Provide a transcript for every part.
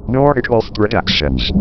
Nordic Wolf Productions.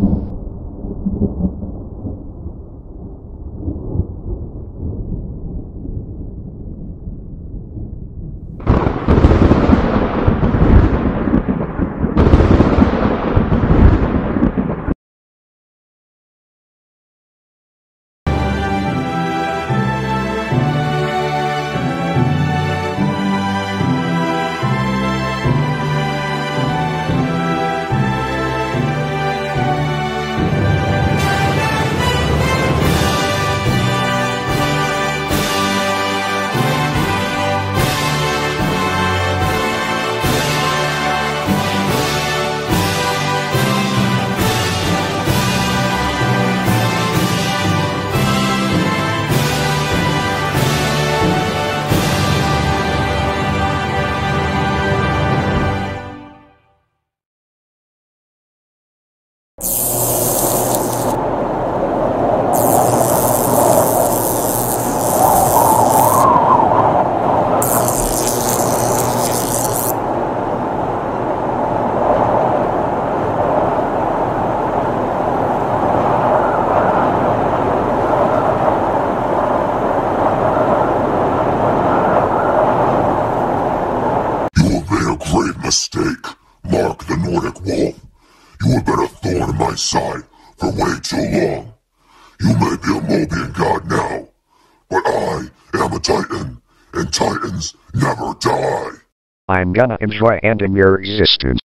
Mistake, Mark the Nordic Wolf. You have been a thorn in my side for way too long. You may be a Mobian god now, but I am a Titan, and Titans never die. I'm gonna enjoy ending your existence.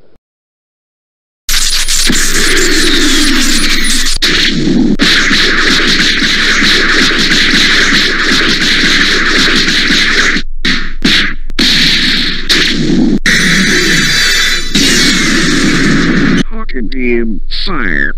Beam fire.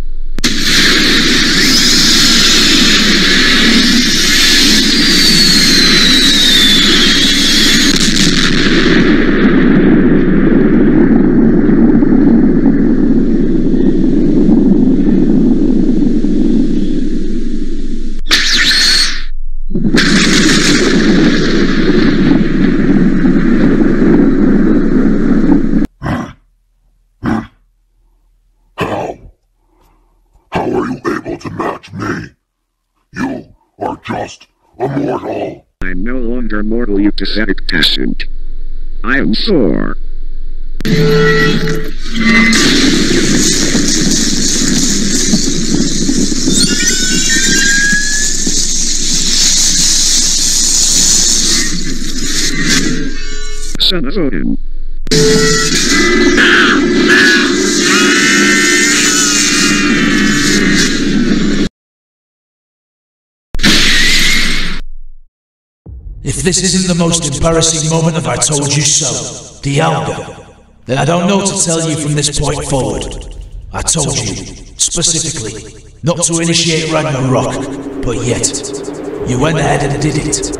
Immortal. I'm no longer mortal, you pathetic peasant. I am Thor. Son of Odin. If this isn't the most embarrassing moment of I told you so, the Alga, then I don't know what to tell you from this point forward. I told you, specifically, not to initiate Ragnarok, but yet, you went ahead and did it.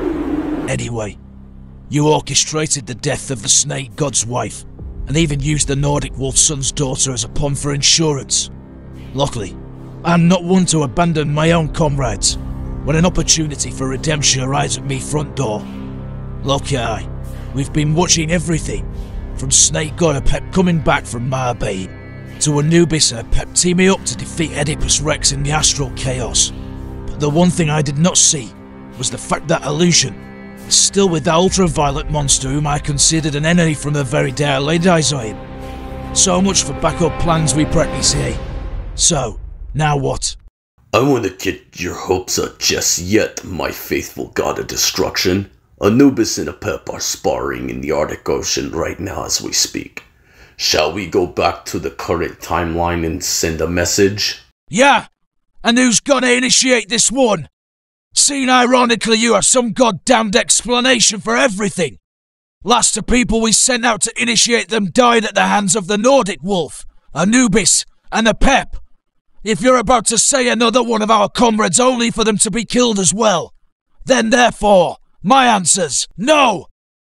Anyway, you orchestrated the death of the snake god's wife, and even used the Nordic wolf son's daughter as a pawn for insurance. Luckily, I'm not one to abandon my own comrades when an opportunity for redemption arrives at me front door. Loki and I, we've been watching everything, from snake god Apep coming back from Valdheim, to Anubis and Apep teaming up to defeat Oedipus Rex in the astral chaos. But the one thing I did not see was the fact that Illusion is still with the ultraviolet monster whom I considered an enemy from the very day I laid eyes on him. So much for backup plans we practice here. So, now what? I wanna get your hopes up just yet, my faithful god of destruction. Anubis and Apep are sparring in the Arctic Ocean right now as we speak. Shall we go back to the current timeline and send a message? Yeah! And who's gonna initiate this one? Seeing ironically you have some goddamned explanation for everything. Last the people we sent out to initiate them died at the hands of the Nordic wolf, Anubis, and Apep. If you're about to say another one of our comrades only for them to be killed as well, then therefore, my answer's no!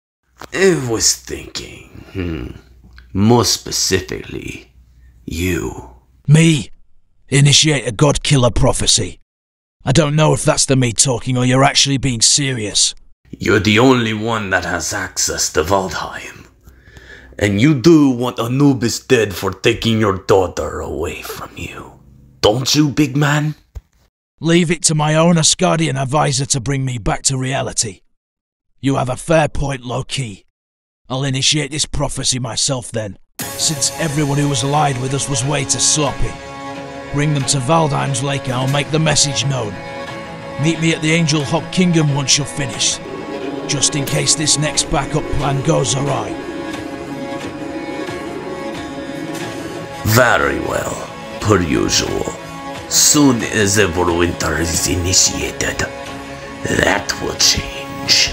I was thinking, more specifically, you. Me? Initiate a god-killer prophecy. I don't know if that's the me talking or you're actually being serious. You're the only one that has access to Valdheim. And you do want Anubis dead for taking your daughter away from you. Don't you, big man? Leave it to my own Asgardian advisor to bring me back to reality. You have a fair point, Loki. I'll initiate this prophecy myself then, since everyone who was allied with us was way too sloppy. Bring them to Valdheim's lake and I'll make the message known. Meet me at the Angel Hog Kingdom once you're finished, just in case this next backup plan goes awry. Very well, per usual. Soon as Everwinter is initiated, that will change.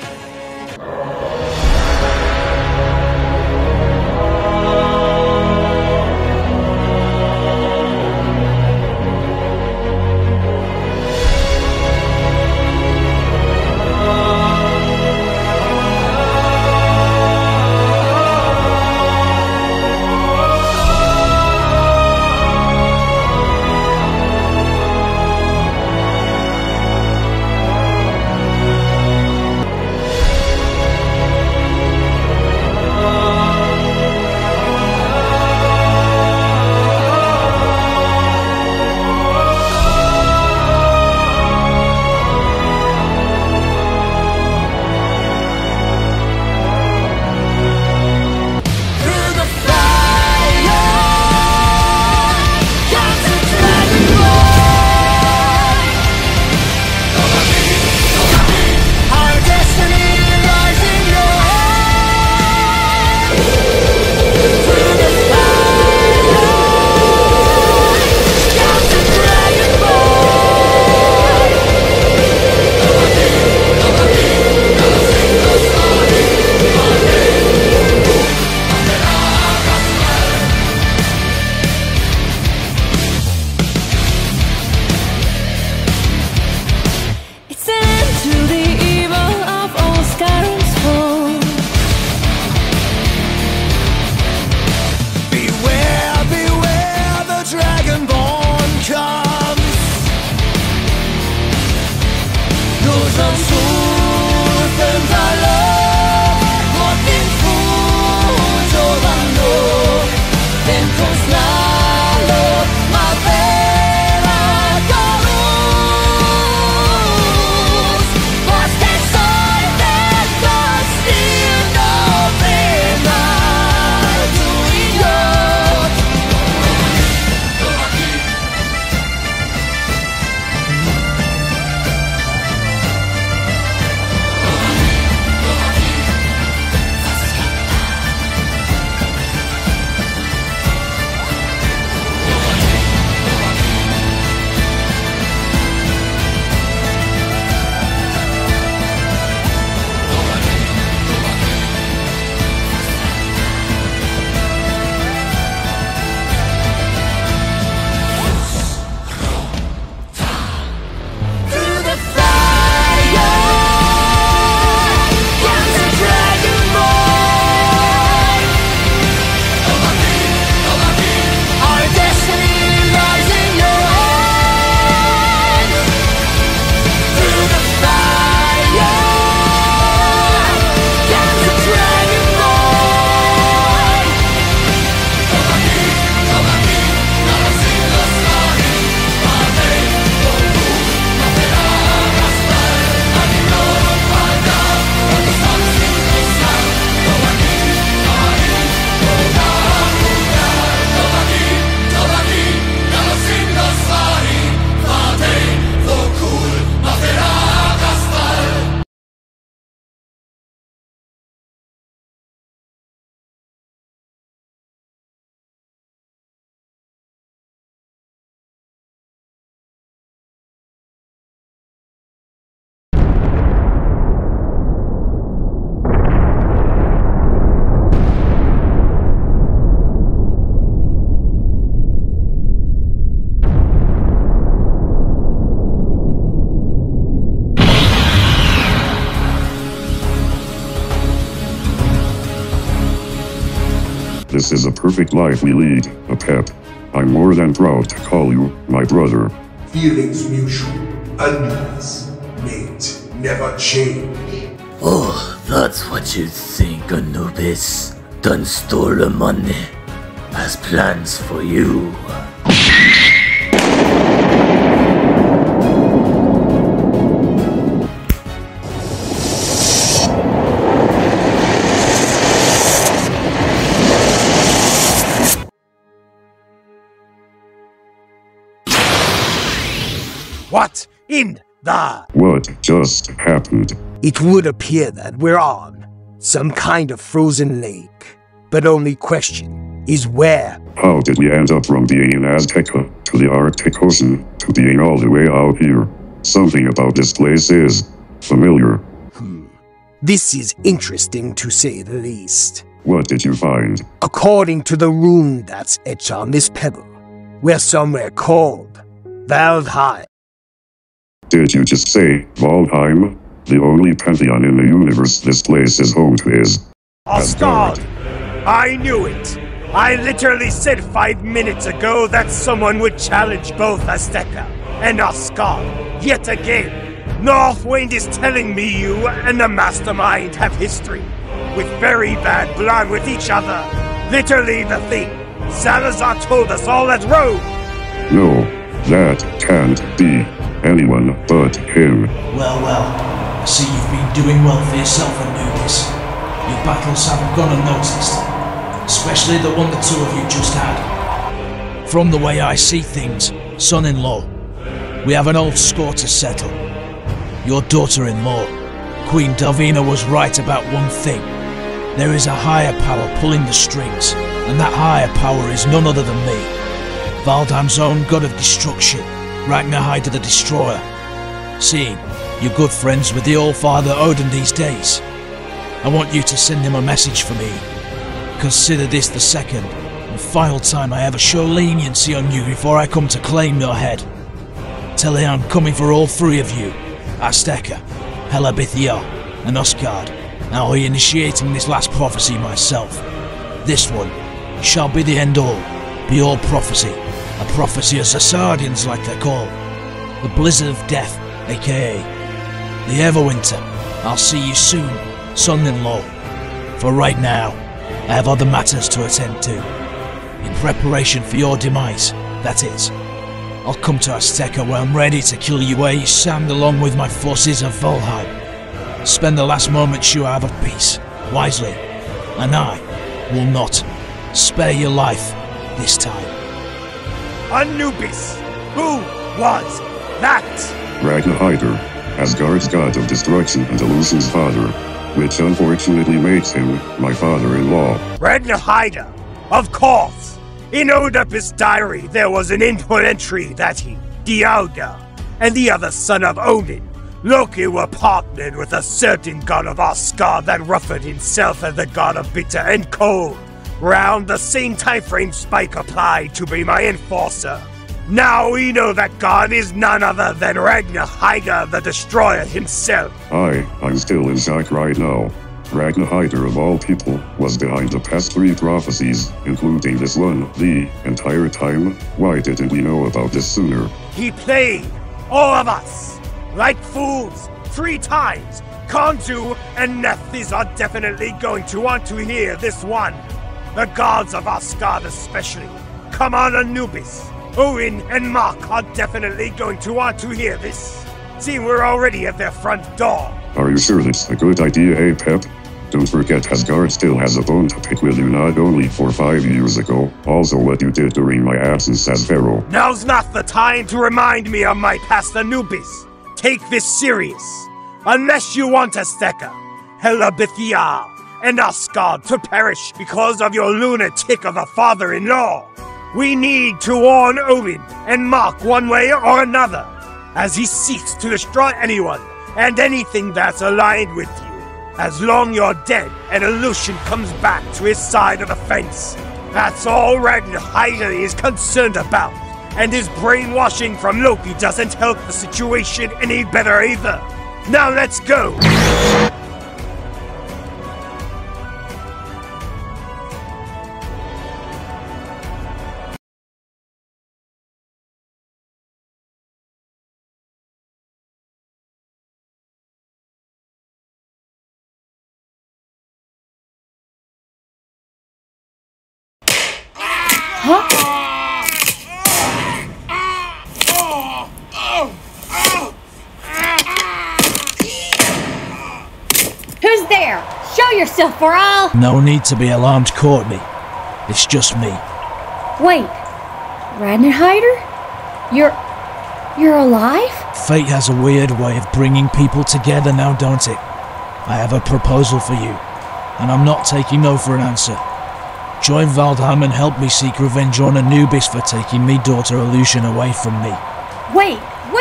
This is a perfect life we lead, Apep. I'm more than proud to call you my brother. Feelings mutual, Anubis, mate, never change. Oh, that's what you think, Anubis. Done stole the money. Has plans for you. What in the... What just happened? It would appear that we're on some kind of frozen lake. But only question is where? How did we end up from being in Azteca to the Arctic Ocean to being all the way out here? Something about this place is familiar. This is interesting to say the least. What did you find? According to the rune that's etched on this pebble, we're somewhere called Valdheim. Did you just say Valdheim? The only pantheon in the universe this place is home to is Asgard! I knew it! I literally said 5 minutes ago that someone would challenge both Azteca and Asgard yet again. Northwind is telling me you and the Mastermind have history, with very bad blood with each other. Literally the thing Salazar told us all at Rome. No, that can't be anyone but him. Well, I see you've been doing well for yourself, Anubis. Your battles haven't gone unnoticed, especially the one the two of you just had. From the way I see things, son-in-law, we have an old score to settle. Your daughter-in-law, Queen Delvina, was right about one thing. There is a higher power pulling the strings, and that higher power is none other than me. Valdheim's own god of destruction, Ragnaheidr the Destroyer. Seeing you're good friends with the All-Father Odin these days, I want you to send him a message for me. Consider this the second and final time I ever show leniency on you before I come to claim your head. Tell him I'm coming for all three of you, Azteca, Helabithia and Asgard. I'll be initiating this last prophecy myself. This one shall be the end-all, be all prophecy, a prophecy of Zasardians like they're called. The Blizzard of Death, aka the Everwinter. I'll see you soon, son-in-law. For right now, I have other matters to attend to. In preparation for your demise, that is. I'll come to Azteca where I'm ready to kill you where you stand along with my forces of Valdheim. Spend the last moments you have of peace, wisely, and I will not spare your life this time. Anubis! Who was that? Ragnaheidr, Asgard's god of destruction and illusion's father, which unfortunately makes him my father-in-law. Ragnaheidr, of course! In Oedipus' diary, there was an input entry that he, Dialga, and the other son of Odin, Loki, were partnered with a certain god of Asgard that referred himself as the god of bitter and cold. Round the same time frame Spike applied to be my enforcer. Now we know that god is none other than Ragnaheidr the Destroyer himself. I'm still in shock right now. Ragnaheidr of all people was behind the past 3 prophecies, including this one, the entire time. Why didn't we know about this sooner? He played all of us like fools 3 times. Khonsu and Nephthys are definitely going to want to hear this one. The gods of Asgard especially. Come on, Anubis. Owen and Mark are definitely going to want to hear this. See, we're already at their front door. Are you sure that's a good idea, Apep? Don't forget Asgard still has a bone to pick with you, not only for 5 years ago, also what you did during my absence as Pharaoh. Now's not the time to remind me of my past, Anubis. Take this serious. Unless you want Azteca, Helabithia and Asgard to perish because of your lunatic of a father-in-law. We need to warn Odin and Mark one way or another, as he seeks to destroy anyone and anything that's aligned with you. As long you're dead and Illusion comes back to his side of the fence. That's all Ragnaheidr is concerned about. And his brainwashing from Loki doesn't help the situation any better either. Now let's go! Huh? Who's there? Show yourself or I'll... No need to be alarmed, Courtney. It's just me. Wait. Ragnaheidr? You're alive? Fate has a weird way of bringing people together now, don't it? I have a proposal for you, and I'm not taking no for an answer. Join Valdheim and help me seek revenge on Anubis for taking me daughter Illusion away from me. Wait.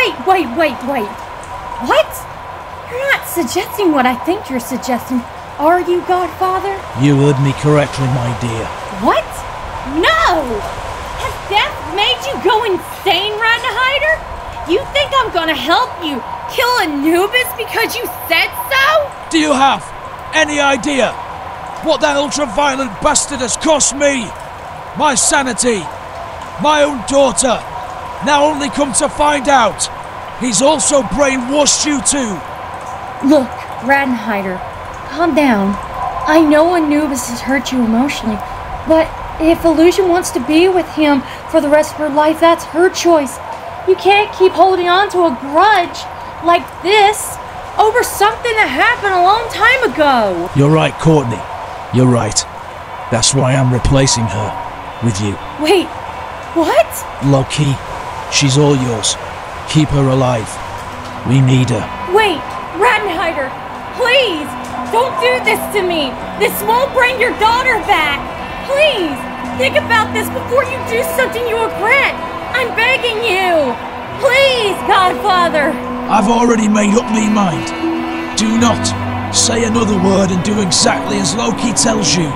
What? You're not suggesting what I think you're suggesting, are you, Godfather? You heard me correctly, my dear. What? No! Has death made you go insane, Ragnaheidr? You think I'm gonna help you kill Anubis because you said so? Do you have any idea what that ultra-violent bastard has cost me? My sanity, my own daughter. Now only come to find out, he's also brainwashed you too. Look, Ragnaheidr, calm down. I know Anubis has hurt you emotionally, but if Illusion wants to be with him for the rest of her life, that's her choice. You can't keep holding on to a grudge like this over something that happened a long time ago. You're right, Courtney. You're right. That's why I'm replacing her with you. Wait, what? Loki, she's all yours. Keep her alive. We need her. Wait, Ragnaheidr, please, don't do this to me. This won't bring your daughter back. Please, think about this before you do something you regret. I'm begging you. Please, Godfather. I've already made up my mind. Do not say another word and do exactly as Loki tells you.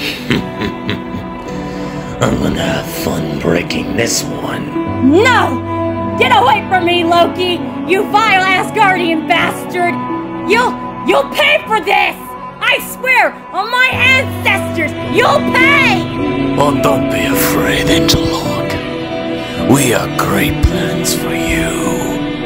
I'm gonna have fun breaking this one. No! Get away from me, Loki! You vile Asgardian bastard! You'll pay for this! I swear, on my ancestors, you'll pay! Oh, don't be afraid, Angelog. We have great plans for you.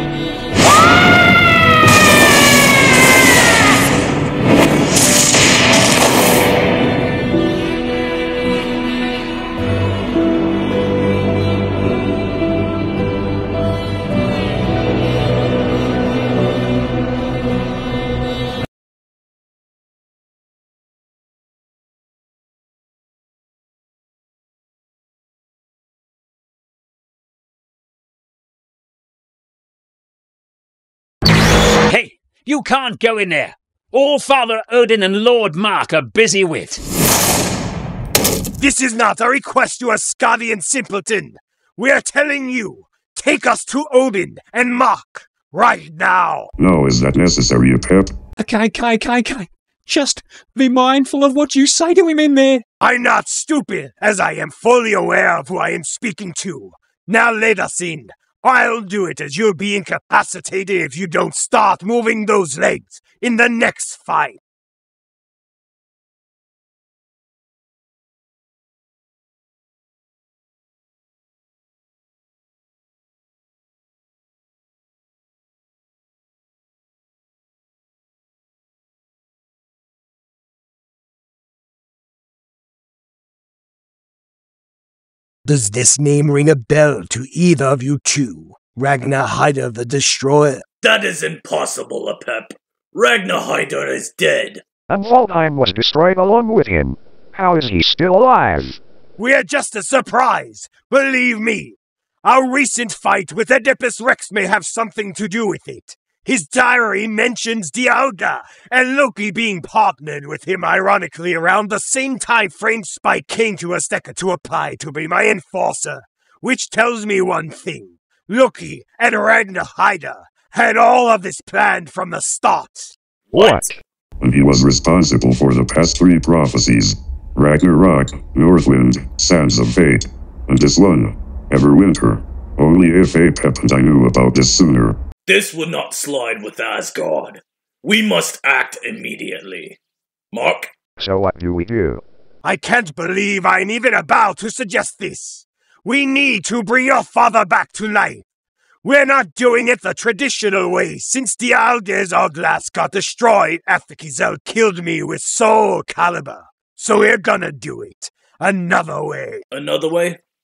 Hey, you can't go in there. All Father Odin and Lord Mark are busy with. This is not a request, you Asgardian simpleton. We are telling you, take us to Odin and Mark right now. Now, is that necessary, Apep? Okay. Just be mindful of what you say to him in there. I'm not stupid, as I am fully aware of who I am speaking to. Now let us in. I'll do it, as you'll be incapacitated if you don't start moving those legs in the next fight. Does this name ring a bell to either of you two? Ragnaheidr the Destroyer? That is impossible, Apep. Ragnaheidr is dead. And Valdheim was destroyed along with him. How is he still alive? We're just a surprise, believe me. Our recent fight with Oedipus Rex may have something to do with it. His diary mentions Dialga and Loki being partnered with him ironically around the same time frame Spike came to Azteca to apply to be my enforcer, which tells me one thing. Loki and Ragnaheidr had all of this planned from the start. What? And he was responsible for the past 3 prophecies. Ragnarok, Northwind, Sands of Fate, and this one, Everwinter. Only if Apep and I knew about this sooner. This would not slide with Asgard. We must act immediately. Mark? So what do we do? I can't believe I'm even about to suggest this. We need to bring your father back to life. We're not doing it the traditional way, since the Alga's glass got destroyed after Kizel killed me with Soul Calibur. So we're gonna do it another way. Another way?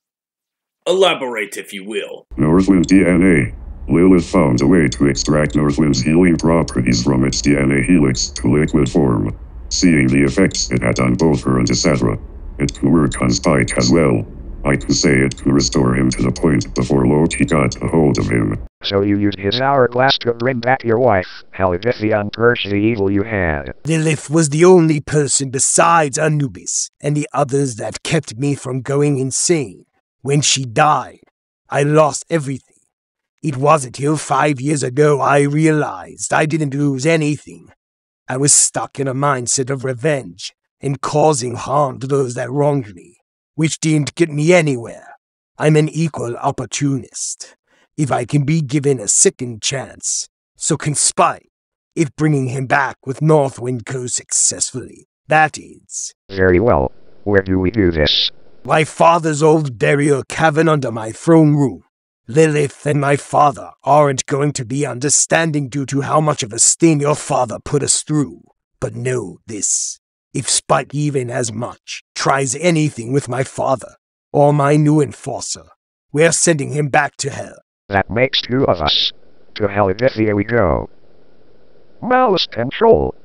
Elaborate if you will. Northwind DNA. Lilith found a way to extract Northwind's healing properties from its DNA helix to liquid form. Seeing the effects it had on both her and etc., it could work on Spike as well. I could say it could restore him to the point before Loki got a hold of him. So you used his hourglass to bring back your wife, Helabithia, and purge the evil you had. Lilith was the only person besides Anubis and the others that kept me from going insane. When she died, I lost everything. It wasn't till 5 years ago I realized I didn't lose anything. I was stuck in a mindset of revenge and causing harm to those that wronged me, which didn't get me anywhere. I'm an equal opportunist. If I can be given a second chance, so can Spike, if bringing him back with Northwind goes successfully. That is. Very well. Where do we do this? My father's old burial cavern under my throne room. Lilith and my father aren't going to be understanding due to how much of a stain your father put us through. But know this. If Spike even as much tries anything with my father, or my new enforcer, we're sending him back to hell. That makes 2 of us. To Helabithia we go. Malice control.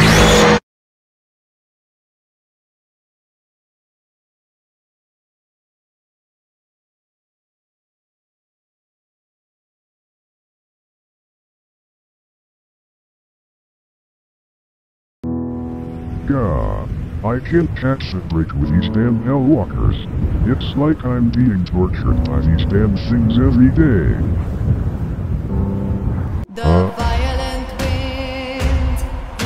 God, I can't catch a break with these damn hellwalkers. It's like I'm being tortured by these damn things every day. Violent wind,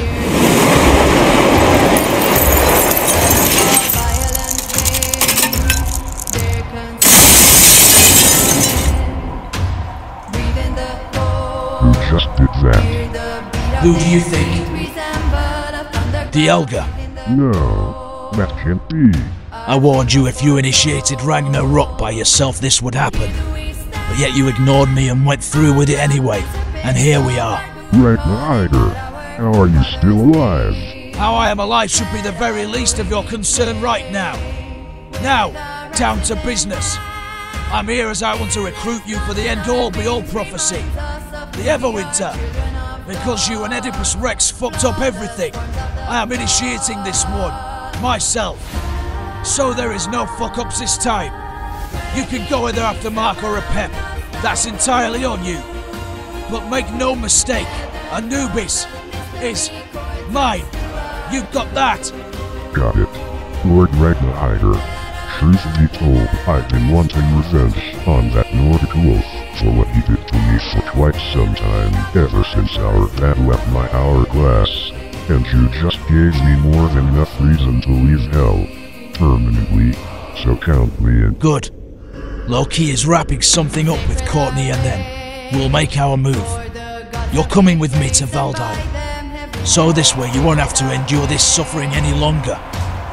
Who just did that? Who do you think? The Elga. No, that can't be. I warned you if you initiated Ragnarok by yourself this would happen. But yet you ignored me and went through with it anyway. And here we are. Ragnaheidr, how are you still alive? How I am alive should be the very least of your concern right now. Now, down to business. I'm here as I want to recruit you for the end-all be-all prophecy. The Everwinter. Because you and Oedipus Rex fucked up everything. I am initiating this one, myself. So there is no fuck-ups this time. You can go either after Mark or Apep. That's entirely on you. But make no mistake, Anubis is mine. You got that? Got it. Lord Ragnaheidr. Truth be told, I've been wanting revenge on that Nordic wolf for what he did to me for quite some time, ever since our battle at my hourglass. And you just gave me more than enough reason to leave hell. Permanently. So count me in. Good. Loki is wrapping something up with Courtney and them. We'll make our move. You're coming with me to Valdheim. So this way you won't have to endure this suffering any longer.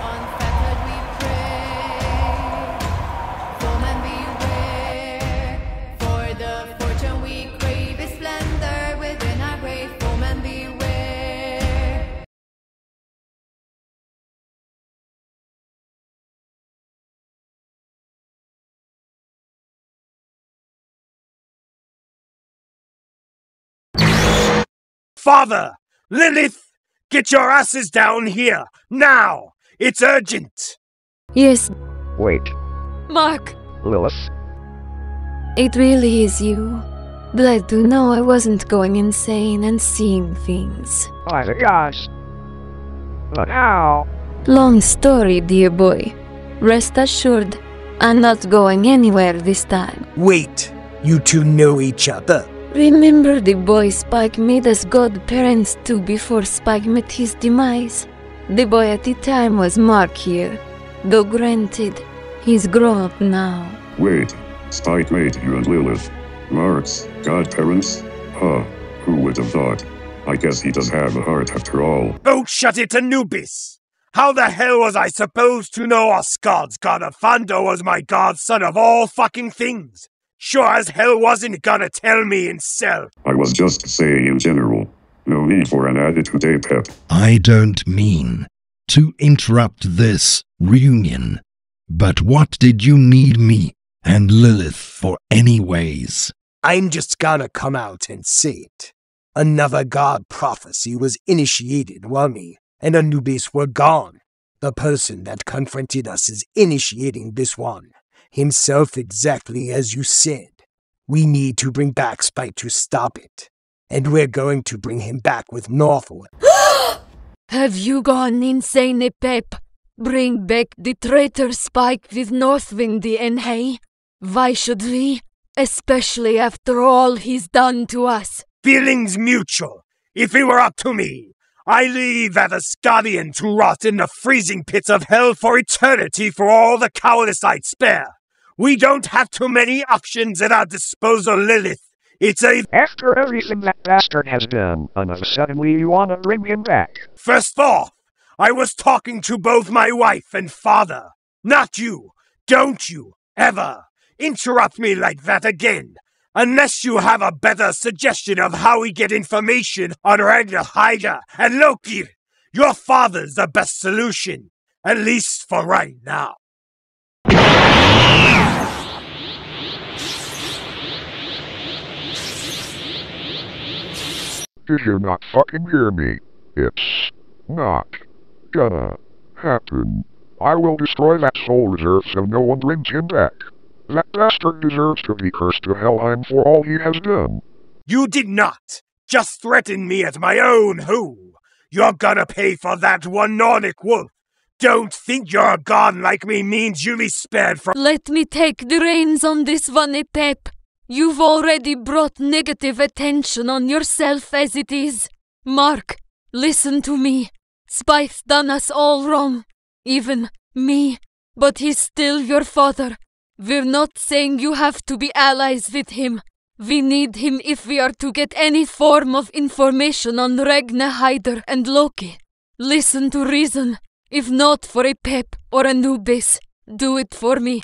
Father! Lilith! Get your asses down here! Now! It's urgent! Yes. Wait. Mark! Lilith? It really is you. Glad to know I wasn't going insane and seeing things. By the gods! But how? Long story, dear boy. Rest assured, I'm not going anywhere this time. Wait, you two know each other? Remember the boy Spike made us godparents to before Spike met his demise? The boy at the time was Mark here. Though granted, he's grown up now. Wait, Spike made you and Lilith Mark's godparents? Huh, who would have thought? I guess he does have a heart after all. Oh, shut it, Anubis! How the hell was I supposed to know Asgard's god Afando was my godson of all fucking things? Sure as hell wasn't gonna tell me himself. I was just saying in general. No need for an attitude, Apep. I don't mean to interrupt this reunion, but what did you need me and Lilith for any ways. I'm just gonna come out and say it. Another god prophecy was initiated while me and Anubis were gone. The person that confronted us is initiating this one, himself exactly as you said. We need to bring back Spike to stop it, and we're going to bring him back with Northwood. Have you gone insane, Apep? Bring back the traitor Spike with Northwind and hey? Why should we? Especially after all he's done to us. Feelings mutual. If it were up to me, I leave that Asgardian to rot in the freezing pits of hell for eternity for all the cowardice I'd spare. We don't have too many options at our disposal, Lilith. It's a... After everything that bastard has done, and suddenly you want to bring him back. First off, I was talking to both my wife and father. Not you. Don't you ever interrupt me like that again. Unless you have a better suggestion of how we get information on Ragnaheidr and Loki. Your father's the best solution. At least for right now. Did you not fucking hear me? It's not gonna happen. I will destroy that soul reserve so no one brings him back. That bastard deserves to be cursed to Helheim for all he has done. You did not just threaten me at my own home. You're gonna pay for that one Nordic wolf. Don't think you're a god like me means you'll be spared from— Let me take the reins on this one, Apep. You've already brought negative attention on yourself as it is. Mark, listen to me. Spike's done us all wrong. Even me. But he's still your father. We're not saying you have to be allies with him. We need him if we are to get any form of information on Ragnaheidr and Loki. Listen to reason. If not for Apep or Anubis, do it for me.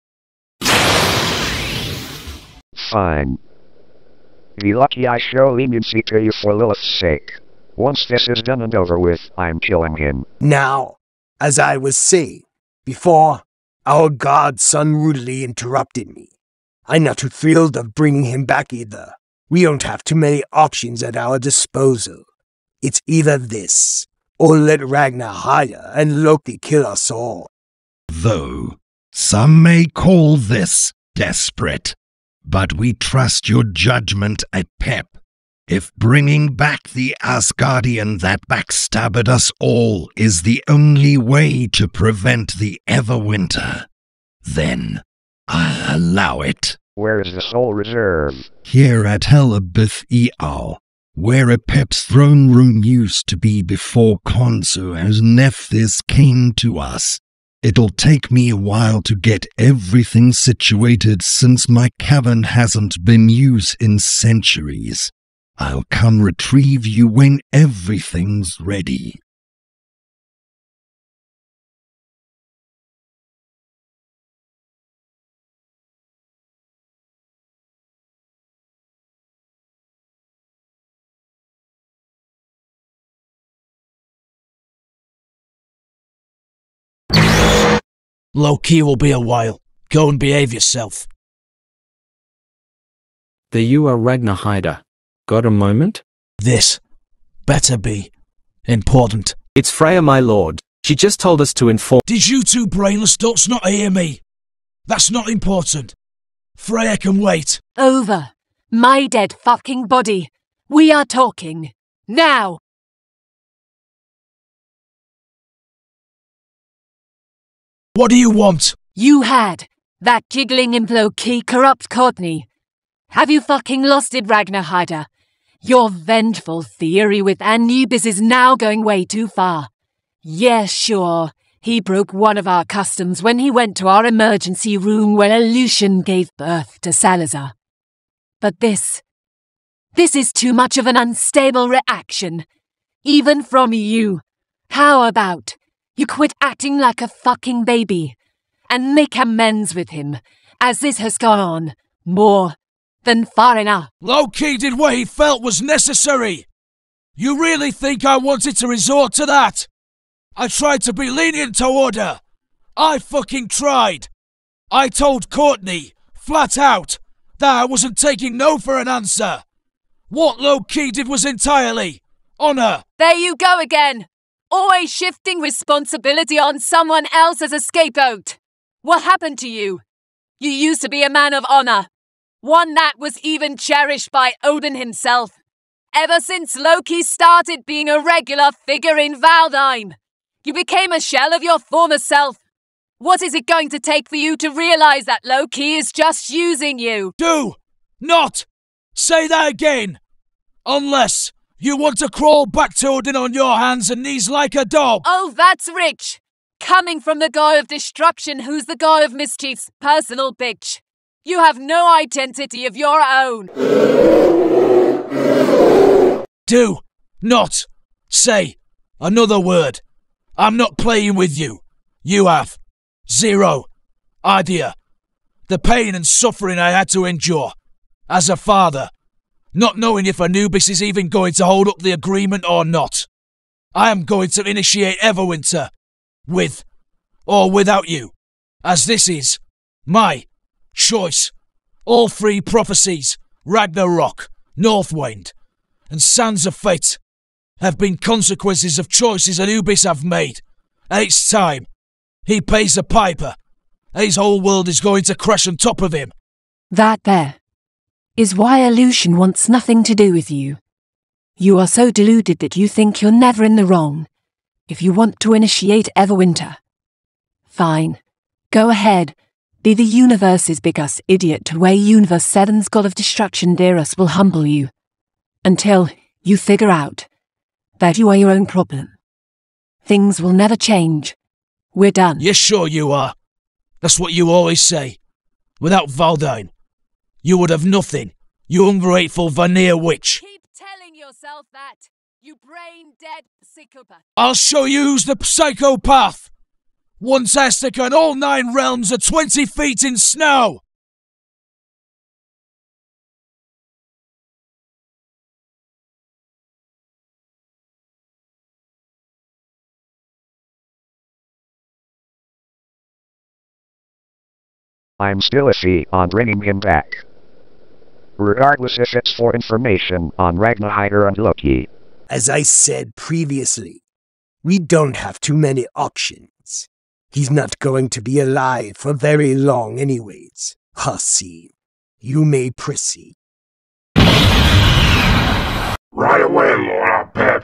Fine. Be lucky I show leniency to you for Lilith's sake. Once this is done and over with, I'm killing him. Now, as I was saying before, our godson rudely interrupted me. I'm not too thrilled of bringing him back either. We don't have too many options at our disposal. It's either this, or let Ragnaheidr and Loki kill us all. Though, some may call this desperate. But we trust your judgment, Apep. If bringing back the Asgardian that backstabbed us all is the only way to prevent the Everwinter, then I'll allow it. Where is the soul reserve? Here at Helabithia, where Apep's throne room used to be before Khonsu and Nephthys came to us. It'll take me a while to get everything situated since my cavern hasn't been used in centuries. I'll come retrieve you when everything's ready. Low-key will be a while. Go and behave yourself. The you are Ragnaheidr. Got a moment? This better be important. It's Freya, my lord. She just told us to inform— Did you two brainless dolts not hear me? That's not important. Freya can wait. Over. My dead fucking body. We are talking. Now! What do you want? You had that jiggling imp Loki corrupt Courtney. Have you fucking lost it, Ragnaheidr? Your vengeful theory with Anubis is now going way too far. Yeah, sure. He broke one of our customs when he went to our emergency room where Lucian gave birth to Salazar. But this is too much of an unstable reaction. Even from you. How about you quit acting like a fucking baby and make amends with him, as this has gone on more than far enough. Loki did what he felt was necessary. You really think I wanted to resort to that? I tried to be lenient toward her. I fucking tried. I told Courtney, flat out, that I wasn't taking no for an answer. What Loki did was entirely honor. There you go again. Always shifting responsibility on someone else as a scapegoat. What happened to you? You used to be a man of honor. One that was even cherished by Odin himself. Ever since Loki started being a regular figure in Valdheim, you became a shell of your former self. What is it going to take for you to realize that Loki is just using you? Do not say that again, unless you want to crawl back to Odin on your hands and knees like a dog. Oh, that's rich. Coming from the god of destruction who's the god of mischief's personal bitch. You have no identity of your own. Do not say another word. I'm not playing with you. You have zero idea. The pain and suffering I had to endure as a father, not knowing if Anubis is even going to hold up the agreement or not. I am going to initiate Everwinter, with or without you, as this is my choice. All three prophecies, Ragnarok, Northwind, and Sands of Fate, have been consequences of choices Anubis have made. And it's time he pays the piper. His whole world is going to crash on top of him. That there is why illusion wants nothing to do with you. You are so deluded that you think you're never in the wrong. If you want to initiate Everwinter, fine. Go ahead. Be the universe's biggest idiot to where Universe 7's god of destruction Dearest will humble you. Until you figure out that you are your own problem. Things will never change. We're done. Yes, sure you are. That's what you always say. Without Valdheim, you would have nothing, you ungrateful veneer witch. Keep telling yourself that, you brain-dead psychopath. I'll show you who's the psychopath. Once Azteca and all 9 realms are 20 feet in snow. I'm still iffy on bringing him back. Regardless if it's for information on Ragnaheidr and Loki. As I said previously, we don't have too many options. He's not going to be alive for very long anyways. Hussy, you may proceed. Right away, Lord Apep.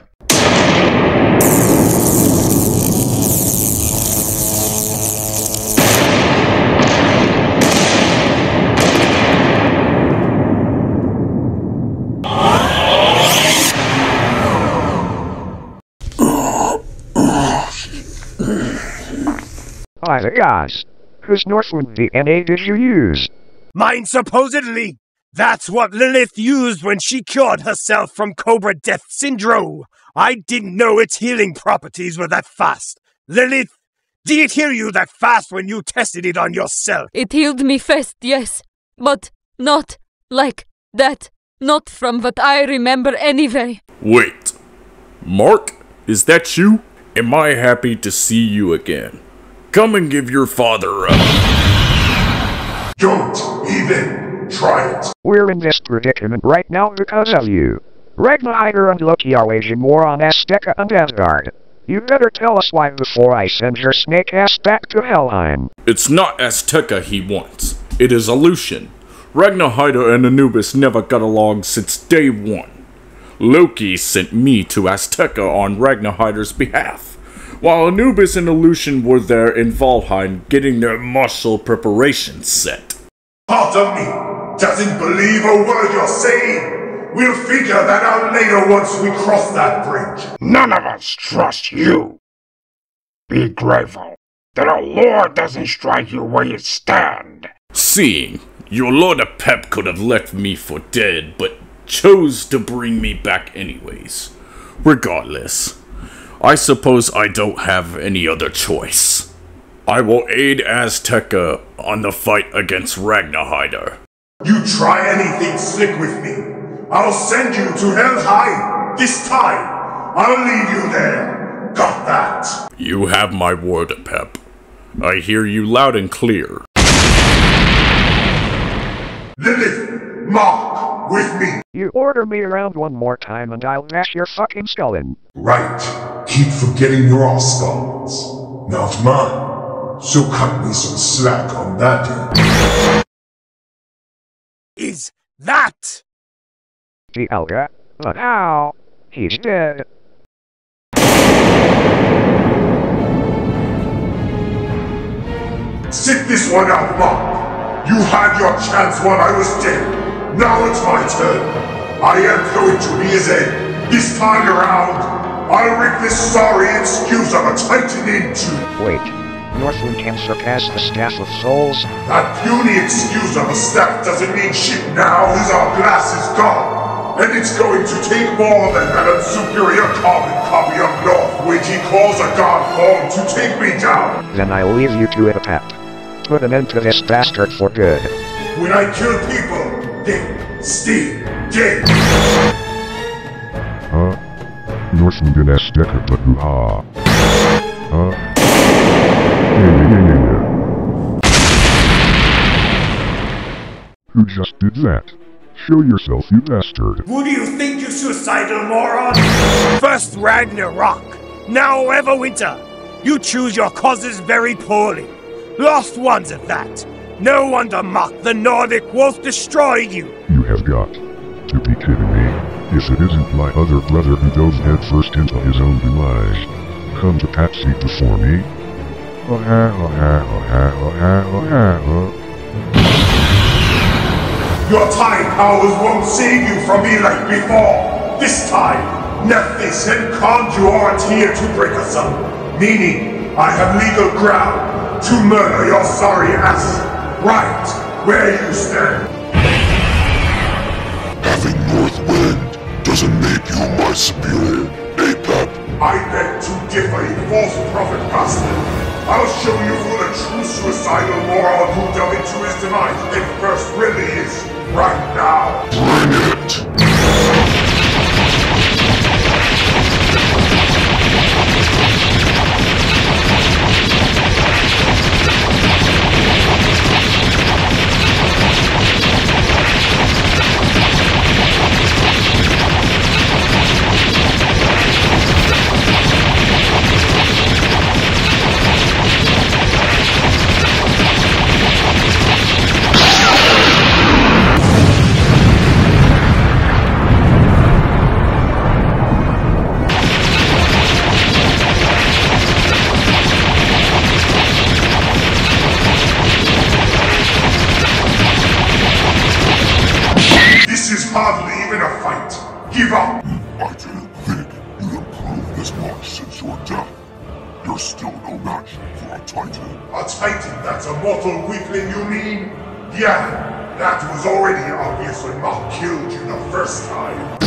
By the gods, whose Northwind DNA did you use? Mine, supposedly. That's what Lilith used when she cured herself from Cobra Death Syndrome. I didn't know its healing properties were that fast. Lilith, did it heal you that fast when you tested it on yourself? It healed me fast, yes. But not like that. Not from what I remember anyway. Wait. Mark, is that you? Am I happy to see you again? Come and give your father a... Don't even try it. We're in this predicament right now because of you. Ragnaheidr and Loki are waging war on Azteca and Asgard. You better tell us why before I send your snake ass back to Helheim. It's not Azteca he wants. It is illusion. Ragnaheidr and Anubis never got along since day one. Loki sent me to Azteca on Ragnaheidr's behalf, while Anubis and Illusion were there in Valdheim getting their martial preparations set. Part of me doesn't believe a word you're saying. We'll figure that out later once we cross that bridge. None of us trust you. Be grateful that our Lord doesn't strike you where you stand. Seeing, your Lord Apep could have left me for dead, but chose to bring me back anyways. Regardless, I suppose I don't have any other choice. I will aid Azteca on the fight against Ragnaheidr. You try anything slick with me, I'll send you to Helheim. This time, I'll leave you there. Got that? You have my word, Apep. I hear you loud and clear. Lilith, mark with me. You order me around one more time and I'll bash your fucking skull in. Right. Keep forgetting your Asgards. Not mine. So cut me some slack on that end. Is that the Elga? But how? He's dead. Sit this one out, Mark. You had your chance while I was dead. Now it's my turn. I am going to be his end. This time around, I'll rig this sorry excuse of a Titan into... Wait. Northwind can surpass the Staff of Souls? That puny excuse of a staff doesn't mean shit now as our glass is gone. And it's going to take more than that unsuperior carbon copy of Northwind he calls a god form to take me down. Then I'll leave you to it, Apep. Put an end to this bastard for good. When I kill people, they stay dead. Northwind and Azteca, but hoo-ha. Who just did that? Show yourself, you bastard. Who do you think, you suicidal moron? First Ragnarok, now Everwinter. You choose your causes very poorly. Lost ones at that. No wonder Mach the Nordic wolf destroyed you. You have got to be kidding me. If it isn't my other brother who dove headfirst into his own demise. Come to Patsy before me. Your time powers won't save you from me like before. This time, Nephthys and Conjure aren't here to break us up. Meaning, I have legal ground to murder your sorry ass right where you stand. Having Northwind doesn't make you my superior, Apep. I beg to differ, you false prophet bastard. I'll show you who the true suicidal moron who dove into his demise at first really is, right now. Bring it! Hardly even a fight. Give up. I didn't think you'd improved this much since your death. You're still no match for a Titan. A Titan that's a mortal weakling, you mean? Yeah, that was already obvious when Mach killed you the first time.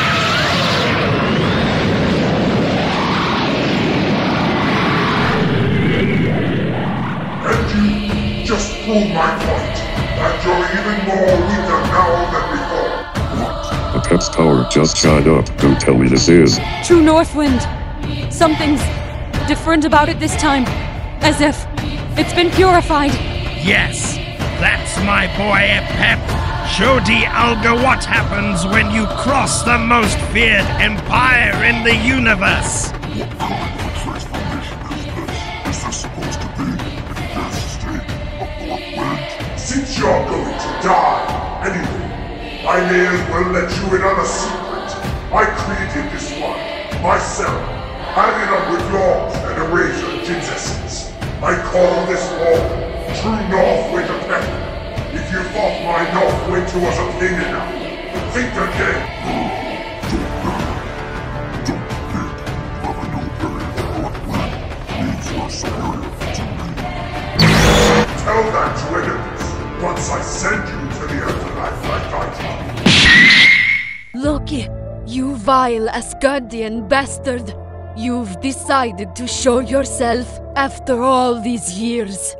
And you just proved my point, that you're even more weaker now than before. Apep's tower just shot up. Don't tell me this is True Northwind. Something's different about it this time. As if it's been purified. Yes, that's my boy Apep. Show the Alga what happens when you cross the most feared empire in the universe. What kind of transformation is this? Is this supposed to be in this state of Northwind? Since you're going to die, anyway, I may as well let you in on a secret. I created this one, myself, hanging up with yours and a razor essence. I call this form True Northwind Apep. If you thought my Northwind was a pain enough, think again. Don't forget, whoever knew very Northwind means you're superior to me. Tell that to enemies once I send you to the afterlife like I taught. Loki, you vile Asgardian bastard. You've decided to show yourself after all these years.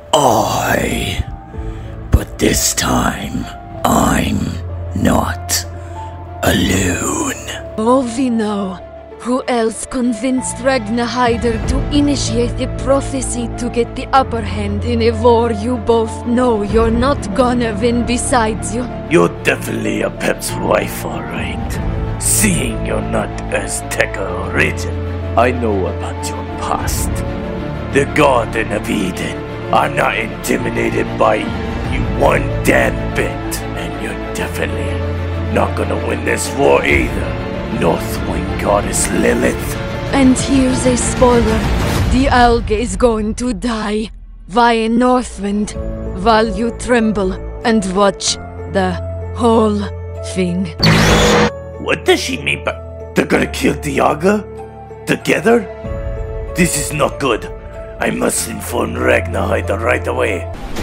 But this time, I'm not alone. Oh, we know. Who else convinced Ragnaheidr to initiate the prophecy to get the upper hand in a war you both know you're not gonna win besides you? You're definitely Apep's wife, alright. Seeing you're not Azteca origin, I know about your past. The Garden of Eden are not intimidated by you one damn bit, and you're definitely not gonna win this war either, Northwind Goddess Lilith. And here's a spoiler. The Alga is going to die via Northwind while you tremble and watch the whole thing. What does she mean by they're gonna kill Diaga? Together? This is not good. I must inform Ragnaheidr right away.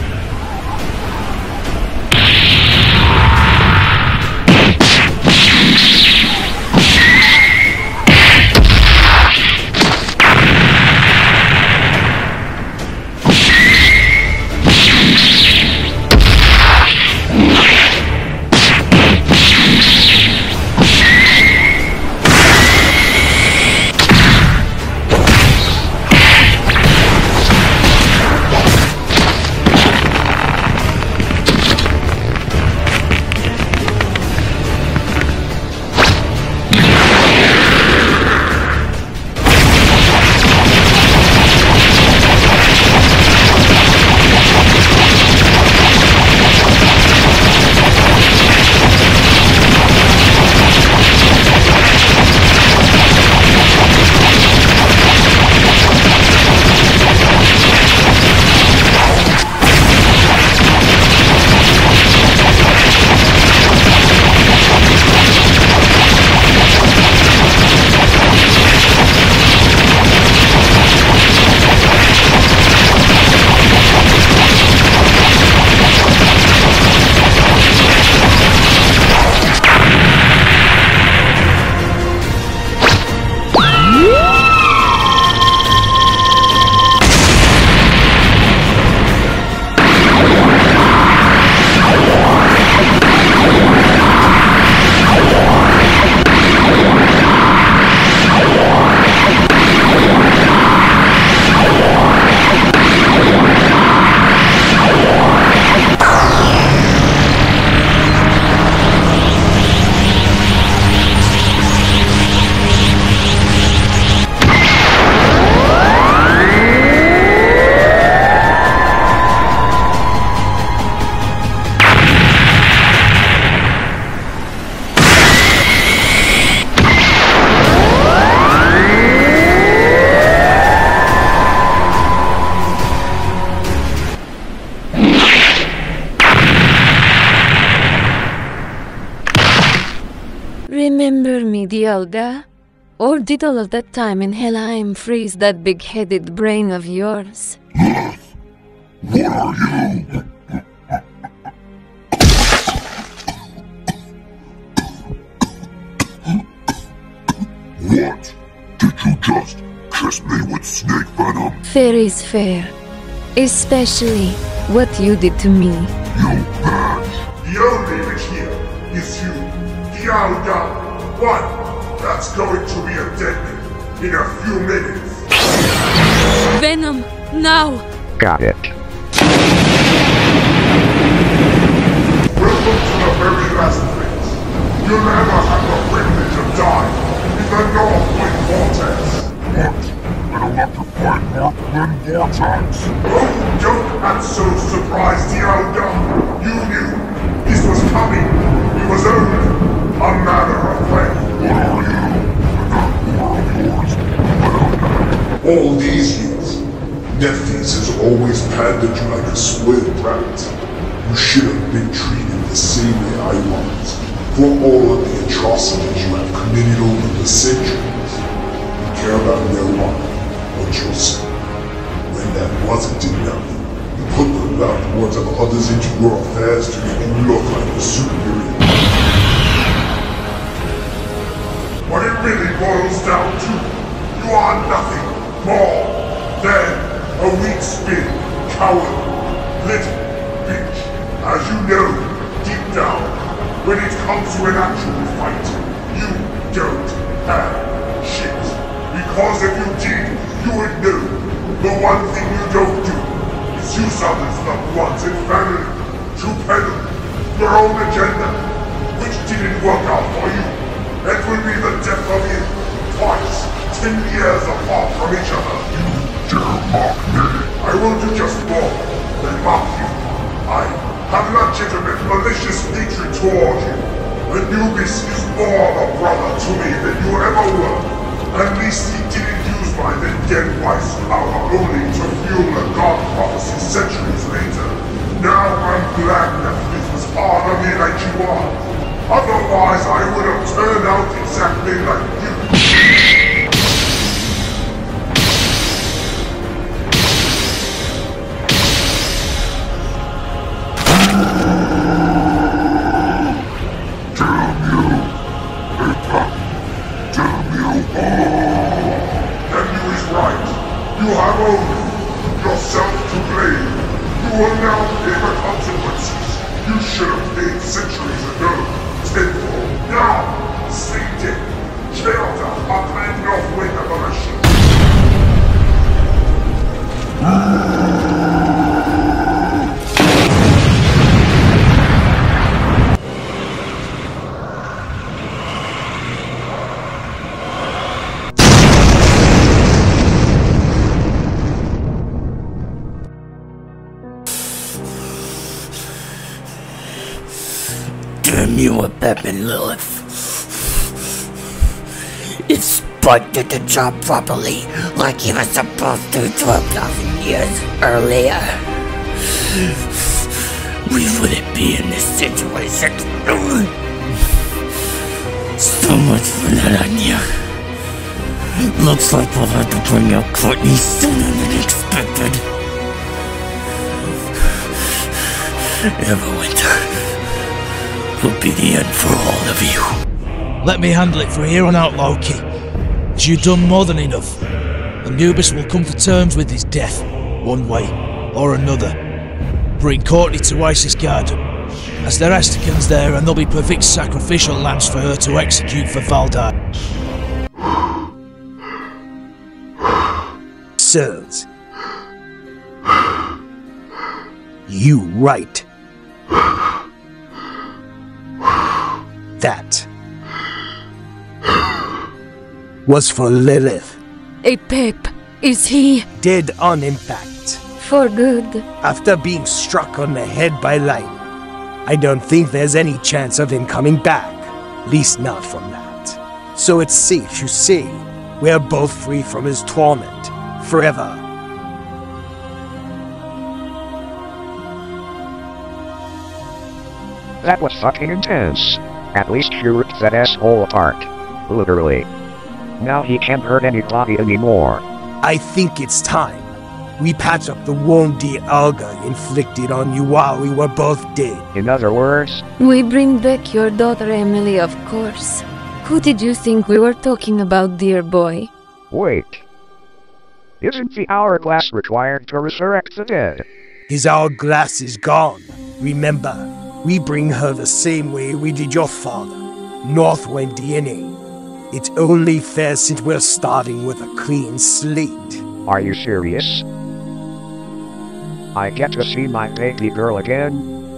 Remember me, Dialga? Or did all of that time in Helheim freeze that big-headed brain of yours? What are you? What? Did you just kiss me with snake venom? Fair is fair. Especially what you did to me. You bitch! The only bitch here is you, Dialga. What? That's going to be a dead man in a few minutes. Venom, now! Got it. Welcome to the very last place. You'll never have the privilege of dying in the Northwind Vortex. What? An electrified Northwind Vortex? Oh, don't act so surprised, Dialga. You knew this was coming. It was only a matter of when. What are you? And that war of yours? All these years, Nephthys has always pandered you like a spoiled brat. You should have been treated the same way I was, for all of the atrocities you have committed over the centuries. You care about no one but yourself. When that wasn't enough, you put the bad words of others into your affairs to make you look like a superior. What it really boils down to, you are nothing more than a weak-spinned, coward, little bitch. As you know, deep down, when it comes to an actual fight, you don't have shit. Because if you did, you would know. The one thing you don't do is use others' loved ones and family to peddle your own agenda, which didn't work out for you. It will be the death of you, twice, 10 years apart from each other. You dare mock me? I will do just more than mock you. I have legitimate malicious hatred toward you. Anubis is more of a brother to me than you ever were. At least he didn't use my then dead wife's power only to fuel a god prophecy centuries later. Now I'm glad Nephilim was part of me like you are. Otherwise I would have turned out exactly like you. You have only yourself to blame. You will now pay the consequences you should have paid centuries ago. Tenfold. Now, sink it. Shelter, upland Northwind abolition. Damn you, Apep and Lilith. If Spike did the job properly, like he was supposed to 12,000 years earlier, we wouldn't be in this situation. So much for that idea. Looks like we'll have to bring out Courtney sooner than expected. Everwinter will be the end for all of you. Let me handle it from here on out, Loki. As you've done more than enough. Anubis will come to terms with his death, one way or another. Bring Courtney to Azgard, as there are Aztecans there and there'll be perfect sacrificial lambs for her to execute for Valdheim. Sirs, you right. That was for Lilith. Apep, is he dead on impact? For good. After being struck on the head by lightning, I don't think there's any chance of him coming back. Least not from that. So it's safe, you see. We're both free from his torment. Forever. That was fucking intense. At least you ripped that asshole apart. Literally. Now he can't hurt anybody anymore. I think it's time. We patch up the wound the Alga inflicted on you while we were both dead. In other words? We bring back your daughter Emily, of course. Who did you think we were talking about, dear boy? Wait. Isn't the hourglass required to resurrect the dead? His hourglass is gone. Remember, we bring her the same way we did your father. Northwind DNA. It's only fair since we're starting with a clean slate. Are you serious? I get to see my baby girl again?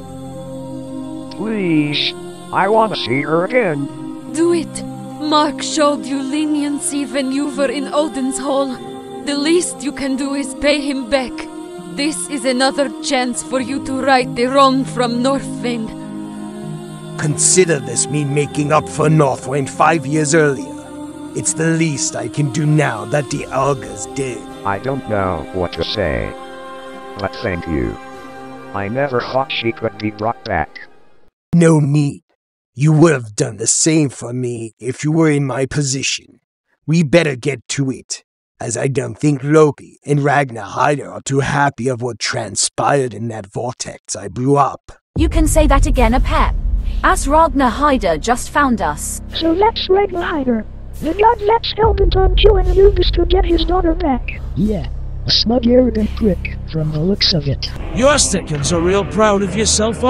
Please, I want to see her again. Do it! Mark showed you leniency when you were in Odin's hall. The least you can do is pay him back. This is another chance for you to right the wrong from Northwind. Consider this me making up for Northwind 5 years earlier. It's the least I can do now that the Alga's dead. I don't know what to say. But thank you. I never thought she could be brought back. No need. You would have done the same for me if you were in my position. We better get to it, as I don't think Loki and Ragnaheidr are too happy of what transpired in that vortex I blew up. You can say that again, Apep. As Ragnaheidr just found us. So let's Ragnaheidr. The god lets Helabithia kill Anubis to get his daughter back. Yeah, a smug, arrogant prick, from the looks of it. You Aztecans are real proud of yourself, aren't you?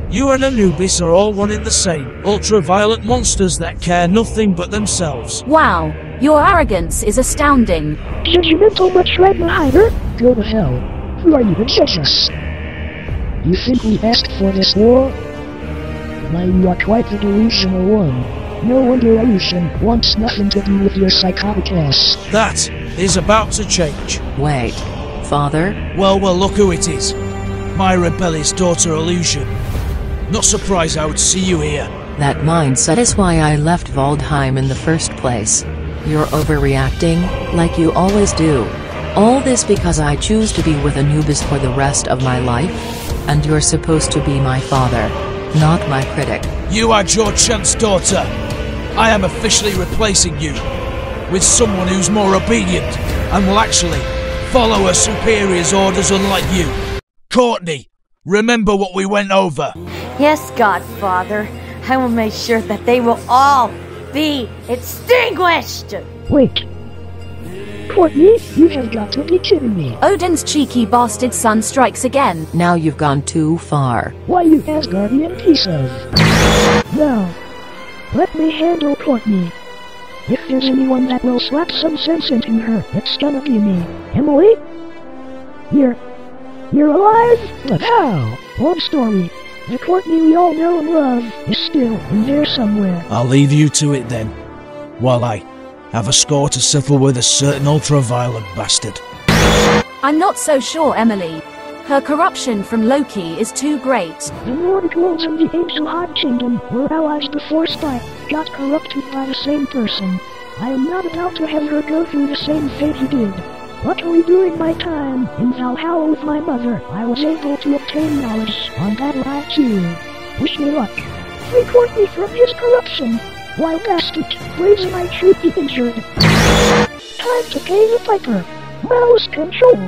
You and Anubis are all one in the same. Ultra-violent monsters that care nothing but themselves. Wow, your arrogance is astounding. Judgmental much, Ragnaheidr? Go to hell. Who are you to judge us? You think we asked for this war? Why, you are quite the delusional one. No wonder Illusion wants nothing to do with your psychotic ass. That is about to change. Wait, Father? Well, look who it is. My rebellious daughter Illusion. Not surprised I would see you here. That mindset is why I left Valdheim in the first place. You're overreacting, like you always do. All this because I choose to be with Anubis for the rest of my life? And you're supposed to be my father, not my critic. You had your chance, daughter. I am officially replacing you with someone who's more obedient and will actually follow her superior's orders unlike you. Courtney, remember what we went over? Yes, Godfather. I will make sure that they will all be extinguished! Wait. Courtney, you have got to be kidding me. Odin's cheeky bastard son strikes again. Now you've gone too far. Why, you Asgardian piece of... Now, let me handle Courtney. If there's anyone that will slap some sense into her, it's gonna be me. Emily? You're alive? But how? Long story. The Courtney we all know and love is still in there somewhere. I'll leave you to it then, while I have a score to settle with a certain ultra-violent bastard. I'm not so sure, Emily. Her corruption from Loki is too great. The Nordic wolves and the Angel High Kingdom were allies before Spike got corrupted by the same person. I am not about to have her go through the same fate he did. Luckily, during my time in Valhalla with my mother, I was able to obtain knowledge on that line too. Wish me luck. Free Courtney from his corruption. While bastard, brazen I should be injured. Time to pay the piper. Mouse control.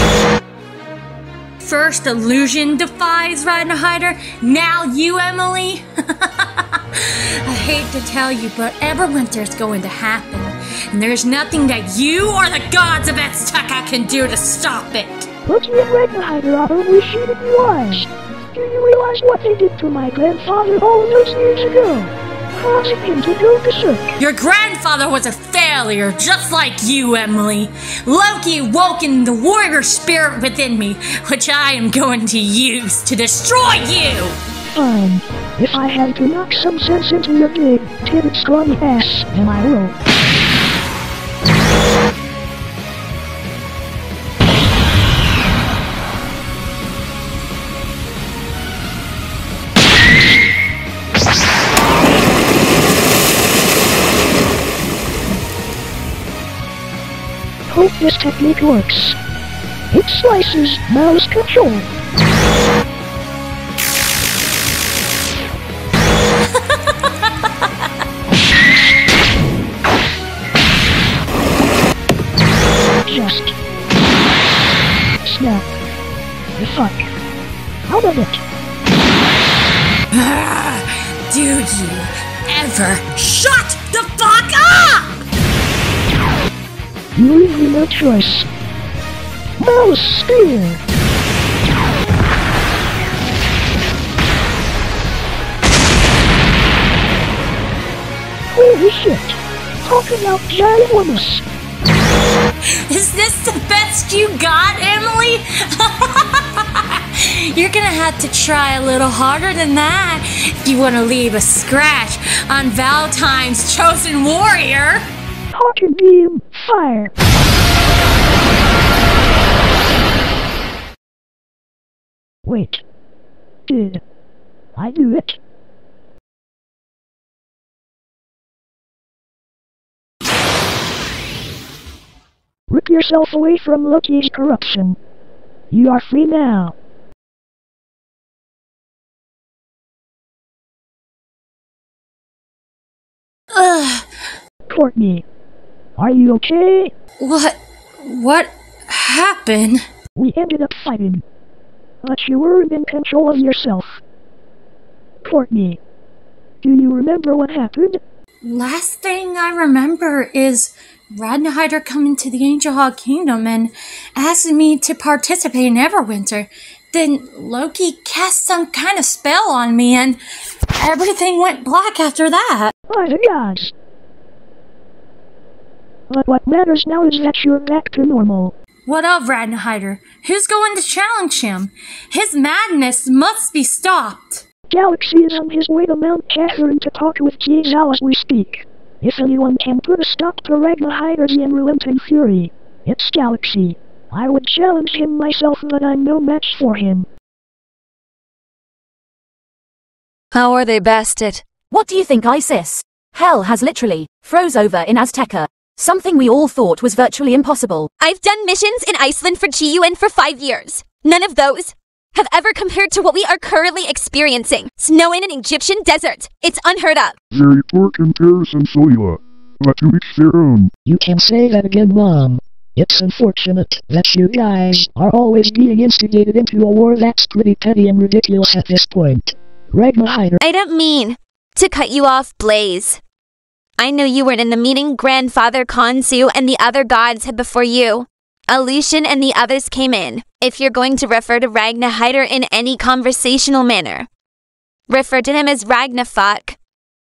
First Illusion defies Ragnaheidr, now you, Emily? I hate to tell you, but Everwinter's going to happen. And there's nothing that you or the gods of Azteca can do to stop it. Loki and Ragnaheidr are only shooting you eyes. Do you realize what they did to my grandfather all those years ago? Causing him to go berserk. Your grandfather was a failure, just like you, Emily. Loki awoken the warrior spirit within me, which I am going to use to destroy you! Fine. If I have to knock some sense into your big, titted, scrawny ass, then I will. Hope this technique works. It slices mouse control. Just snap the fuck out of it. Do you ever shut the fuck up? You leave me no choice. Mouse spear! Holy shit! Talk about ginormous! Is this the best you got, Emily? You're gonna have to try a little harder than that if you want to leave a scratch on Valdheim's chosen warrior. Hawking beam, fire! Wait. Did I do it? Rip yourself away from Loki's corruption. You are free now. Ugh. Courtney, are you okay? What happened? We ended up fighting. But you weren't in control of yourself. Courtney, do you remember what happened? Last thing I remember is Ragnaheidr coming to the Angel Hog Kingdom and asking me to participate in Everwinter. Then Loki cast some kind of spell on me and everything went black after that. By the gods. But what matters now is that you're back to normal. What of Ragnaheidr? Who's going to challenge him? His madness must be stopped. Galaxy is on his way to Mount Catherine to talk with Jezal as we speak. If anyone can put a stop to Ragnaheidr's unrelenting fury, it's Galaxy. I would challenge him myself, but I'm no match for him. How are they bested? What do you think, Isis? Hell has literally froze over in Azteca. Something we all thought was virtually impossible. I've done missions in Iceland for GUN for 5 years. None of those have ever compared to what we are currently experiencing. Snow in an Egyptian desert. It's unheard of. Very poor comparison, Soila. But to each their own. You can say that again, Mom. It's unfortunate that you guys are always being instigated into a war that's pretty petty and ridiculous at this point. Ragnaheidr. I don't mean to cut you off, Blaze. I know you weren't in the meeting Grandfather Khonsu and the other gods had before you. Aleutian and the others came in. If you're going to refer to Ragnaheidr in any conversational manner, refer to him as Ragnafuck,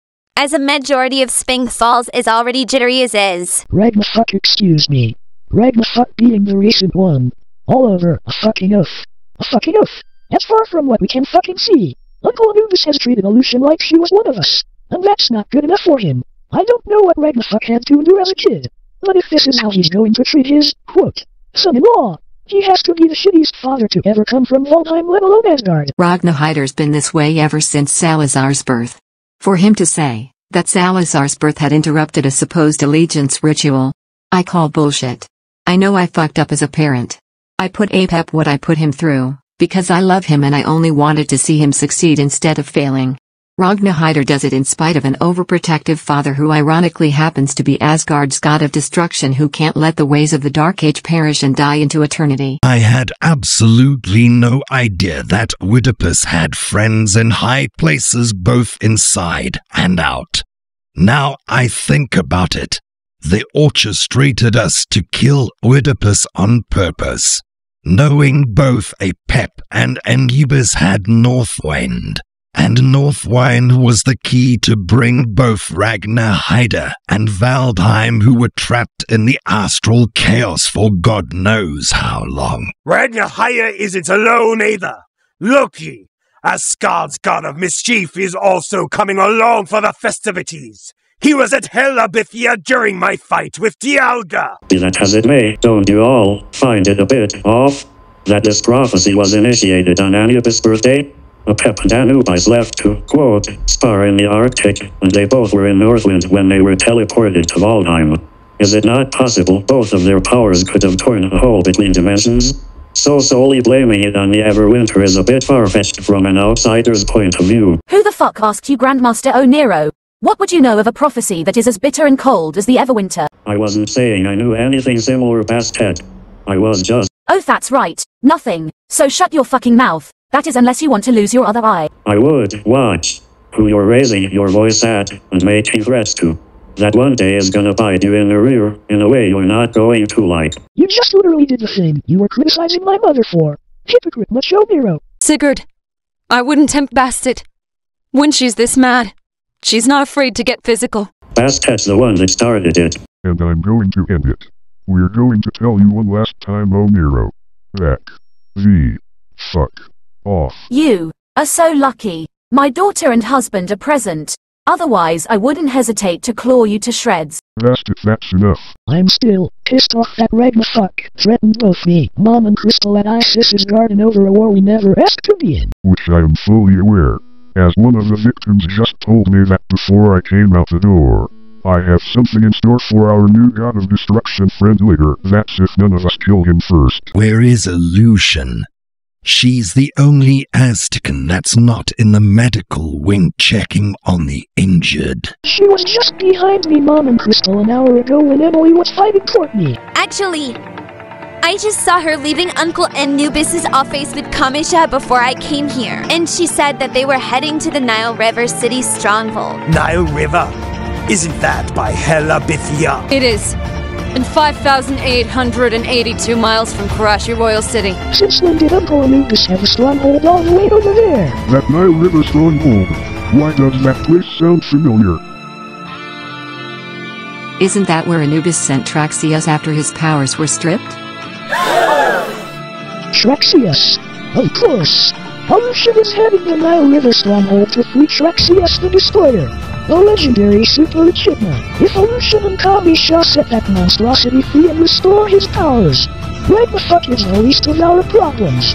as a majority of Spink Falls is already jittery as is. Ragnafuck, excuse me. Ragnafuck being the recent one. All over a fucking oath. A fucking oath. That's far from what we can fucking see. Uncle Anubis has treated Aleutian like she was one of us, and that's not good enough for him. I don't know what Ragnafuck had to endure as a kid, but if this is how he's going to treat his, quote, son-in-law, he has to be the shittiest father to ever come from Valdheim, let alone Asgard. Ragnaheidr's been this way ever since Salazar's birth. For him to say that Salazar's birth had interrupted a supposed allegiance ritual, I call bullshit. I know I fucked up as a parent. I put Apep what I put him through, because I love him and I only wanted to see him succeed instead of failing. Ragnaheidr does it in spite of an overprotective father who ironically happens to be Asgard's god of destruction who can't let the ways of the Dark Age perish and die into eternity. I had absolutely no idea that Oedipus had friends in high places both inside and out. Now I think about it. They orchestrated us to kill Oedipus on purpose, knowing both Apep and Anubis had Northwind, and Northwind was the key to bring both Ragnaheidr and Valdheim, who were trapped in the astral chaos for God knows how long. Ragnaheidr isn't alone either. Loki, Asgard's god of mischief, is also coming along for the festivities. He was at Helabithia during my fight with Dialga. Be that as it may, don't you all find it a bit off that this prophecy was initiated on Anubis' birthday? Apep and Anubis left to, quote, spar in the Arctic, and they both were in Northwind when they were teleported to Valdheim. Is it not possible both of their powers could have torn a hole between dimensions? So solely blaming it on the Everwinter is a bit far-fetched from an outsider's point of view. Who the fuck asked you, Grandmaster O'Nero? What would you know of a prophecy that is as bitter and cold as the Everwinter? I wasn't saying I knew anything similar, Bastet. I was just... Oh, that's right. Nothing. So shut your fucking mouth. That is unless you want to lose your other eye. I would watch who you're raising your voice at and making threats to. That one day is gonna bite you in the rear in a way you're not going to like. You just literally did the thing you were criticizing my mother for. Hypocrite Macho Nero. Sigurd, I wouldn't tempt Bastet. When she's this mad, she's not afraid to get physical. Bastet's the one that started it. And I'm going to end it. We're going to tell you one last time, O'Nero. Back the fuck off. You are so lucky. My daughter and husband are present. Otherwise, I wouldn't hesitate to claw you to shreds. That's enough. I'm still pissed off that Ragnafuck threatened both me, Mom, and Crystal at Isis's garden over a war we never asked to be in. Which I am fully aware, as one of the victims just told me that before I came out the door. I have something in store for our new god of destruction friend later, that's if none of us kill him first. Where is Aleutian? She's the only Aztecan that's not in the medical wing checking on the injured. She was just behind me, Mom and Crystal, an hour ago when Emily was fighting Courtney. Actually, I just saw her leaving Uncle Anubis' office with Kamisha before I came here, and she said that they were heading to the Nile River City stronghold. Nile River? Isn't that by Helabithia? It is. and 5,882 miles from Karashi Royal City. Since when did Uncle Anubis have a stronghold all the way over there? That Nile River stronghold. Why does that place sound familiar? Isn't that where Anubis sent Traxius after his powers were stripped? Traxius? Of course. Evolution is heading the Nile River stronghold to free Traxius the Destroyer, the legendary super echidna. If Evolution and Kamisha set that monstrosity free and restore his powers, where the fuck is the least of our problems?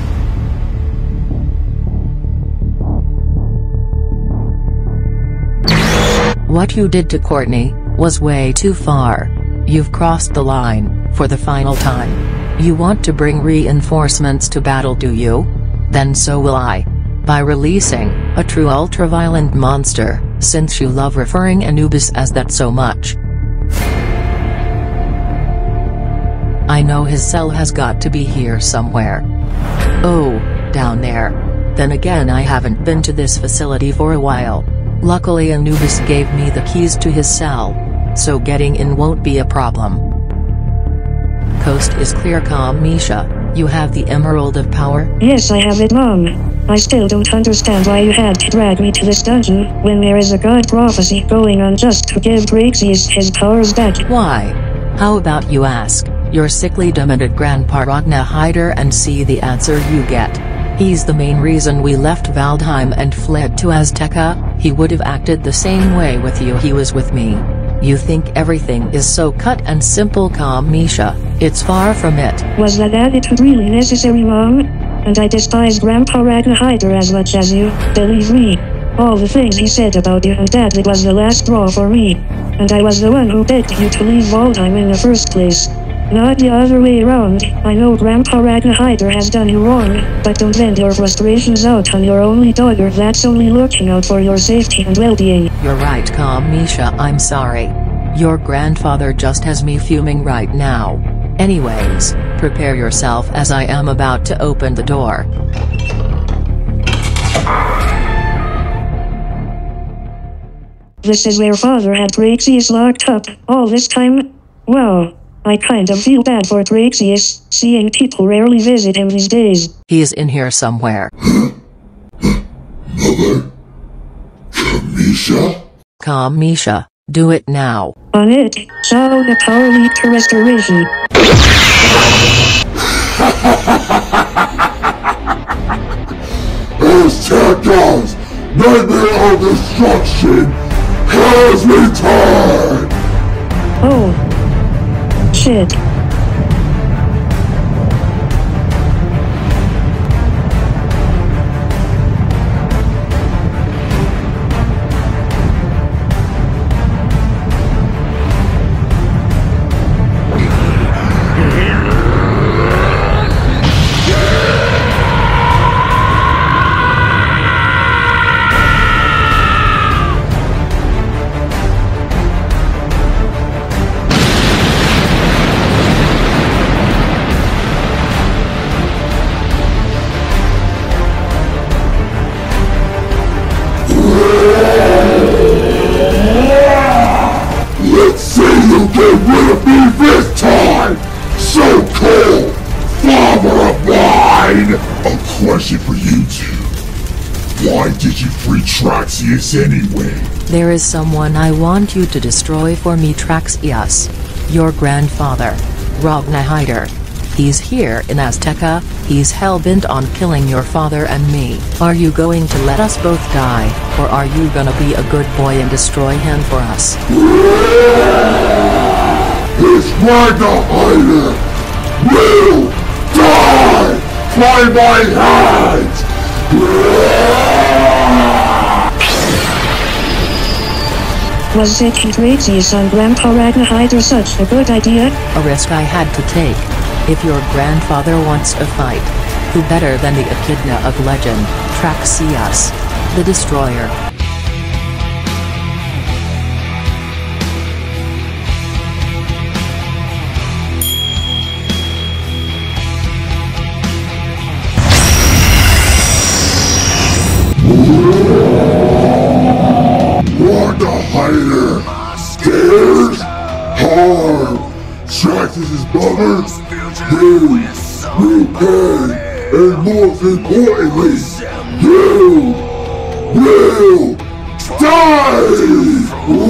What you did to Courtney was way too far. You've crossed the line, for the final time. You want to bring reinforcements to battle, do you? Then so will I. By releasing a true ultra-violent monster, since you love referring Anubis as that so much. I know his cell has got to be here somewhere. Oh, down there. Then again, I haven't been to this facility for a while. Luckily Anubis gave me the keys to his cell, so getting in won't be a problem. Coast is clear, Kamisha. You have the Emerald of Power? Yes, I have it, Mom. I still don't understand why you had to drag me to this dungeon, when there is a god prophecy going on just to give Traxius his powers back. Why? How about you ask your sickly demented grandpa Ragnaheidr and see the answer you get. He's the main reason we left Valdheim and fled to Azteca. He would have acted the same way with you he was with me. You think everything is so cut and simple, Kamisha. It's far from it. Was that attitude really necessary, Mom? And I despise Grandpa Ragnaheidr as much as you, believe me. All the things he said about you and Dad, it was the last straw for me. And I was the one who begged you to leave Valdheim in the first place. Not the other way around. I know Grandpa Ragnaheidr has done you wrong, but don't vent your frustrations out on your only daughter that's only looking out for your safety and well-being. You're right, Kamisha, I'm sorry. Your grandfather just has me fuming right now. Anyways, prepare yourself as I am about to open the door. This is where Father had Traxius locked up all this time? Wow. I kind of feel bad for Traxius, seeing people rarely visit him these days. He's in here somewhere. Mother? Kamisha? Kamisha, do it now. On it, sound the power leap to restoration. Azteca's nightmare of destruction has returned! Oh. Shit. Let's see you get rid of me this time! So cold! Father of mine! A question for you two. Why did you free Traxius anyway? There is someone I want you to destroy for me, Traxius. Your grandfather, Ragnaheidr. He's here in Azteca. He's hell-bent on killing your father and me. Are you going to let us both die, or are you gonna be a good boy and destroy him for us? This Ragnaheidr will die by my hands! Was taking Traxius on Grandpa Ragnaheidr such a good idea? A risk I had to take. If your grandfather wants a fight, who better than the echidna of legend, Traxius, the Destroyer? Ragnaheidr dares harm prophecies, brother. You pay, and most importantly, you will die!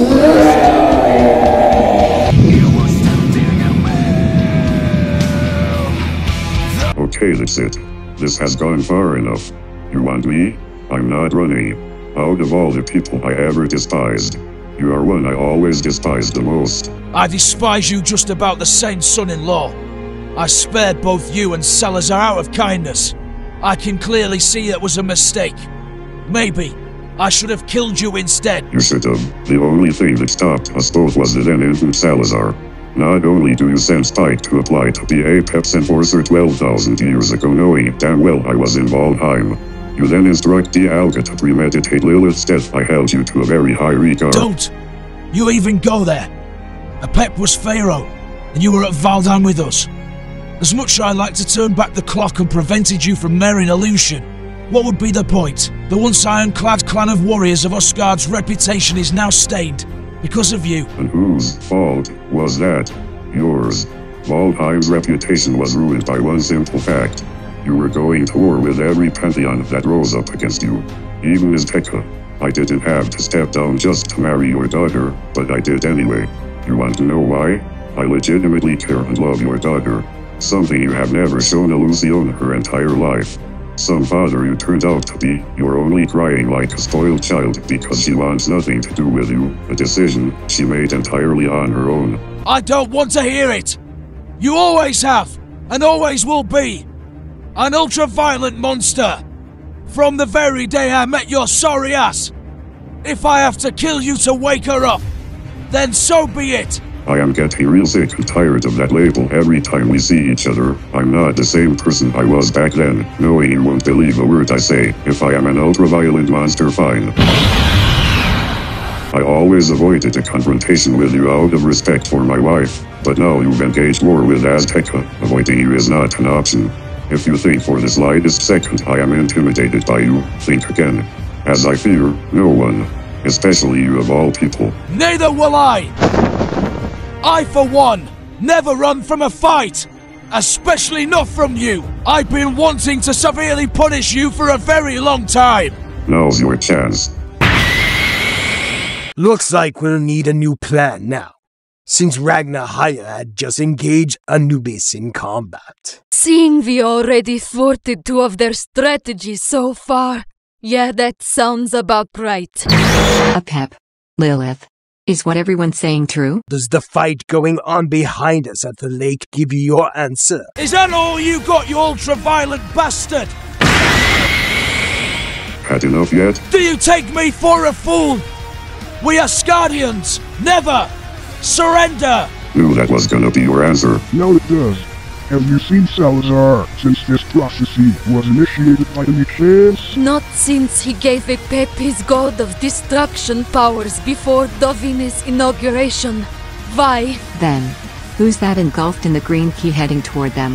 Okay, that's it. This has gone far enough. You want me? I'm not running. Out of all the people I ever despised, you are one I always despised the most. I despise you just about the same, son-in-law. I spared both you and Salazar out of kindness. I can clearly see that was a mistake. Maybe I should have killed you instead. You should have. The only thing that stopped us both was the then infant Salazar. Not only do you send Spike to apply to be Apep's enforcer 12,000 years ago, knowing damn well I was in Valdheim, you then instruct the Alga to premeditate Lilith's death. I held you to a very high regard. Don't you even go there. Apep was Pharaoh, and you were at Valdheim with us. As much as I like to turn back the clock and prevented you from marrying Illusion, what would be the point? The once ironclad clan of warriors of Asgard's reputation is now stained because of you. And whose fault was that? Yours. Valdheim's reputation was ruined by one simple fact. You were going to war with every pantheon that rose up against you. Even Azteca. I didn't have to step down just to marry your daughter, but I did anyway. You want to know why? I legitimately care and love your daughter. Something you have never shown Illusion her entire life. Some father you turned out to be, you're only crying like a spoiled child because she wants nothing to do with you, a decision she made entirely on her own. I don't want to hear it! You always have, and always will be, an ultra-violent monster! From the very day I met your sorry ass! If I have to kill you to wake her up, then so be it! I am getting real sick and tired of that label every time we see each other. I'm not the same person I was back then, knowing you won't believe a word I say. If I am an ultra-violent monster, fine. I always avoided a confrontation with you out of respect for my wife, but now you've engaged war with Azteca. Avoiding you is not an option. If you think for the slightest second I am intimidated by you, think again. As I fear no one, especially you of all people. Neither will I! I, for one, never run from a fight! Especially not from you! I've been wanting to severely punish you for a very long time! Now's your chance. Looks like we'll need a new plan now, since Ragnaheidr had just engaged Anubis in combat. Seeing we already thwarted two of their strategies so far, yeah, that sounds about right. Apep, Lilith. Is what everyone's saying true? Does the fight going on behind us at the lake give you your answer? Is that all you got, you ultra-violent bastard? Had enough yet? Do you take me for a fool? We Asgardians never surrender! Knew that was gonna be your answer. Now it does. Have you seen Salazar since this prophecy was initiated by any chance? Not since he gave Apep his god of destruction powers before Dovin's inauguration. Why? Then, who's that engulfed in the green key heading toward them?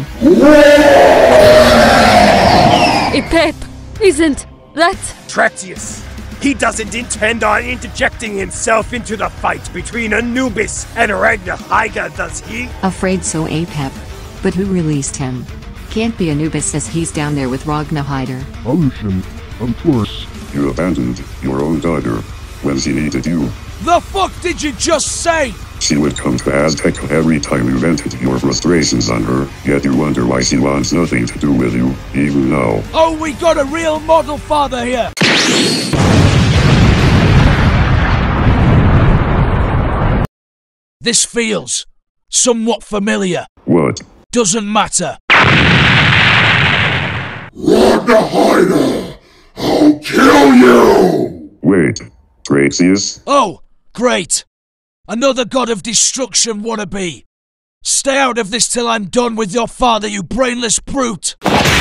Apep, isn't that... Traxius! He doesn't intend on interjecting himself into the fight between Anubis and Ragnaheidr, does he? Afraid so, Apep. But who released him? Can't be Anubis, says he's down there with Ragnaheidr. Illusion, of course. You abandoned your own daughter when she needed you. The fuck did you just say? She would come to Azteca every time you vented your frustrations on her, yet you wonder why she wants nothing to do with you, even now. Oh, we got a real model father here! This feels somewhat familiar. What? Doesn't matter. Ragnaheidr! I'll kill you! Wait, Traxius? Oh, great. Another god of destruction wannabe. Stay out of this till I'm done with your father, you brainless brute!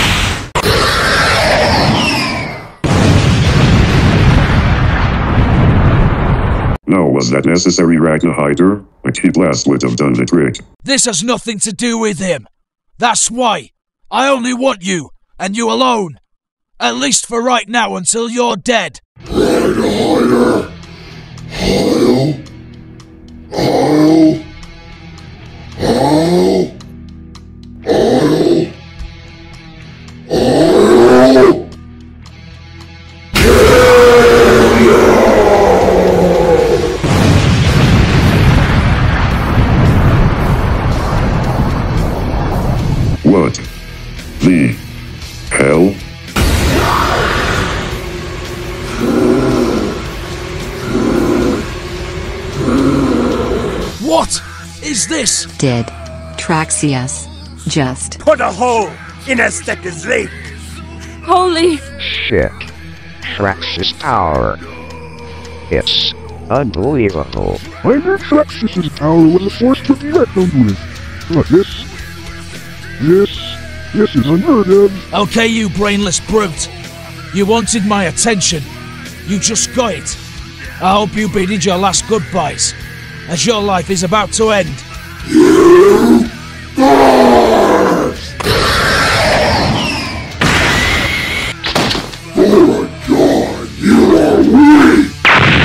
Now, was that necessary, Ragnaheidr? A key blast would have done the trick. This has nothing to do with him. That's why. I only want you, and you alone. At least for right now, until you're dead. Ragnaheidr! I'll What is this? Did Traxius just put a hole in Azteca's lake? Holy shit. Traxxas power. It's unbelievable. I knew Traxxas' power was a force to be reckoned with. But this is unheard of. Okay, you brainless brute. You wanted my attention. You just got it. I hope you bided your last goodbyes, as your life is about to end. You first! Oh my god, you are weak!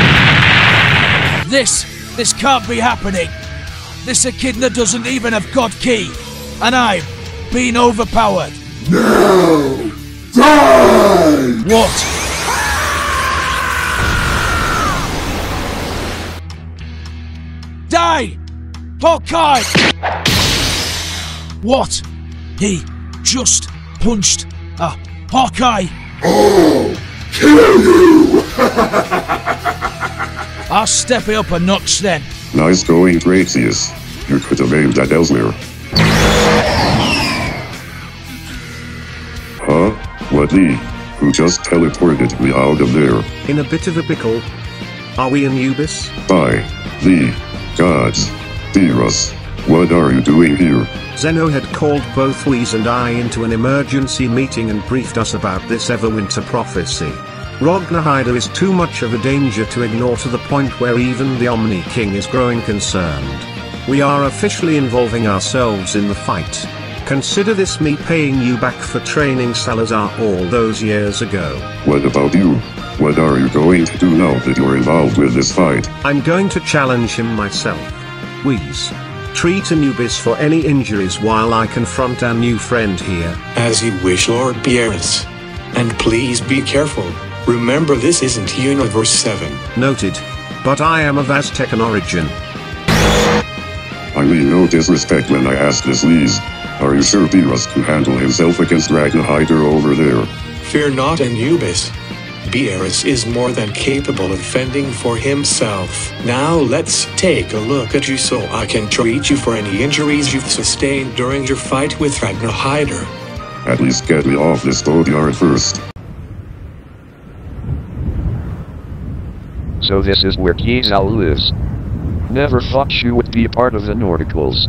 This can't be happening. This echidna doesn't even have God Key, and I've been overpowered. Now, die! What? Die! Hawkeye! What? He just punched a Hawkeye! I'll kill you! I'll step it up a notch then. Nice going, Traxius. You could have aimed that elsewhere. Huh? What the? Who just teleported me out of there? In a bit of a pickle. Are we Anubis? By the gods. Beerus, what are you doing here? Zeno had called both Whis and I into an emergency meeting and briefed us about this Everwinter prophecy. Ragnaheidr is too much of a danger to ignore, to the point where even the Omni King is growing concerned. We are officially involving ourselves in the fight. Consider this me paying you back for training Salazar all those years ago. What about you? What are you going to do now that you're involved with this fight? I'm going to challenge him myself. Whis, treat Anubis for any injuries while I confront our new friend here. As you wish, Lord Beerus. And please be careful. Remember, this isn't Universe 7. Noted. But I am of Aztecan origin. I mean no disrespect when I ask this, Whis. Are you sure Beerus can handle himself against Ragnaheidr over there? Fear not, Anubis. Beerus is more than capable of fending for himself. Now let's take a look at you so I can treat you for any injuries you've sustained during your fight with Ragnaheidr. At least get me off this boatyard first. So this is where Kiesal lives. Never thought you would be a part of the Nordicals.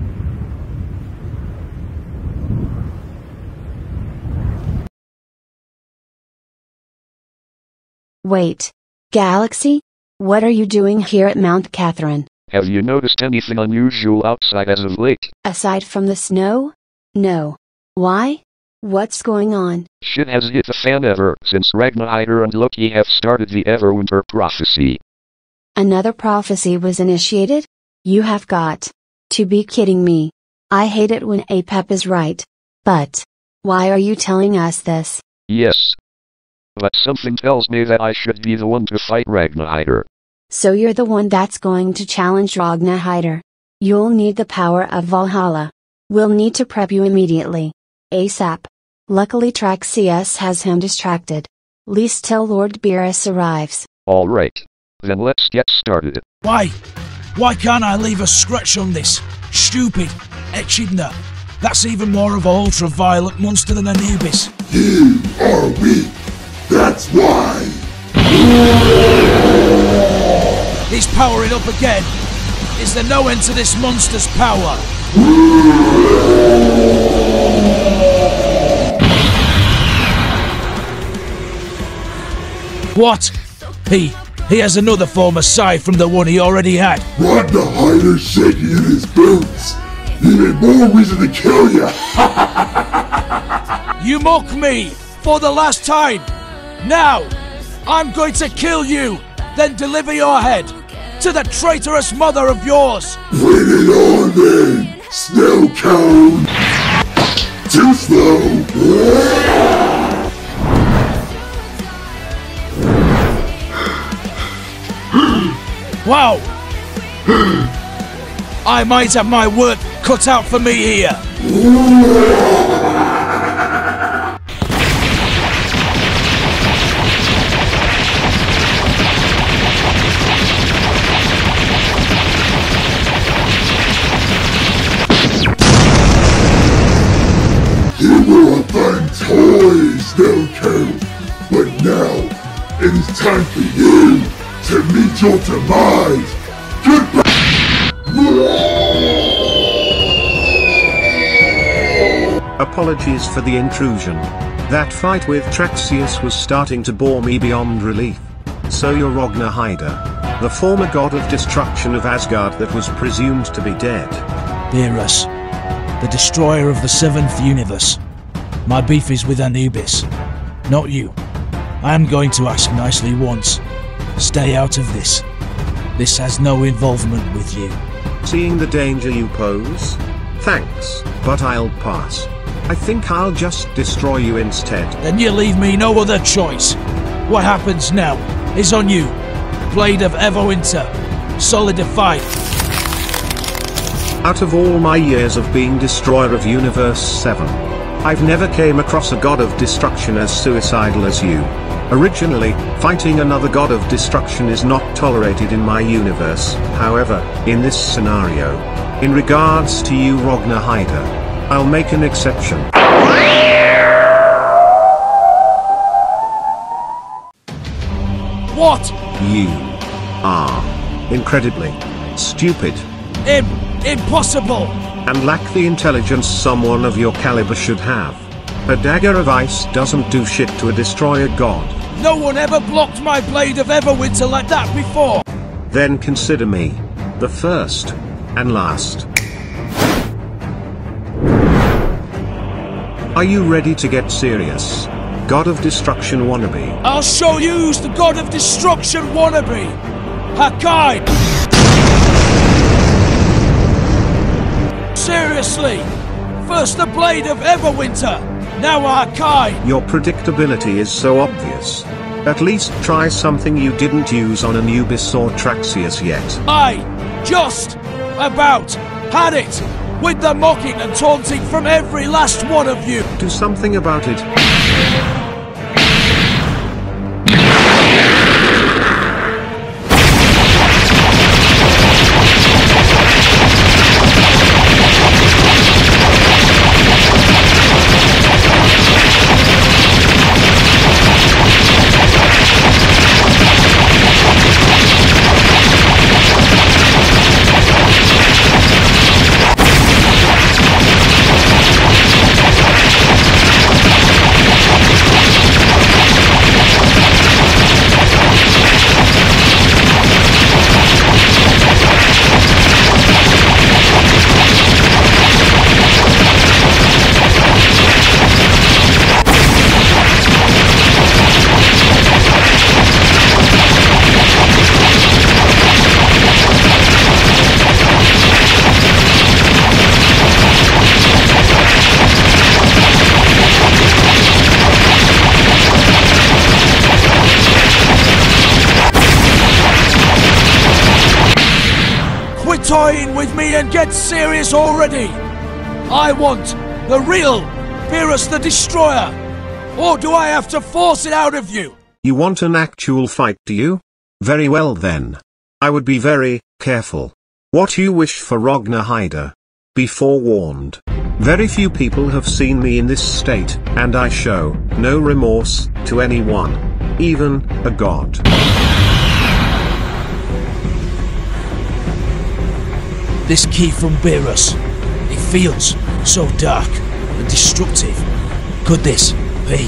Wait. Galaxy? What are you doing here at Mount Catherine? Have you noticed anything unusual outside as of late? Aside from the snow? No. Why? What's going on? Shit has hit the fan ever since Ragnaheidr and Loki have started the Everwinter prophecy. Another prophecy was initiated? You have got to be kidding me. I hate it when Apep is right. But why are you telling us this? Yes. But something tells me that I should be the one to fight Ragnaheidr. So you're the one that's going to challenge Ragnaheidr. You'll need the power of Valhalla. We'll need to prep you immediately. ASAP. Luckily Traxius has him distracted. Least till Lord Beerus arrives. Alright. Then let's get started. Why? Why can't I leave a scratch on this stupid echidna? That's even more of an ultra-violent monster than Anubis. You are weak. That's why. He's powering up again. Is there no end to this monster's power? What? He has another form aside from the one he already had. Ragnaheidr shaking in his boots. Even more reason to kill you. You mock me for the last time. Now, I'm going to kill you, then deliver your head to the traitorous mother of yours. Bring it on then, snow cone. Too slow. Wow! I might have my work cut out for me here. time for you to meet your demise. Goodbye. Apologies for the intrusion. That fight with Traxius was starting to bore me beyond relief. So you're Ragnaheidr, the former god of destruction of Asgard that was presumed to be dead. Beerus, the destroyer of the seventh universe. My beef is with Anubis, not you. I am going to ask nicely once. Stay out of this. This has no involvement with you. Seeing the danger you pose? Thanks, but I'll pass. I think I'll just destroy you instead. Then you leave me no other choice. What happens now is on you. Blade of Everwinter, solidified. Out of all my years of being destroyer of Universe 7, I've never came across a god of destruction as suicidal as you. Originally, fighting another god of destruction is not tolerated in my universe. However, in this scenario, in regards to you Ragnaheidr, I'll make an exception. What? You are incredibly stupid. Impossible! And lack the intelligence someone of your caliber should have. A dagger of ice doesn't do shit to a destroyer god. No one ever blocked my Blade of Everwinter like that before! Then consider me the first and last. Are you ready to get serious? God of Destruction wannabe. I'll show you who's the God of Destruction wannabe! Hakai! Seriously! First the Blade of Everwinter, now Hakai! Your predictability is so obvious. At least try something you didn't use on Anubis or Traxius yet. I just about had it! With the mocking and taunting from every last one of you! Do something about it. Toying with me and get serious already! I want the real Beerus the Destroyer! Or do I have to force it out of you? You want an actual fight, do you? Very well then. I would be very careful. What you wish for Ragnaheidr. Be forewarned. Very few people have seen me in this state, and I show no remorse to anyone. Even a god. This key from Beerus, it feels so dark and destructive. Could this be?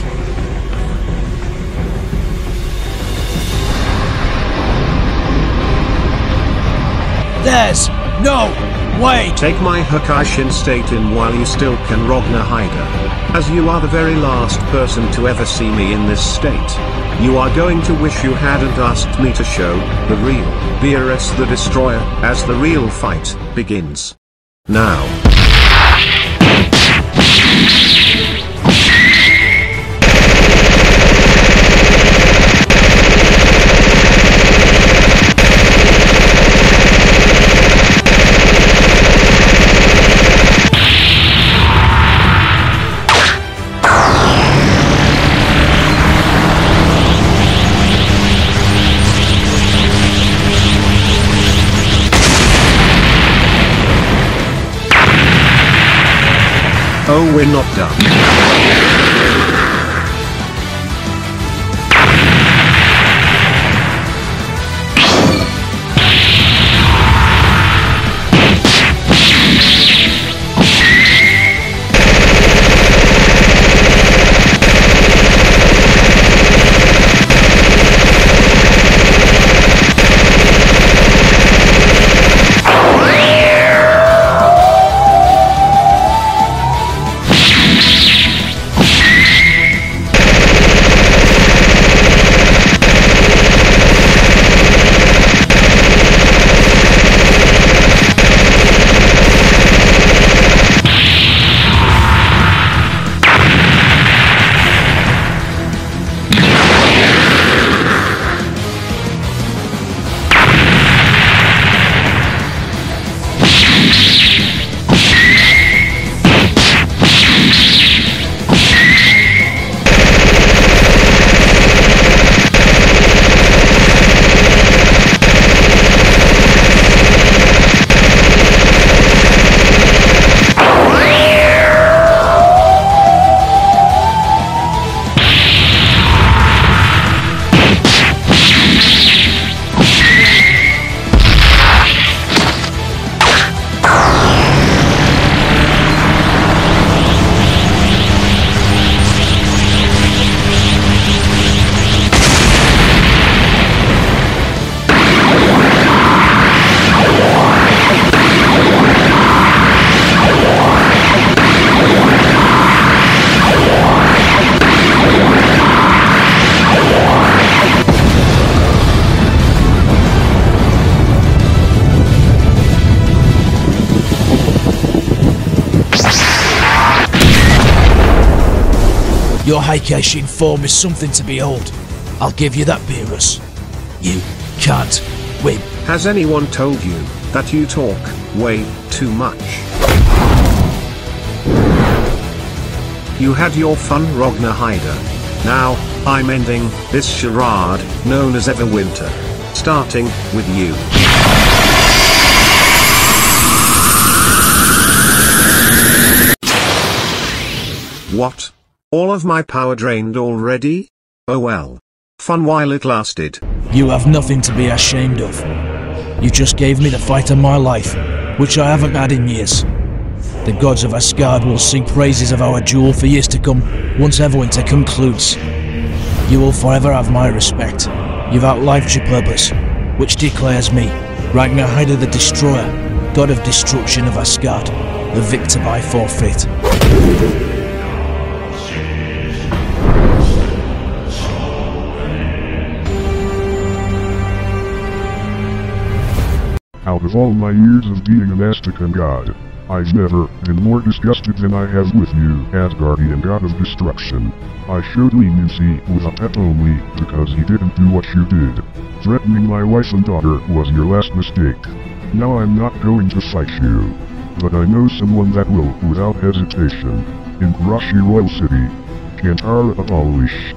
There's no way! Take my Hakai state in while you still can, Ragnaheidr. As you are the very last person to ever see me in this state. You are going to wish you hadn't asked me to show the real Beerus the Destroyer as the real fight begins. Now. Oh, we're not done. Your Heikashin form is something to behold. I'll give you that, Beerus. You can't win. Has anyone told you that you talk way too much? You had your fun, Ragnaheidr. Now, I'm ending this charade known as Everwinter. Starting with you. What? All of my power drained already? Oh well. Fun while it lasted. You have nothing to be ashamed of. You just gave me the fight of my life, which I haven't had in years. The gods of Asgard will sing praises of our duel for years to come, once Everwinter concludes. You will forever have my respect. You've outlived your purpose, which declares me, Ragnaheidr the Destroyer, god of destruction of Asgard, the victor by forfeit. Out of all my years of being an Aztecan god, I've never been more disgusted than I have with you, Asgardian god of destruction. I showed leniency with Apep only because he didn't do what you did. Threatening my wife and daughter was your last mistake. Now I'm not going to fight you. But I know someone that will, without hesitation. In Karashi Royal City. Kantara Abolish.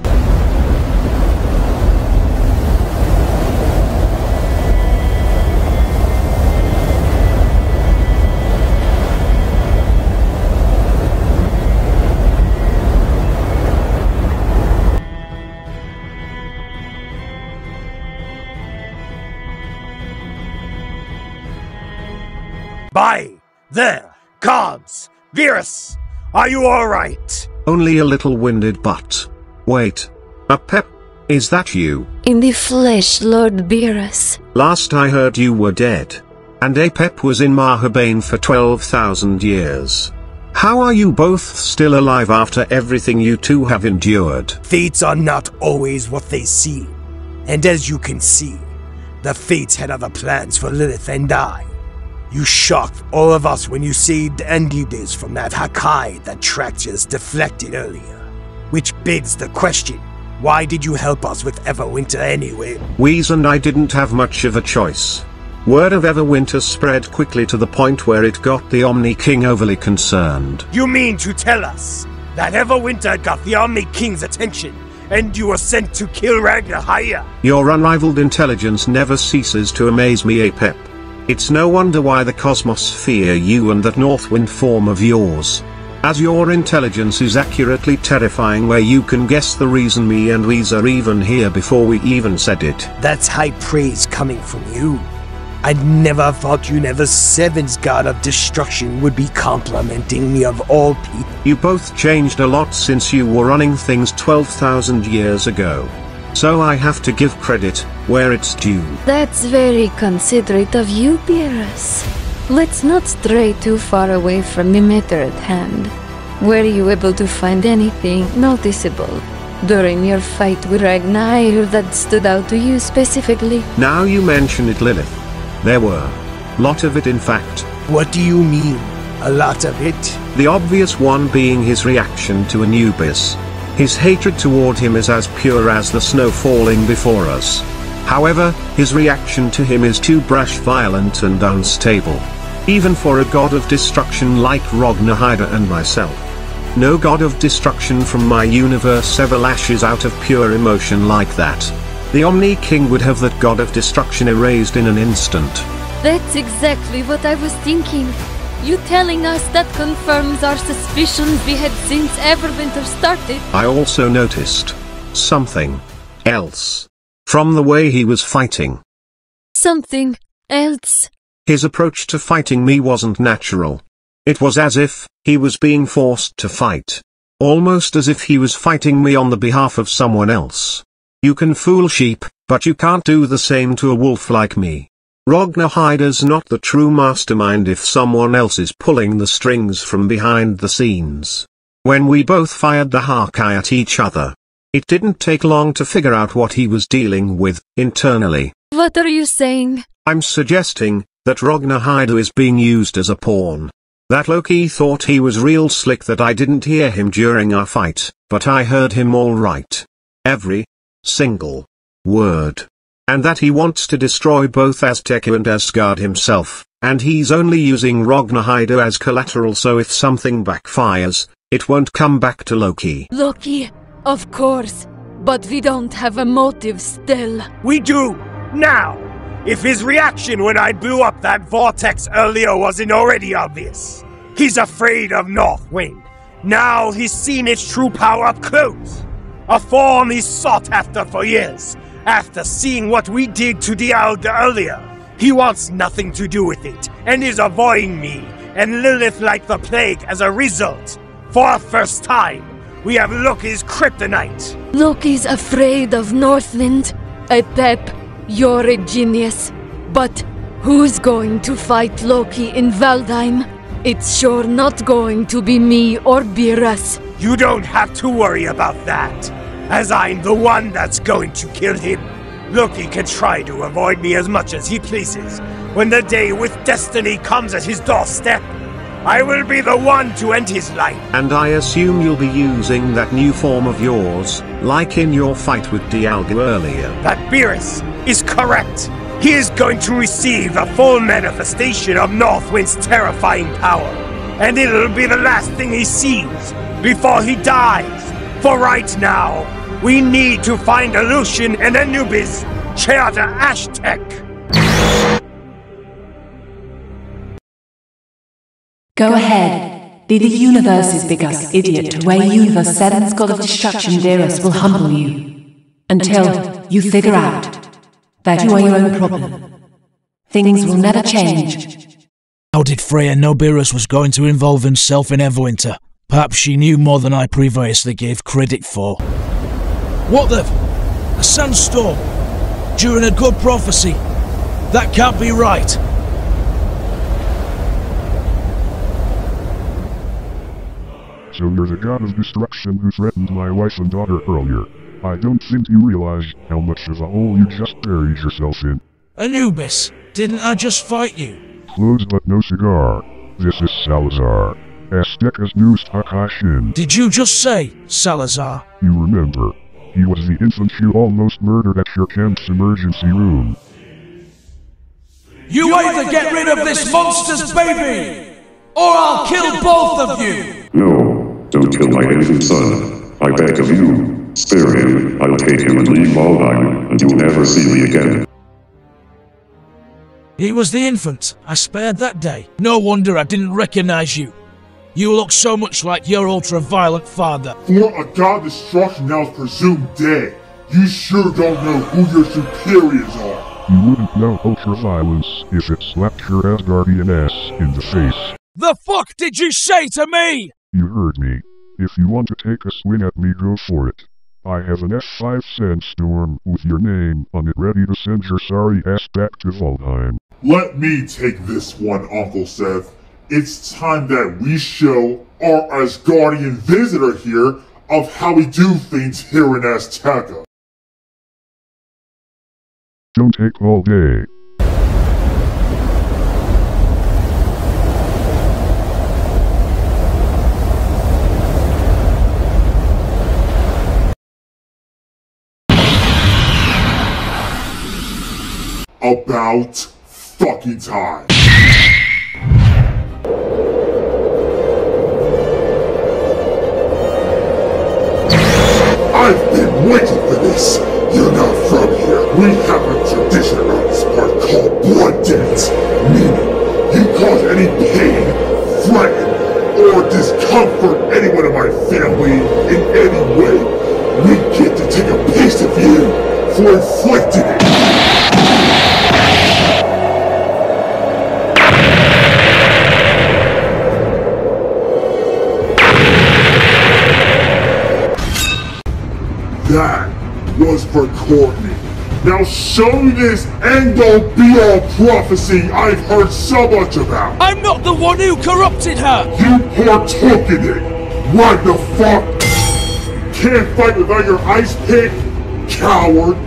Bye! There! Gods! Virus! Are you alright? Only a little winded, but... Wait. Apep? Is that you? In the flesh, Lord Beerus. Last I heard you were dead. And Apep was in Valdheim for 12,000 years. How are you both still alive after everything you two have endured? Fates are not always what they seem. And as you can see, the Fates had other plans for Lilith and I. You shocked all of us when you saved Anubis from that Hakai that Traxxas deflected earlier. Which begs the question, why did you help us with Everwinter anyway? Wheeze and I didn't have much of a choice. Word of Everwinter spread quickly to the point where it got the Omni King overly concerned. You mean to tell us that Everwinter got the Omni King's attention and you were sent to kill Ragnaheidr? Your unrivaled intelligence never ceases to amaze me, Apep. It's no wonder why the cosmos fear you and that Northwind form of yours. As your intelligence is accurately terrifying where you can guess the reason me and Wheeze are even here before we even said it. That's high praise coming from you. I never thought Universe 7's god of destruction would be complimenting me of all people. You both changed a lot since you were running things 12,000 years ago. So I have to give credit where it's due. That's very considerate of you, Beerus. Let's not stray too far away from the matter at hand. Were you able to find anything noticeable during your fight with Ragnaheidr that stood out to you specifically? Now you mention it, Lilith. There were. Lot of it, in fact. What do you mean, a lot of it? The obvious one being his reaction to Anubis. His hatred toward him is as pure as the snow falling before us. However, his reaction to him is too brash, violent and unstable. Even for a god of destruction like Ragnaheidr and myself. No god of destruction from my universe ever lashes out of pure emotion like that. The Omni King would have that god of destruction erased in an instant. That's exactly what I was thinking. You telling us that confirms our suspicions we had since Everwinter started. I also noticed something else from the way he was fighting. Something else? His approach to fighting me wasn't natural. It was as if he was being forced to fight. Almost as if he was fighting me on the behalf of someone else. You can fool sheep, but you can't do the same to a wolf like me. Ragnaheidr's not the true mastermind if someone else is pulling the strings from behind the scenes. When we both fired the Hakai at each other, it didn't take long to figure out what he was dealing with, internally. What are you saying? I'm suggesting that Ragnaheidr is being used as a pawn. That Loki thought he was real slick that I didn't hear him during our fight, but I heard him all right. Every single word. And that he wants to destroy both Azteca and Asgard himself, and he's only using Ragnaheidr as collateral, so if something backfires, it won't come back to Loki. Loki, of course, but we don't have a motive still. We do! Now! If his reaction when I blew up that vortex earlier wasn't already obvious. He's afraid of Northwind. Now he's seen its true power up close. A form he's sought after for years. After seeing what we did to the Elder earlier, he wants nothing to do with it, and is avoiding me and Lilith like the plague as a result. For the first time, we have Loki's kryptonite. Loki's afraid of Northwind. Apep, you're a genius. But who's going to fight Loki in Valdheim? It's sure not going to be me or Beerus. You don't have to worry about that, as I'm the one that's going to kill him. Loki can try to avoid me as much as he pleases. When the day with destiny comes at his doorstep, I will be the one to end his life. And I assume you'll be using that new form of yours, like in your fight with Dialga earlier. That Beerus is correct. He is going to receive the full manifestation of Northwind's terrifying power. And it'll be the last thing he sees before he dies. For right now, we need to find Lucian and Anubis, Charter Aztec. Go ahead. Be the universe's biggest idiot to where Universe 7's God of Destruction Beerus will humble you. Until you figure out that you are your own problem. Things will never change. How did Freya know Beerus was going to involve himself in Everwinter? Perhaps she knew more than I previously gave credit for. What the? A sandstorm? During a good prophecy? That can't be right. So you're the god of destruction who threatened my wife and daughter earlier. I don't think you realize how much of a hole you just buried yourself in. Anubis, didn't I just fight you? Close but no cigar. This is Salazar, Azteca's new Discretion. Did you just say Salazar? You remember. He was the infant you almost murdered at your camp's emergency room. You either get rid of this monster's baby, or I'll kill both of you! No, don't kill my infant son. I beg of you. Spare him, I'll take him and leave Valdheim, and you'll never see me again. He was the infant I spared that day. No wonder I didn't recognize you. You look so much like your ultra-violent father. For a god destruction now is presumed dead, you sure don't know who your superiors are. You wouldn't know ultra-violence if it slapped your Asgardian ass in the face. The fuck did you say to me? You heard me. If you want to take a swing at me, go for it. I have an F5 sandstorm with your name on it ready to send your sorry ass back to Valdheim. Let me take this one, Uncle Seth. It's time that we show our Asgardian visitor here of how we do things here in Azteca. Don't take all day. About fucking time. I've been waiting for this. You're not from here. We have a tradition around this part called blood dance, meaning you cause any pain, threaten, or discomfort anyone in my family in any way, we get to take a piece of you for inflicting it. That was for Courtney. Now show me this end-all be-all prophecy I've heard so much about. I'm not the one who corrupted her! You partook in it! What the fuck? Can't fight without your ice pick, coward!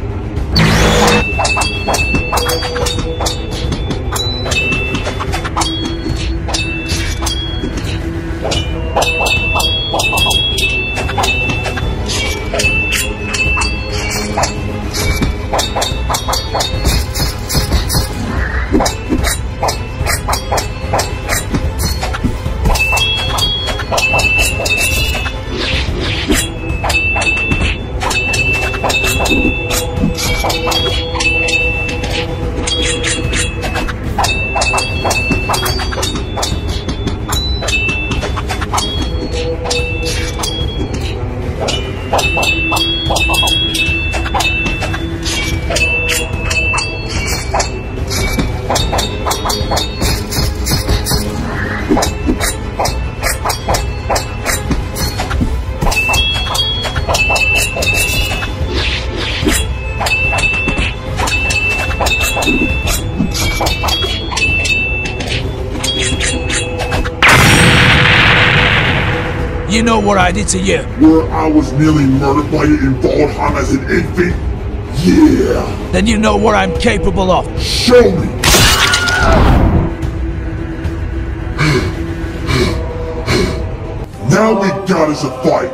You know what I did to you? Where I was nearly murdered by you in Valdheim as an infant? Yeah! Then you know what I'm capable of. Show me! Now we got us a fight!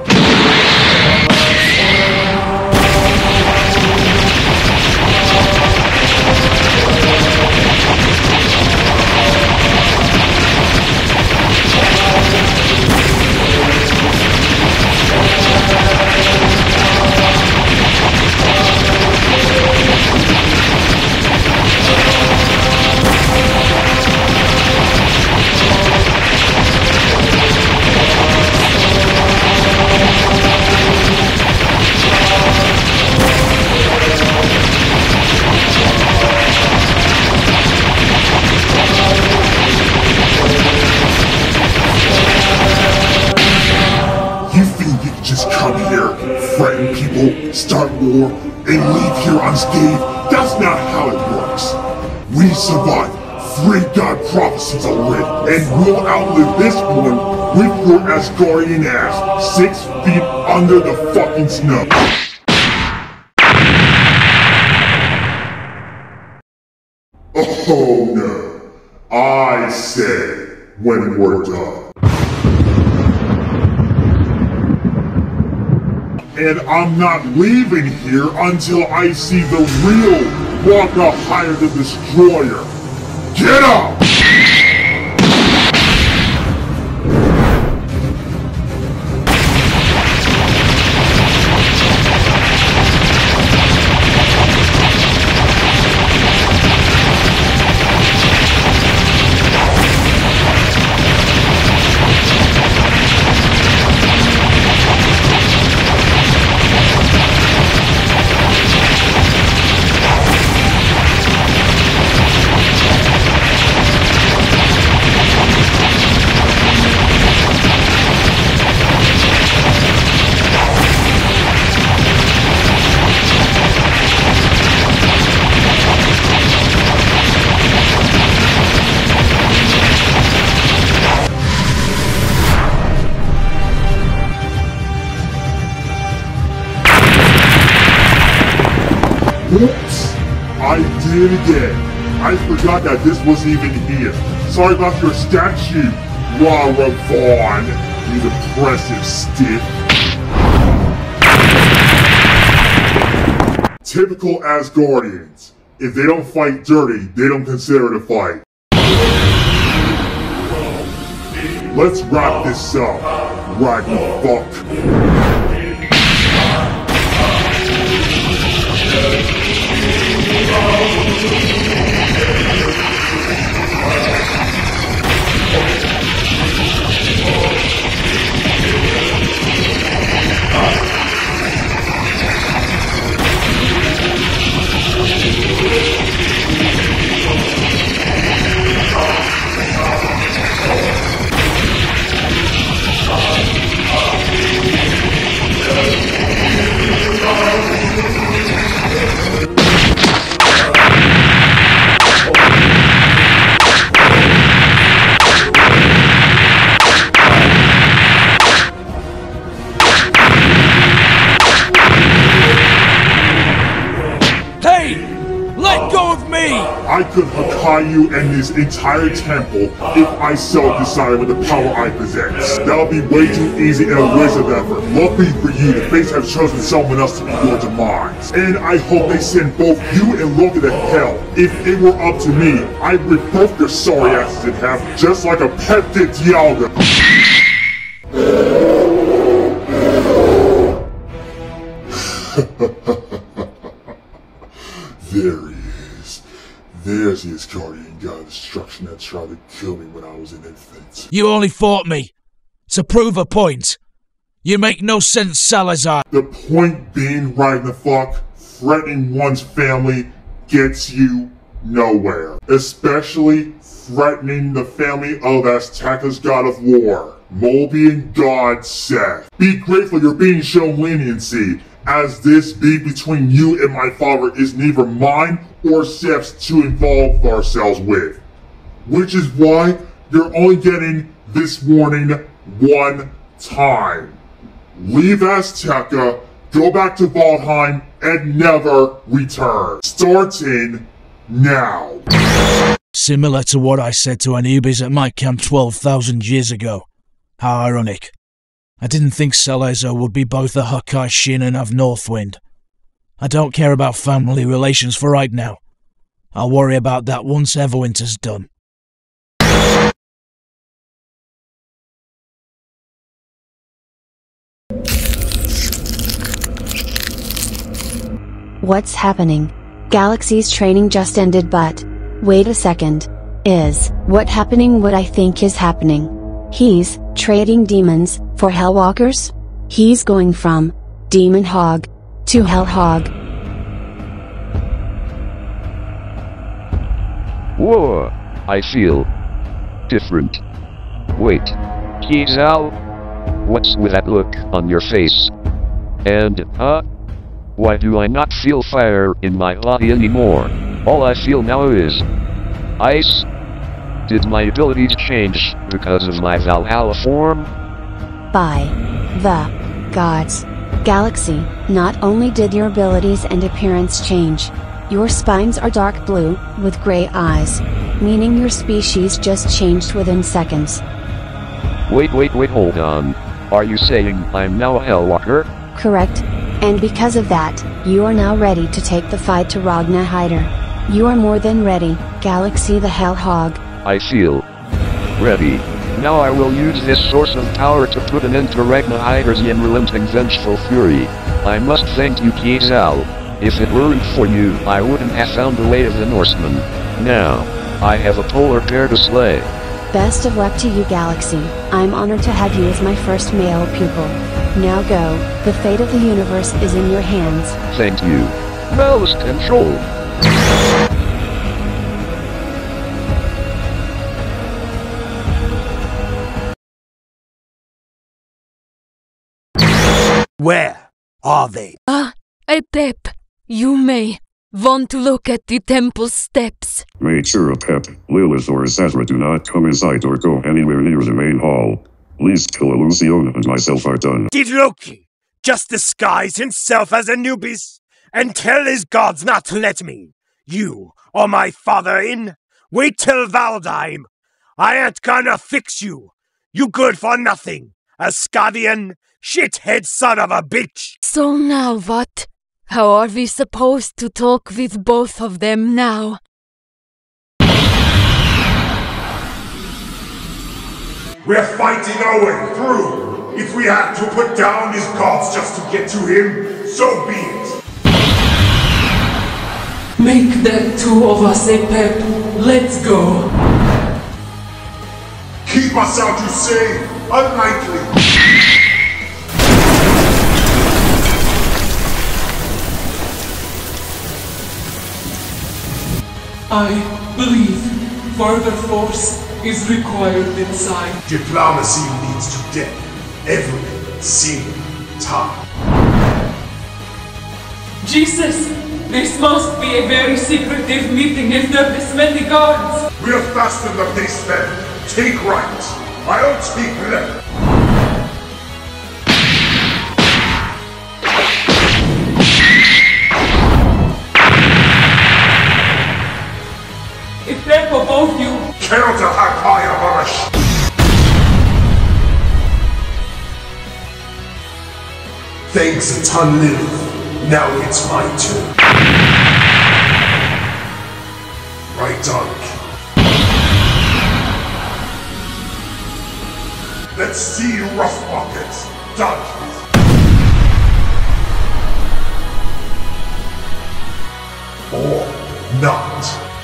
Start war, and leave here unscathed. That's not how it works. We survived 3 god prophecies already, and we'll outlive this one with your Asgardian ass 6 feet under the fucking snow. Oh no. I say when we're done. And I'm not leaving here until I see the real Ragnaheidr the Destroyer. Get up! Oops! I did it again. I forgot that this wasn't even here. Sorry about your statue, Rara Vaughn, you impressive stiff. Typical Asgardians. If they don't fight dirty, they don't consider it a fight. Let's wrap this up, Ragnaheidr. I could Hakai you and this entire temple if I self-decided with the power I possess. That'll be way too easy and a waste of effort. Luckily for you, the fates have chosen someone else to be your demise. And I hope they send both you and Loki to hell. If it were up to me, I'd rip both your sorry asses in half, just like a pet did Dialga. There he is. There's the Asgardian God Destruction that tried to kill me when I was an infant. You only fought me to prove a point. You make no sense, Salazar. The point being, Ragnaheidr, threatening one's family gets you nowhere. Especially threatening the family of Azteca's God of War, Mobian God Verse. Be grateful you're being shown leniency, as this beef between you and my father is neither mine or Seth's to involve ourselves with. Which is why you're only getting this warning one time. Leave Azteca, go back to Valdheim, and never return. Starting now. Similar to what I said to Anubis at my camp 12,000 years ago. How ironic. I didn't think Salazar would be both a Hakai Shin and have Northwind. I don't care about family relations for right now. I'll worry about that once Everwinter's done. What's happening? Galaxy's training just ended, but wait a second. Is what happening what I think is happening? He's trading demons for Hellwalkers? He's going from Demon Hog to Hell Hog. Whoa, I feel different. Wait, Kizal? What's with that look on your face? And, why do I not feel fire in my body anymore? All I feel now is ice. Did my abilities change because of my Valhalla form? By the gods. Galaxy, not only did your abilities and appearance change, your spines are dark blue, with gray eyes, meaning your species just changed within seconds. Wait, hold on. Are you saying I'm now a Hellwalker? Correct. And because of that, you are now ready to take the fight to Ragnaheidr. You are more than ready, Galaxy the Hell Hog. I feel ready. Now I will use this source of power to put an end to Ragnaheidr's unrelenting vengeful fury. I must thank you, Kizal. If it weren't for you, I wouldn't have found the way of the Norsemen. Now, I have a polar bear to slay. Best of luck to you, Galaxy. I'm honored to have you as my first male pupil. Now go, the fate of the universe is in your hands. Thank you. Mouse control. Where are they? Apep, you may want to look at the temple steps. Make sure Apep, Lilith or Azadra do not come inside or go anywhere near the main hall. Least Luciona and myself are done. Did Loki just disguise himself as Anubis and tell his gods not to let me, you, or my father in? Wait till Valdheim. I ain't gonna fix you. You good for nothing. Asgardian, shithead son of a bitch. So now what? How are we supposed to talk with both of them now? We're fighting our way through. If we have to put down his gods just to get to him, so be it. Make that two of us, Apep. Let's go. Keep us out, you say? Unlikely. I believe further force is required inside. Diplomacy leads to death every single time. Jesus! This must be a very secretive meeting if there are this many guards! We'll fasten the pace then. Take right. I'll take left. If they're for both you... Counter Hakai Amarash! Thanks a ton, Lilith. Now it's my turn. Right on. Let's see you rough buckets. Dodge this. Or not.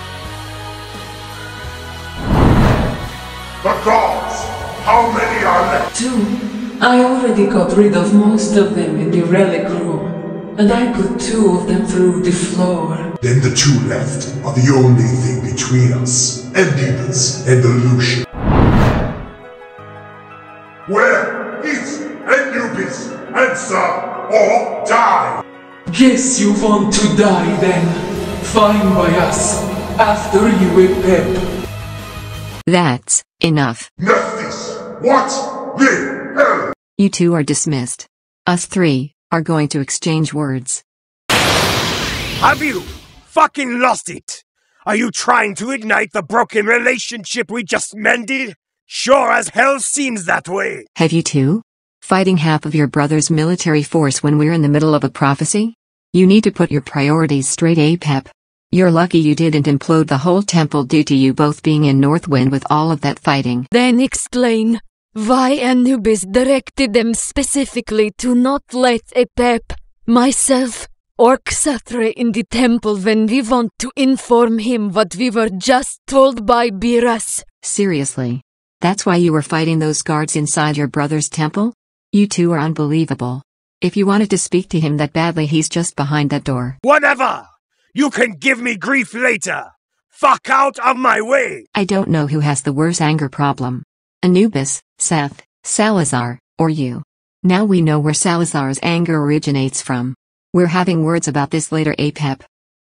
The gods! How many are left? 2. I already got rid of most of them in the relic room. And I put 2 of them through the floor. Then the 2 left are the only thing between us, Anubis and Illusion. Where is Anubis? Answer or die! Guess you want to die then. Fine by us. After you, Apep. That's enough. Nephthys, what the hell? You two are dismissed. Us three are going to exchange words. Have you fucking lost it? Are you trying to ignite the broken relationship we just mended? Sure as hell seems that way. Have you two? Fighting half of your brother's military force when we're in the middle of a prophecy? You need to put your priorities straight, Apep. You're lucky you didn't implode the whole temple due to you both being in Northwind with all of that fighting. Then explain why Anubis directed them specifically to not let Apep, myself, or Xathre in the temple when we want to inform him what we were just told by Biras. Seriously? That's why you were fighting those guards inside your brother's temple? You two are unbelievable. If you wanted to speak to him that badly, he's just behind that door. Whatever! You can give me grief later! Fuck out of my way! I don't know who has the worst anger problem. Anubis, Seth, Salazar, or you. Now we know where Salazar's anger originates from. We're having words about this later, Apep.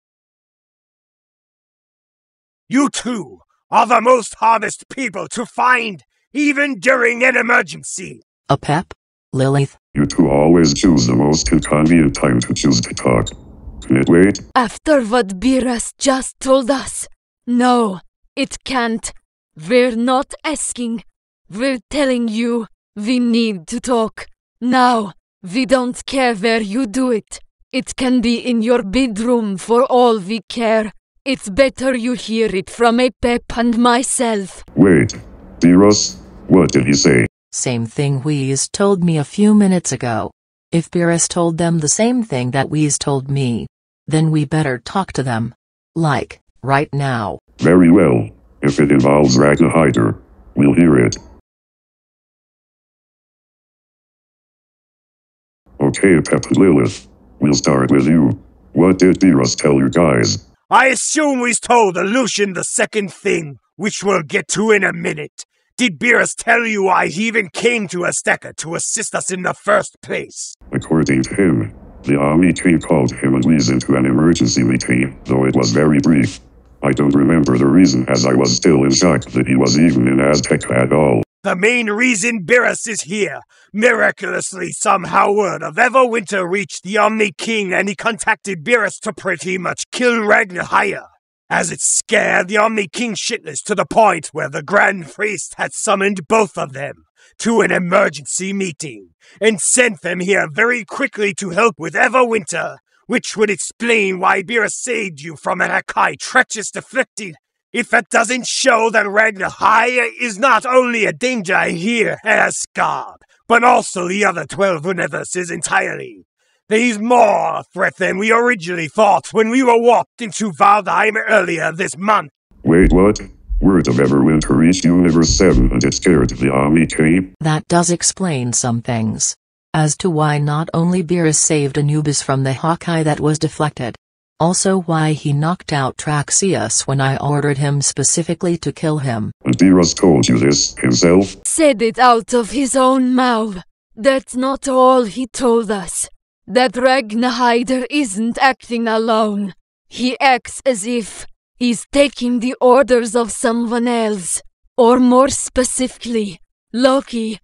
You two are the most hardest people to find, even during an emergency. Apep? Lilith? You two always choose the most inconvenient time to choose to talk. Can it wait? After what Biras just told us. No, it can't. We're not asking. We're telling you we need to talk. Now, we don't care where you do it. It can be in your bedroom for all we care. It's better you hear it from Apep and myself. Wait. Biras? What did he say? Same thing Wheeze told me a few minutes ago. If Biras told them the same thing that Wheeze told me, then we better talk to them. Like, right now. Very well. If it involves Ragnaheidr, we'll hear it. Okay, Apep and Lilith. We'll start with you. What did Biras tell you guys? I assume we told Lucian the second thing, which we'll get to in a minute. Did Biras tell you why he even came to Azteca to assist us in the first place? According to him, the Omni King called him and Wheeze into an emergency meeting, though it was very brief. I don't remember the reason, as I was still in shock that he was even in Azteca at all. The main reason Biras is here, miraculously somehow word of Everwinter reached the Omni King and he contacted Biras to pretty much kill Ragnaheidr, as it scared the Omni King shitless to the point where the Grand Priest had summoned both of them to an emergency meeting and sent them here very quickly to help with Everwinter, which would explain why Biras saved you from an Akai treacherous afflicted. If that doesn't show that Ragnaheidr is not only a danger here at Asgard, but also the other 12 universes entirely. That he's more a threat than we originally thought when we were warped into Valdheim earlier this month. Wait, what? Word of Everwinter reached Universe 7 and it scared the Omni King? That does explain some things. As to why not only Biras saved Anubis from the Hawkeye that was deflected, also why he knocked out Traxius when I ordered him specifically to kill him. And Biras told you this himself? Said it out of his own mouth. That's not all he told us. That Ragnaheidr isn't acting alone. He acts as if he's taking the orders of someone else. Or more specifically, Loki.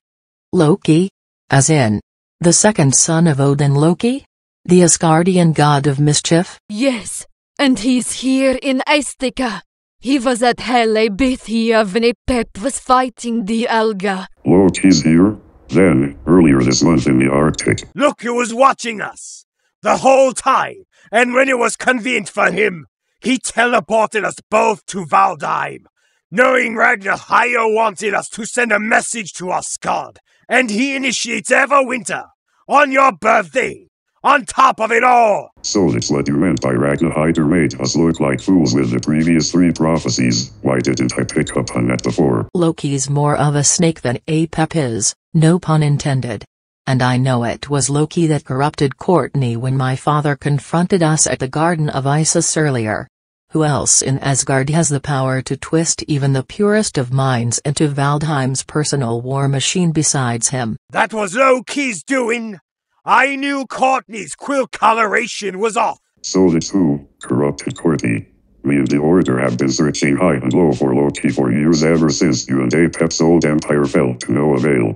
Loki? As in, the second son of Odin Loki? The Asgardian god of mischief? Yes, and he's here in Azteca. He was at Helabithia when Apep was fighting the Alga. Loki's here? Then, earlier this month in the Arctic. Loki was watching us the whole time, and when it was convenient for him, he teleported us both to Valdheim, knowing Ragnaheidr wanted us to send a message to Asgard, and he initiates Everwinter on your birthday. On top of it all! So that's what you meant by Ragnaheidr made us look like fools with the previous 3 prophecies. Why didn't I pick up on that before? Loki's more of a snake than Apep is, no pun intended. And I know it was Loki that corrupted Courtney when my father confronted us at the Garden of Isis earlier. Who else in Asgard has the power to twist even the purest of minds into Valdheim's personal war machine besides him? That was Loki's doing! I knew Courtney's quill coloration was off. So that's who corrupted Courtney. We and the Order have been searching high and low for Loki for years, ever since you and Apep's old empire fell to no avail.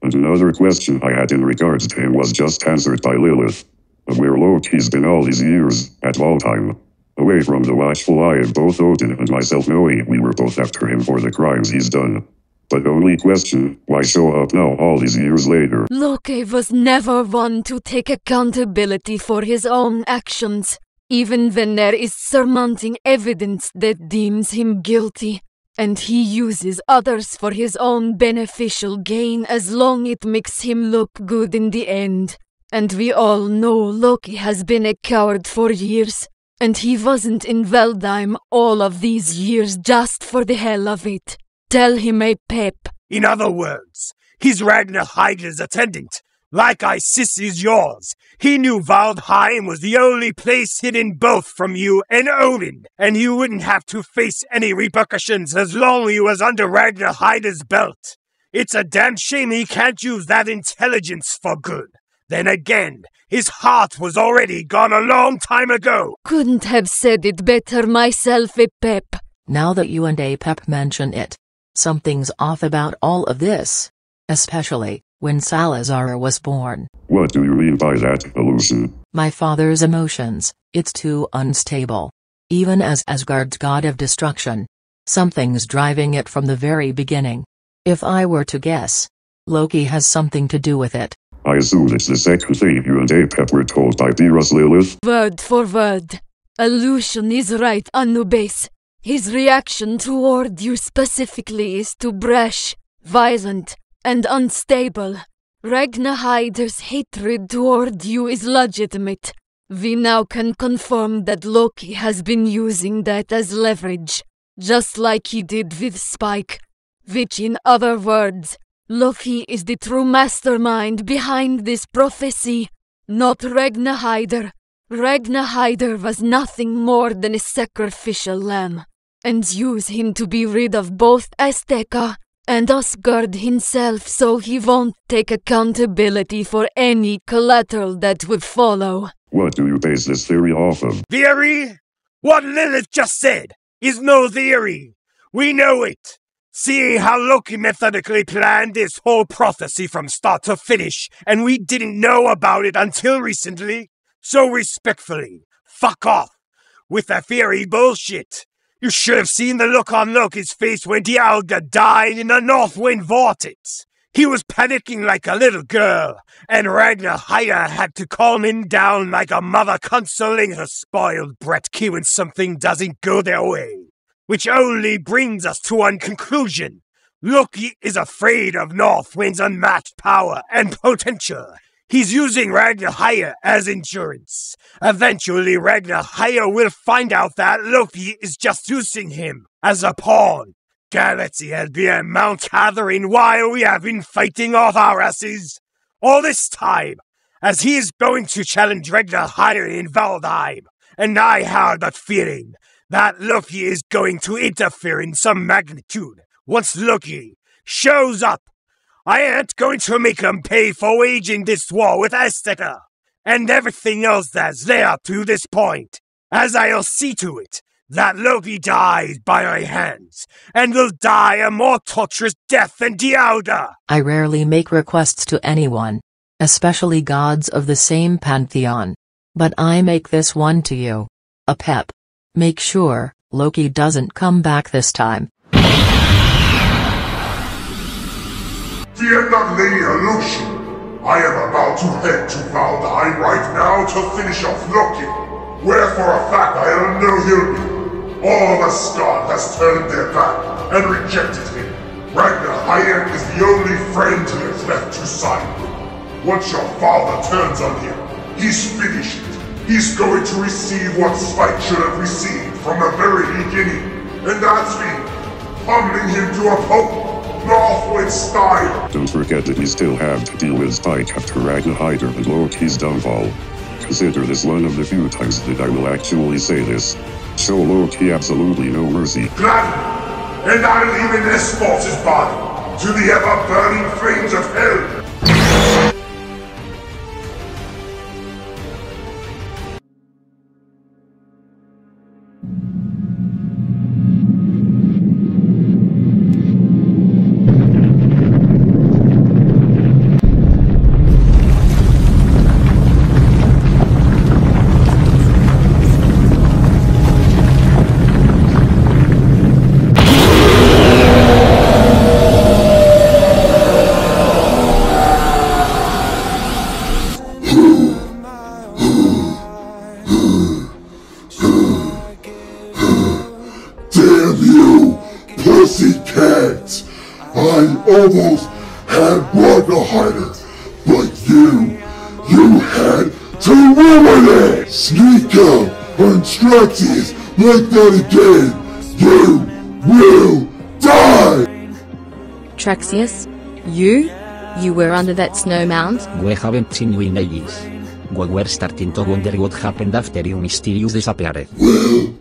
And another question I had in regards to him was just answered by Lilith. Of where Loki's been all these years, at Valdheim. Away from the watchful eye of both Odin and myself, knowing we were both after him for the crimes he's done. But only question, why show up now all these years later? Loki was never one to take accountability for his own actions, even when there is surmounting evidence that deems him guilty. And he uses others for his own beneficial gain as long it makes him look good in the end. And we all know Loki has been a coward for years, and he wasn't in Valdheim all of these years just for the hell of it. Tell him, Apep. In other words, he's Ragnaheidr's attendant, like Isis is yours. He knew Valdheim was the only place hidden both from you and Odin, and you wouldn't have to face any repercussions as long as he was under Ragnaheidr's belt. It's a damn shame he can't use that intelligence for good. Then again, his heart was already gone a long time ago. Couldn't have said it better myself, Apep. Now that you and Apep mention it, something's off about all of this. Especially when Salazar was born. What do you mean by that, illusion? My father's emotions, it's too unstable. Even as Asgard's god of destruction. Something's driving it from the very beginning. If I were to guess, Loki has something to do with it. I assume it's the second thing you and Apep were told by dearest Lilith. Word for word. Illusion is right, Anubis. His reaction toward you specifically is too brash, violent, and unstable. Ragnaheidr's hatred toward you is legitimate. We now can confirm that Loki has been using that as leverage, just like he did with Spike. Which, in other words, Loki is the true mastermind behind this prophecy, not Ragnaheidr. Ragnaheidr was nothing more than a sacrificial lamb, and use him to be rid of both Azteca and Asgard himself so he won't take accountability for any collateral that would follow. What do you base this theory off of? Theory? What Lilith just said is no theory. We know it. Seeing how Loki methodically planned this whole prophecy from start to finish, and we didn't know about it until recently. So respectfully, fuck off with that theory bullshit. You should have seen the look on Loki's face when Dialga died in the Northwind Vortex. He was panicking like a little girl, and Ragnaheidr had to calm him down like a mother consoling her spoiled brat kid when something doesn't go their way. Which only brings us to one conclusion. Loki is afraid of Northwind's unmatched power and potential. He's using Ragnaheidr as insurance. Eventually, Ragnaheidr will find out that Loki is just using him as a pawn. Galaxy has been a Mount Catherine while we have been fighting off our asses. All this time, as he is going to challenge Ragnaheidr in Valdheim. And I have that feeling that Loki is going to interfere in some magnitude. Once Loki shows up, I ain't going to make him pay for waging this war with Azteca and everything else that's led up to this point, as I'll see to it that Loki dies by my hands, and will die a more torturous death than Dialga. I rarely make requests to anyone, especially gods of the same pantheon. But I make this one to you. Apep. Make sure Loki doesn't come back this time. Fear not, Lady Illusion. I am about to head to Valdheim right now to finish off Loki, where for a fact I know he'll be. All of Asgard has turned their back and rejected him. Ragnaheidr is the only friend he has left to side with. Once your father turns on him, he's finished. He's going to receive what Spike should have received from the very beginning, and that's me, humbling him to a pope, Northwind style. Don't forget that we still have to deal with Spike after Ragnaheidr and Loki's downfall. Consider this one of the few times that I will actually say this. Show Loki absolutely no mercy. Gladly, and I'll even escort his body to the ever-burning flames of hell. you pussycats! I almost had Ragnaheidr, but you had to ruin it! Sneak up on Traxius like that again, you will die! Traxius? You were under that snow mount? We haven't seen you in ages. We were starting to wonder what happened after you mysteriously disappeared. Well,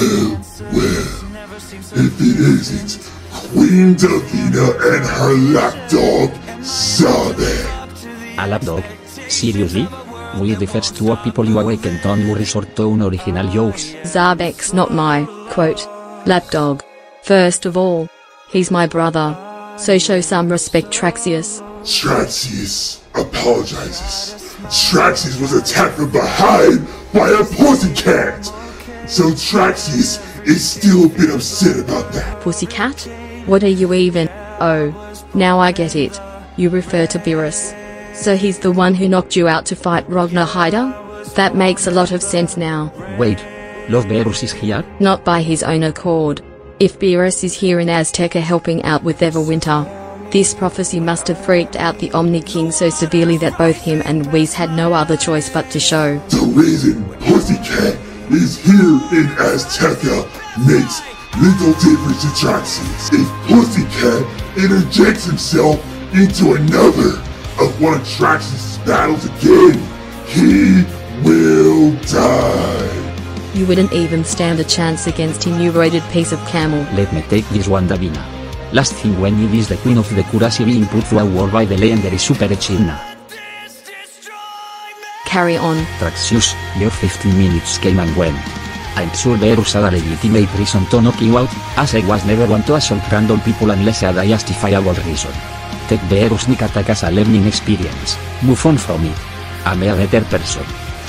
if it isn't Queen Davina and her lapdog, Zabek. A lapdog? Seriously? We the first two people you awakened on you resort to unoriginal jokes. Zabek's not my, quote, lapdog. First of all, he's my brother. So show some respect, Traxius. Traxius apologizes. Traxius was attacked from behind by a pussycat! So Traxius is still a bit upset about that. Pussycat? What are you even? Oh, now I get it. You refer to Beerus. So he's the one who knocked you out to fight Ragnaheidr? That makes a lot of sense now. Wait, Lothbrok is here? Not by his own accord. If Beerus is here in Azteca helping out with Everwinter, this prophecy must have freaked out the Omni King so severely that both him and Whis had no other choice but to show. The reason Pussycat is here in Azteca makes little difference to Traxius. If Pussycat interjects himself into another of one of Traxius' battles again, he will die. You wouldn't even stand a chance against him, you braided piece of camel. Let me take this one, Davina. Last thing we need is the Queen of the Kurasi being put through a war by the legendary Super Echidna. Carry on. Traxius, your 15 minutes came and went. I'm sure Beerus had a legitimate reason to knock you out, as I was never one to assault random people unless I had a justifiable reason. Take Beerus' sneak attack as a learning experience. Move on from it. I'm a better person.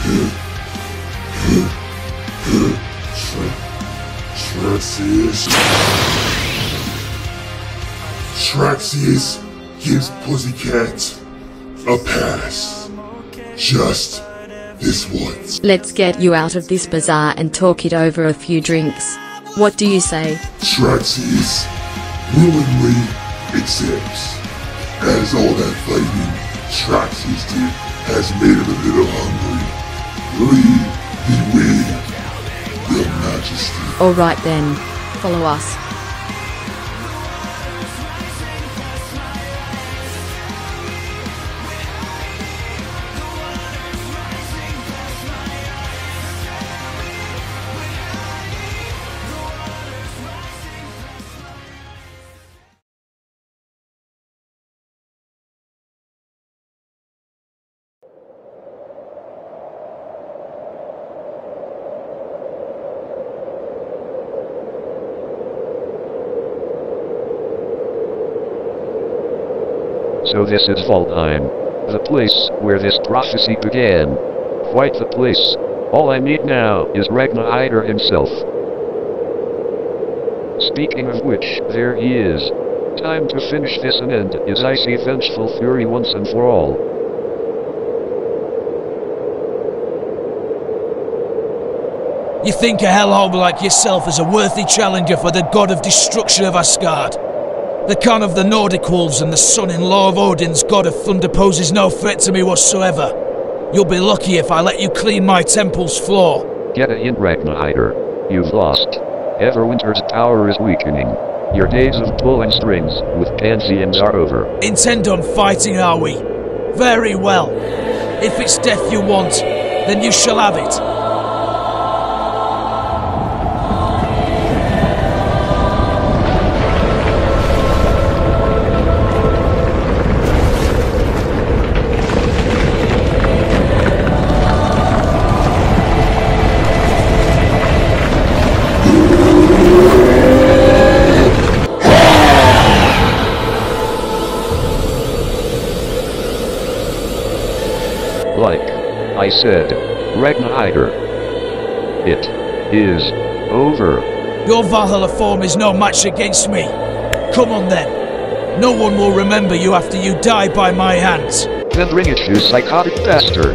Traxius gives Pussycat a pass. Just this once. Let's get you out of this bazaar and talk it over a few drinks. What do you say? Traxius willingly accepts, as all that fighting Traxius did has made him a little hungry. Leave the way, Your Majesty. Alright then, follow us. So this is Valdheim, the place where this prophecy began. Quite the place. All I need now is Ragnaheidr himself. Speaking of which, there he is. Time to finish this and end his icy vengeful fury once and for all. You think a hellhole like yourself is a worthy challenger for the god of destruction of Asgard? The Khan of the Nordic Wolves and the son-in-law of Odin's god of thunder poses no threat to me whatsoever. You'll be lucky if I let you clean my temple's floor. Get a hint, Ragnaheidr. You've lost. Everwinter's power is weakening. Your days of pulling strings with pantheons are over. Intent on fighting, are we? Very well. If it's death you want, then you shall have it. Like I said, Ragnaheidr. It is over. Your Valhalla form is no match against me. Come on then. No one will remember you after you die by my hands. Then bring it, you psychotic bastard.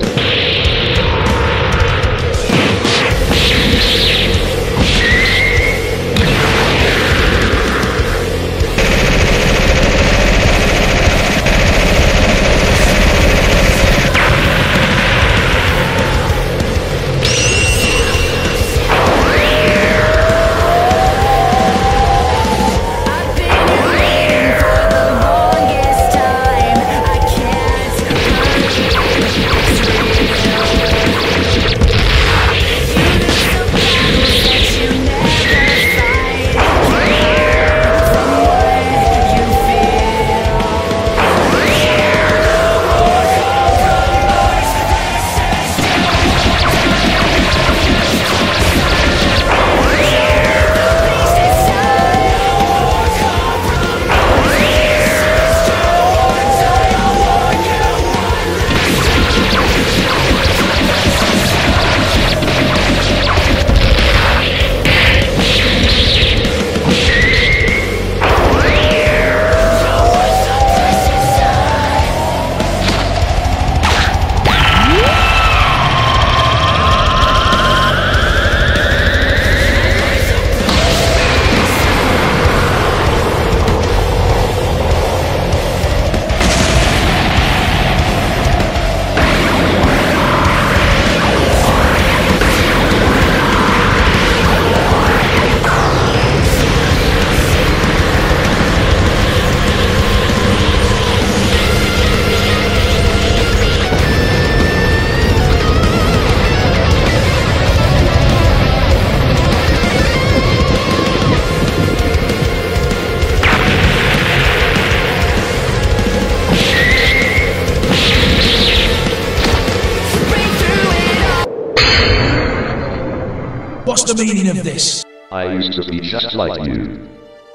the meaning of this? I used to be just like you.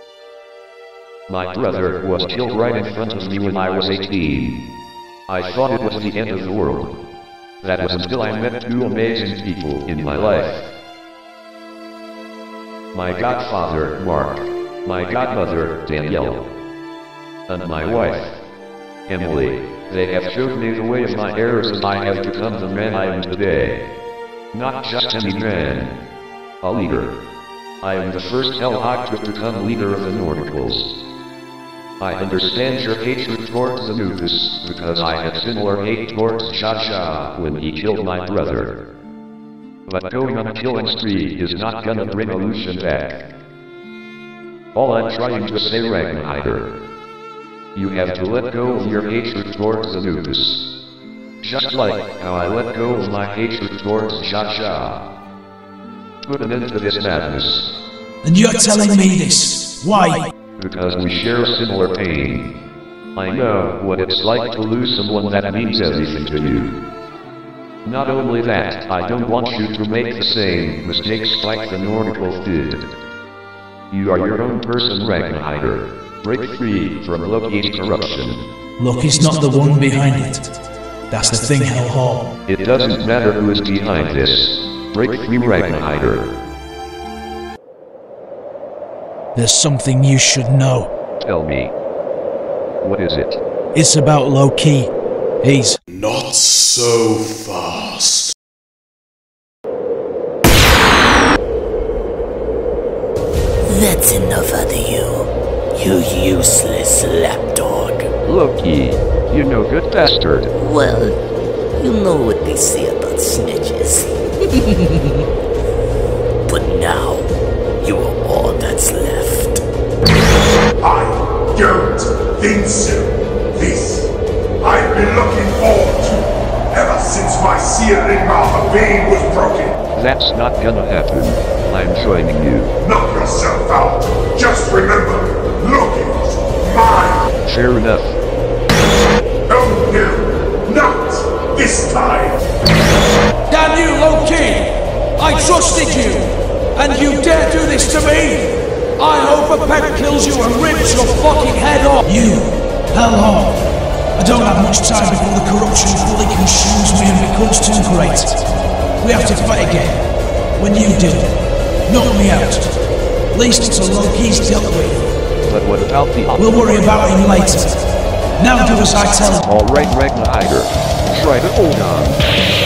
My brother was killed right in front of me when I was 18. I thought it was the end of the world. That was until I met two amazing people in my life. My godfather, Mark, my godmother, Danielle, and my wife, Emily. They have showed me the way of my errors and I have become the man I am today. Not just any man. A leader. I am the first Helabithia to become leader of the Nordicals. I understand your hatred towards Anubis, because I had similar hate towards Shasha when he killed my brother. But going on a killing spree is not gonna bring illusion back. All I'm trying to say, Ragnaheidr, you have to let go of your hatred towards Anubis. Just like how I let go of my hatred towards Shasha. Put an end to this madness. And you're telling me this? Why? Because we share a similar pain. I know what it's like to lose someone that means everything to you. Not only that, I don't want you to make the same mistakes like the Nordicals did. You are your own person, Ragnaheidr. Break free from Loki's corruption. Loki's not the one behind it. That's the thing, Hellhole. It doesn't matter who is behind this. Break free, Ragnaheidr. There's something you should know. Tell me. What is it? It's about Loki. He's... Not so fast. That's enough out of you useless lapdog. Loki, you no good bastard. Well, you know what they say about snitches. But now, you are all that's left. I don't think so. This, I've been looking forward to, ever since my searing mouth of vein was broken. That's not gonna happen. I'm joining you. Knock yourself out. Just remember, Loki's mine. Fair enough. Oh no, not this time. Damn you, Loki! I trusted you, and you dare do this to me? I hope Apep kills you and rips your fucking head off! You, hellhole! I don't have much time before the corruption fully consumes me and becomes too great. We have to fight again. When you do, knock me out. At least until Loki's dealt with. But what about the... We'll worry about him later. Now do as I tell you. Alright, Ragnaheidr. Try to hold on.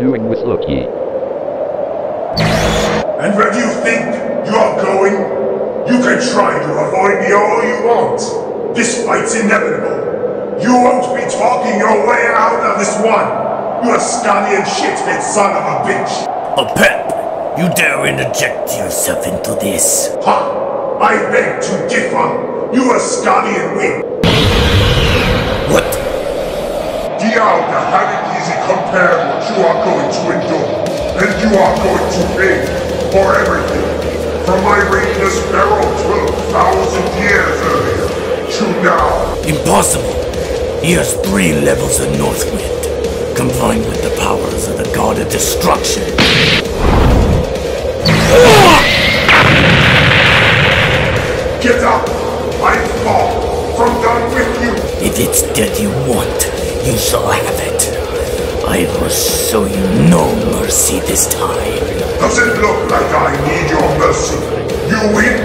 doing with Loki. And where do you think you are going? You can try to avoid me all you want. This fight's inevitable. You won't be talking your way out of this one. You Asgardian shithead son of a bitch. Apep, you dare interject yourself into this? Ha! I beg to differ. You Asgardian win. What? The Alga haven't easy compared what you are going to endure. And you are going to pay for everything. From my weightless barrel 12,000 years earlier to now. Impossible. He has 3 levels of Northwind, combined with the powers of the God of Destruction. Get up! I fall from done with you! If it's death you want, you shall have it. I will show you no mercy this time. Does it look like I need your mercy? You win?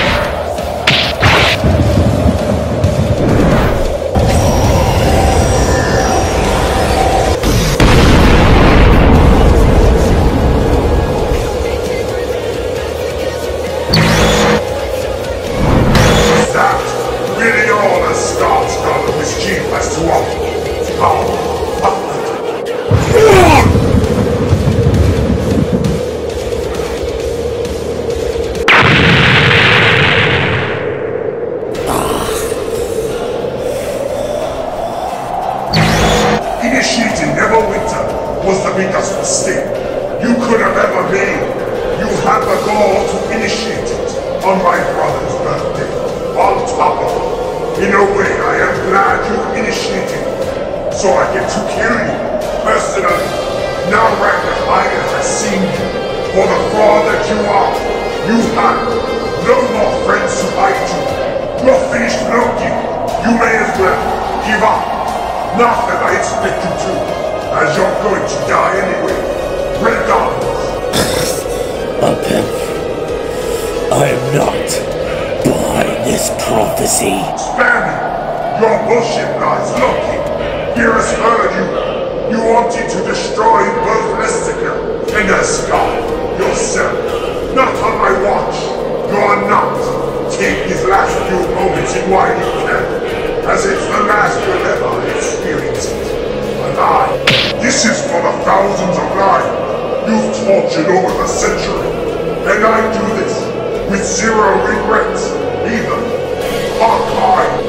Initiating Everwinter was the biggest mistake you could have ever made. You had the gall to initiate it on my brother's birthday. On top of it, in a way I am glad you initiated it, so I get to kill you, personally. Now Ragnaheidr has seen you for the fraud that you are. You have no more friends to fight you. You're finished, Loki. You may as well give up. Not that I expect you to, as you're going to die anyway. Regardless. Apep, I am not behind this prophecy. Spare me! Your bullshit lies, Loki. Here has heard you. You wanted to destroy both Azteca and Asgard yourself. Not on my watch. You are not. Take these last few moments in while you can, as it's the last you'll ever experience it. Alive. This is for the thousands of lives you've tortured over the century. And I do this with zero regrets, either. Hawkeye.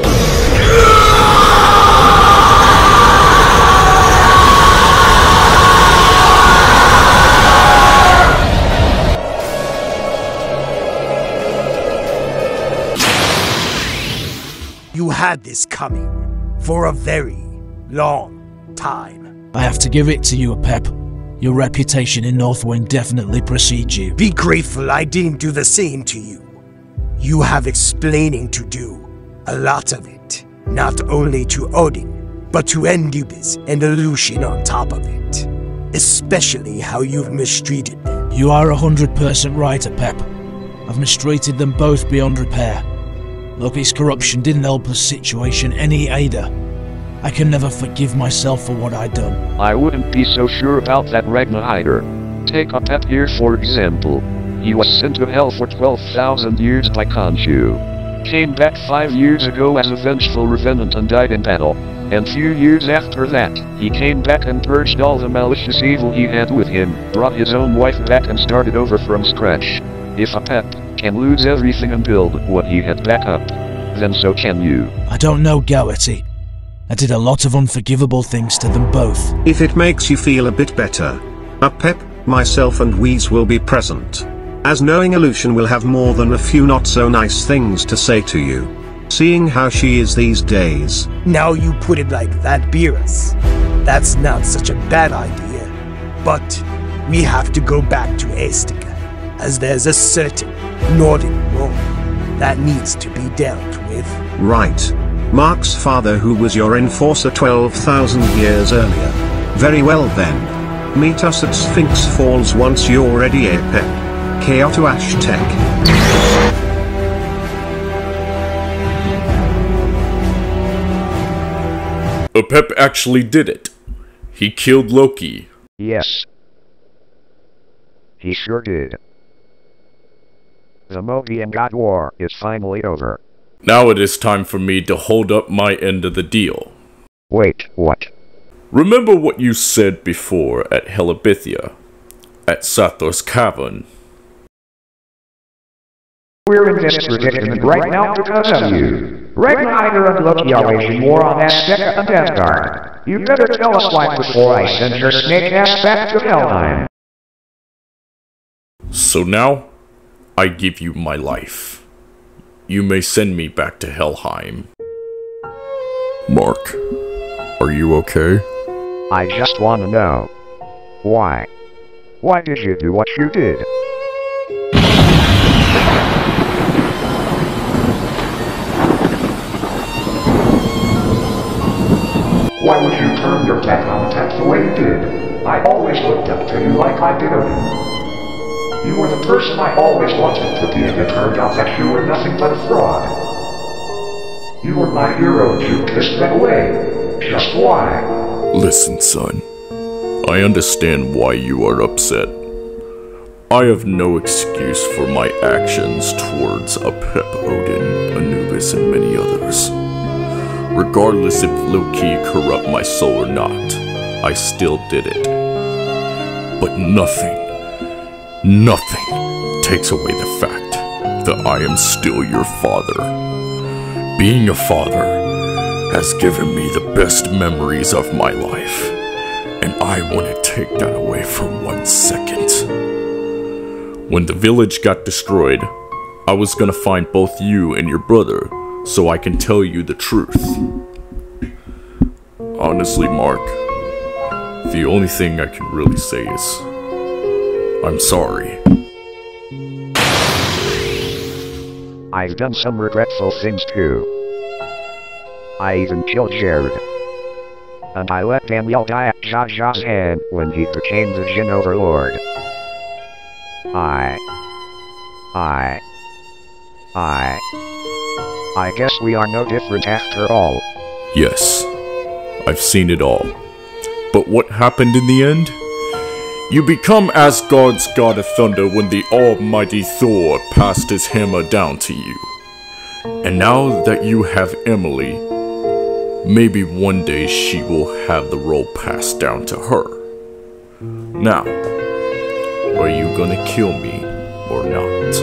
You had this coming for a very long time. I have to give it to you, Apep. Your reputation in Northwind definitely precedes you. Be grateful I didn't do the same to you. You have explaining to do. A lot of it. Not only to Odin, but to Anubis and Illusion on top of it. Especially how you've mistreated them. You are 100% right, Apep. I've mistreated them both beyond repair. Loki's corruption didn't help the situation any either. I can never forgive myself for what I'd done. I wouldn't be so sure about that, Ragnaheidr. Take Apep here for example. He was sent to hell for 12,000 years by Khonshu. Came back 5 years ago as a vengeful revenant and died in battle. And few years after that, he came back and purged all the malicious evil he had with him, brought his own wife back and started over from scratch. If Apep can lose everything and build what he had back up, then so can you. I don't know, Galaxy. I did a lot of unforgivable things to them both. If it makes you feel a bit better, Apep, myself and Wheeze will be present. As knowing Illusion will have more than a few not so nice things to say to you. Seeing how she is these days. Now you put it like that, Beerus. That's not such a bad idea. But we have to go back to Azteca, as there's a certain Nordic role that needs to be dealt with. Right. Mark's father, who was your enforcer 12,000 years earlier. Very well then. Meet us at Sphinx Falls once you're ready, Apep. K.O. to Aztec. Apep actually did it. He killed Loki. Yes, He sure did. The Mobian God War is finally over. Now it is time for me to hold up my end of the deal. Wait, what? Remember what you said before at Helabithia, at Sathor's Cavern? We're in this predicament right now because of you. Ragnaheidr and Loki are waging war on Azteca and Asgard. You better tell us why before I send your snake ass back to Valdheim. So now, I give you my life. You may send me back to Helheim. Mark, are you okay? I just want to know. Why? Why did you do what you did? Why would you turn your back on attack the way you did? I always looked up to you like I did Odin. You were the person I always wanted to be, and it turned out that you were nothing but a fraud. You were my hero and you kissed that away. Just why? Listen, son. I understand why you are upset. I have no excuse for my actions towards Apep, Odin, Anubis, and many others. Regardless if Loki corrupt my soul or not, I still did it. But nothing takes away the fact that I am still your father. Being a father has given me the best memories of my life, and I wouldn't take that away for 1 second. When the village got destroyed, I was gonna find both you and your brother so I can tell you the truth. Honestly, Mark, the only thing I can really say is, I'm sorry. I've done some regretful things too. I even killed Jared. And I let Daniel die at Jaja's hand when he became the Jinn Overlord. I guess we are no different after all. Yes, I've seen it all. But what happened in the end? You become Asgard's god of thunder when the almighty Thor passed his hammer down to you. And now that you have Emily, maybe one day she will have the role passed down to her. Now, are you gonna kill me or not?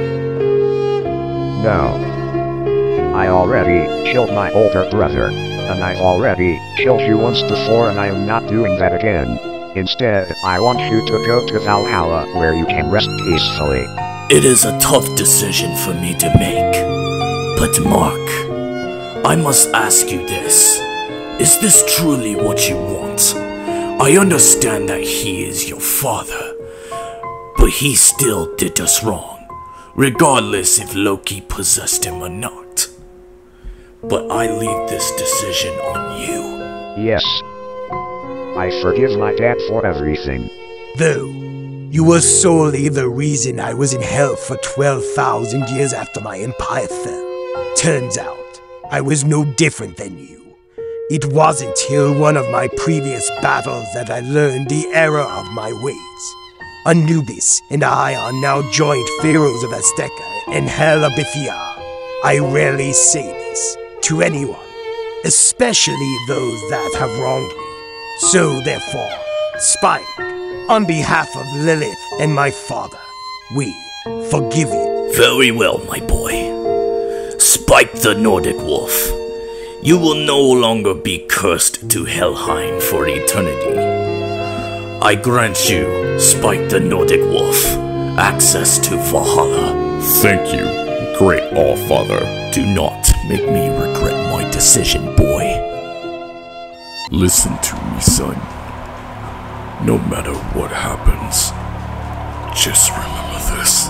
No. I already killed my older brother, and I've already killed you once before, and I am not doing that again. Instead, I want you to go to Valhalla where you can rest peacefully. It is a tough decision for me to make. But Mark, I must ask you this. Is this truly what you want? I understand that he is your father, but he still did us wrong, regardless if Loki possessed him or not. But I leave this decision on you. Yes. I forgive my dad for everything. Though, you were solely the reason I was in hell for 12,000 years after my empire fell. Turns out, I was no different than you. It wasn't till one of my previous battles that I learned the error of my ways. Anubis and I are now joint pharaohs of Azteca and Helabithia. I rarely say this to anyone, especially those that have wronged me. So therefore, Spike, on behalf of Lilith and my father, we forgive you. Very well, my boy. Spike the Nordic Wolf, you will no longer be cursed to Helheim for eternity. I grant you, Spike the Nordic Wolf, access to Valhalla. Thank you, great All-Father. Do not make me regret my decision, boy. Listen to me, son. No matter what happens, just remember this.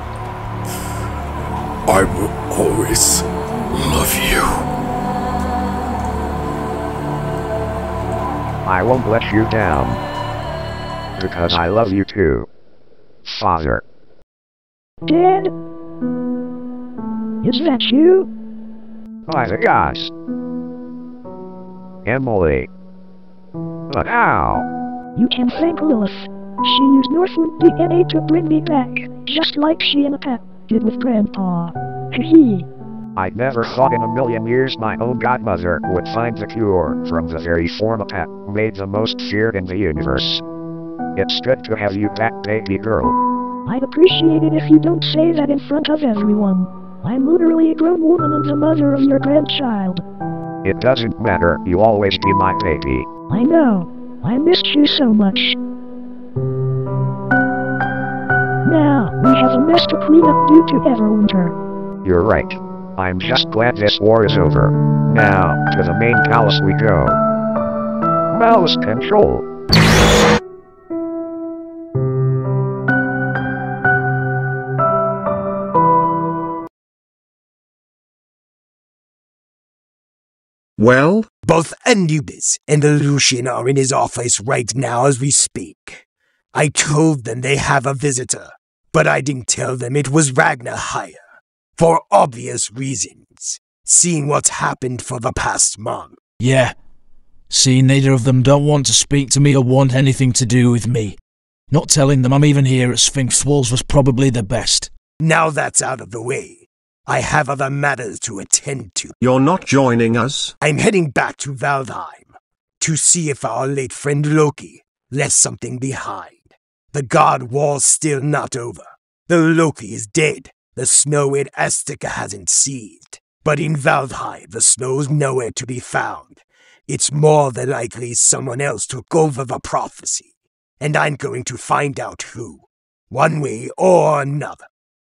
I will always love you. I won't let you down. Because I love you too, Father. Dad? Is that you? By the gods. Emily. But how? You can thank Lilith. She used Northwind DNA to bring me back, just like she and Apep did with Grandpa. Hee. I never thought in a million years my own godmother would find the cure from the very form Apep made the most feared in the universe. It's good to have you back, baby girl. I'd appreciate it if you don't say that in front of everyone. I'm literally a grown woman and the mother of your grandchild. It doesn't matter, you'll always be my baby. I know. I missed you so much. Now, we have a mess to clean up due to Everwinter. You're right. I'm just glad this war is over. Now, to the main palace we go. Mouse control. Well? Both Anubis and Lucian are in his office right now as we speak. I told them they have a visitor, but I didn't tell them it was Ragnaheidr. For obvious reasons, seeing what's happened for the past month. Yeah. See, neither of them don't want to speak to me or want anything to do with me. Not telling them I'm even here at Sphinx Walls was probably the best. Now that's out of the way, I have other matters to attend to. You're not joining us? I'm heading back to Valdheim to see if our late friend Loki left something behind. The God War's still not over. The Loki is dead. The snow in Azteca hasn't ceased. But in Valdheim, the snow's nowhere to be found. It's more than likely someone else took over the prophecy. And I'm going to find out who. One way or another.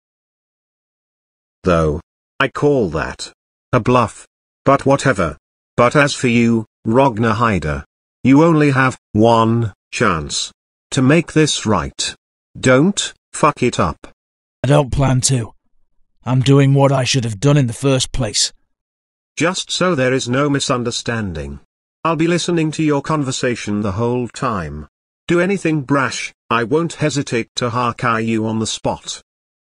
Though, I call that a bluff. But whatever. But as for you, Ragnaheidr, you only have one chance to make this right. Don't fuck it up. I don't plan to. I'm doing what I should have done in the first place. Just so there is no misunderstanding. I'll be listening to your conversation the whole time. Do anything brash, I won't hesitate to harkai you on the spot.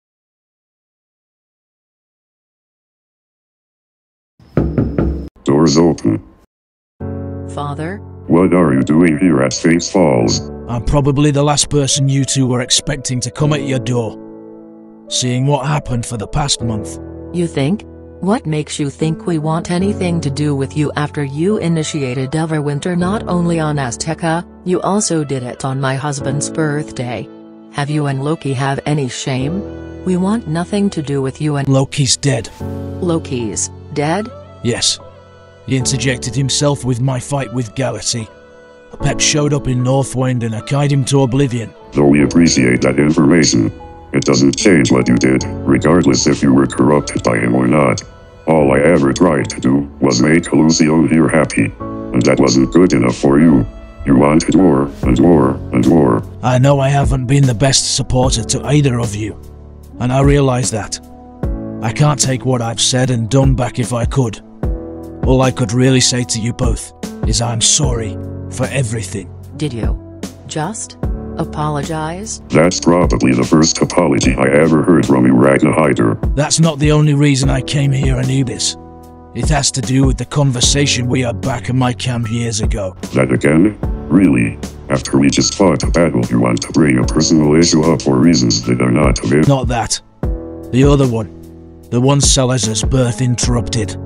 Doors open. Father? What are you doing here at Sphinx Falls? I'm probably the last person you two were expecting to come at your door. Seeing what happened for the past month. You think? What makes you think we want anything to do with you after you initiated Everwinter not only on Azteca, you also did it on my husband's birthday? Have you and Loki have any shame? We want nothing to do with you and— Loki's dead. Loki's dead? Yes. He interjected himself with my fight with Galaxy. Apep showed up in Northwind and I carried him to oblivion. Though we appreciate that information, it doesn't change what you did, regardless if you were corrupted by him or not. All I ever tried to do was make Lucio here happy, and that wasn't good enough for you. You wanted war, and war, and war. I know I haven't been the best supporter to either of you, and I realize that. I can't take what I've said and done back if I could. All I could really say to you both is I'm sorry for everything. Did you just apologize? That's probably the first apology I ever heard from you, Ragnaheidr. That's not the only reason I came here, Anubis. It has to do with the conversation we had back in my camp years ago. That again? Really? After we just fought a battle, you want to bring a personal issue up for reasons that are not available? Not that. The other one. The one Salazar's birth interrupted.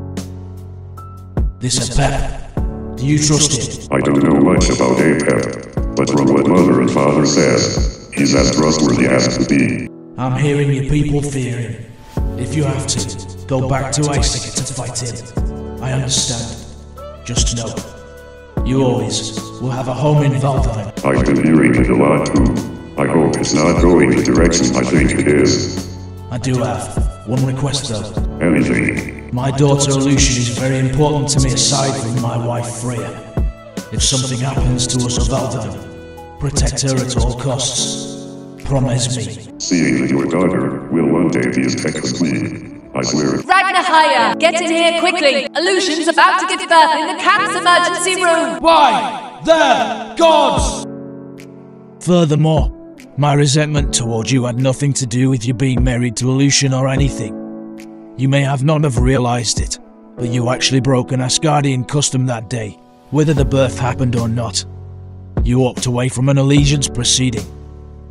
This Apep. Do you trust him? I don't know much about Apep, but from what Mother and Father says, he's as trustworthy as to be. I'm hearing your people fear him. If you have to, go back to Azteca to fight him. I understand. Just know, you always will have a home in Valdheim. I've been hearing it a lot too. I hope it's not going the direction I think it is. I do have one request though. Anything. My daughter Lucian is very important to me aside from my wife Freya. If something happens to us at Valdheim, protect her at all costs. Promise me. Seeing that your daughter will one day be Azteca's queen, I swear. Ragnaheidr, get in here quickly! Illusion's about to give birth in the camp's emergency room! Why? There! Gods! Furthermore, my resentment towards you had nothing to do with you being married to Lucian or anything. You may have not have realized it, but you actually broke an Asgardian custom that day, whether the birth happened or not. You walked away from an allegiance proceeding,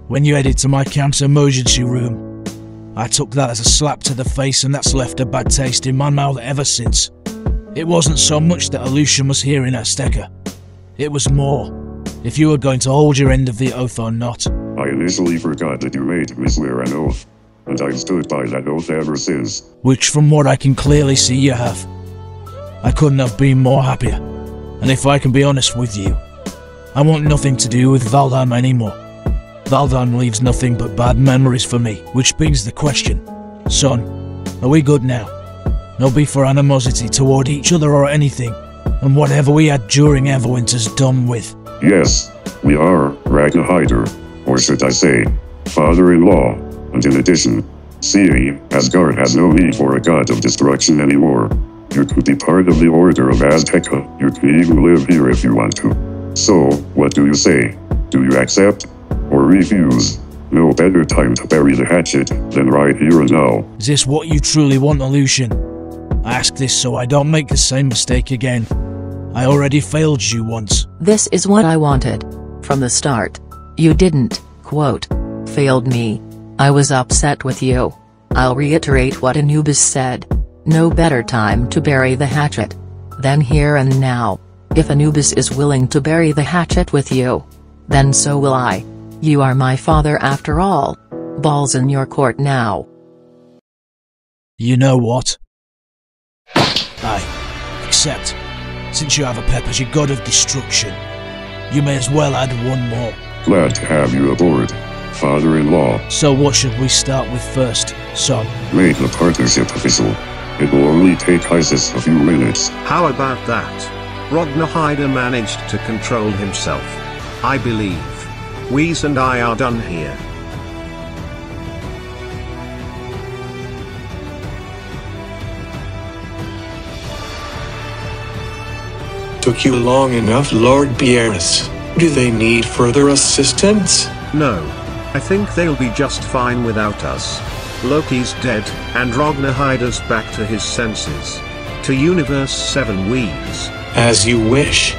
when you headed to my camp's emergency room. I took that as a slap to the face, and that's left a bad taste in my mouth ever since. It wasn't so much that Aleutian was here in Azteca. It was more, if you were going to hold your end of the oath or not. I initially forgot that you made me swear an oath, and I've stood by that oath ever since. Which from what I can clearly see you have. I couldn't have been more happier, and if I can be honest with you, I want nothing to do with Valdheim anymore. Valdheim leaves nothing but bad memories for me, which begs the question, son, are we good now? No beef or animosity toward each other or anything, and whatever we had during Everwinter's done with. Yes, we are, Ragnaheidr, or should I say, father-in-law, and in addition, seeing Asgard has no need for a god of destruction anymore. You could be part of the Order of Azteca, you could even live here if you want to. So, what do you say? Do you accept? Or refuse? No better time to bury the hatchet than right here and now. Is this what you truly want, Aleutian? I ask this so I don't make the same mistake again. I already failed you once. This is what I wanted. From the start. You didn't, quote, failed me. I was upset with you. I'll reiterate what Anubis said. No better time to bury the hatchet than here and now. If Anubis is willing to bury the hatchet with you, then so will I. You are my father after all. Ball's in your court now. You know what? I accept. Since you have Apep as your god of destruction, you may as well add one more. Glad to have you aboard, father-in-law. So what should we start with first, son? Make the partnership official. It will only take Isis a few minutes. How about that? Ragnaheidr managed to control himself. I believe. Whis and I are done here. Took you long enough, Lord Beerus. Do they need further assistance? No. I think they'll be just fine without us. Loki's dead, and Ragnaheidr's back to his senses. To Universe 7 Whis. As you wish.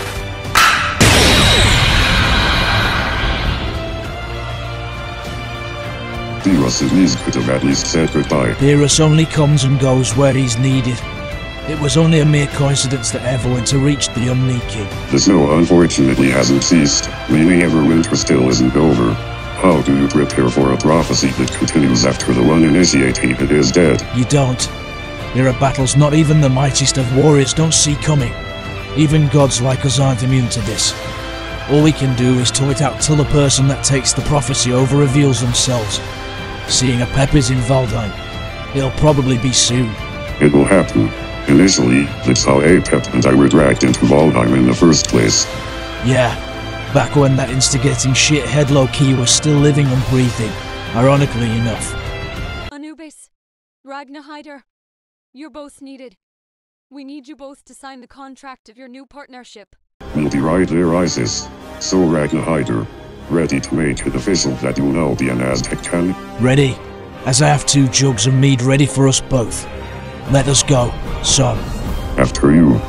Beerus at least could have at least said goodbye. Beerus only comes and goes where he's needed. It was only a mere coincidence that Everwinter reached the Omni King. The snow unfortunately hasn't ceased, meaning Everwinter still isn't over. How do you prepare for a prophecy that continues after the one initiated is dead? You don't. There are battles not even the mightiest of warriors don't see coming. Even gods like us aren't immune to this. All we can do is toy it out till the person that takes the prophecy over reveals themselves. Seeing Apep is in Valdheim. It'll probably be soon. It will happen. Initially, that's how Apep and I were dragged into Valdheim in the first place. Yeah, back when that instigating shithead Loki was still living and breathing, ironically enough. Anubis, Ragnaheidr, you're both needed. We need you both to sign the contract of your new partnership. We'll be right there, Isis. So Ragnaheidr, ready to make it official that you'll now be an Aztecan? Ready, as I have 2 jugs of mead ready for us both. Let us go, son. After you.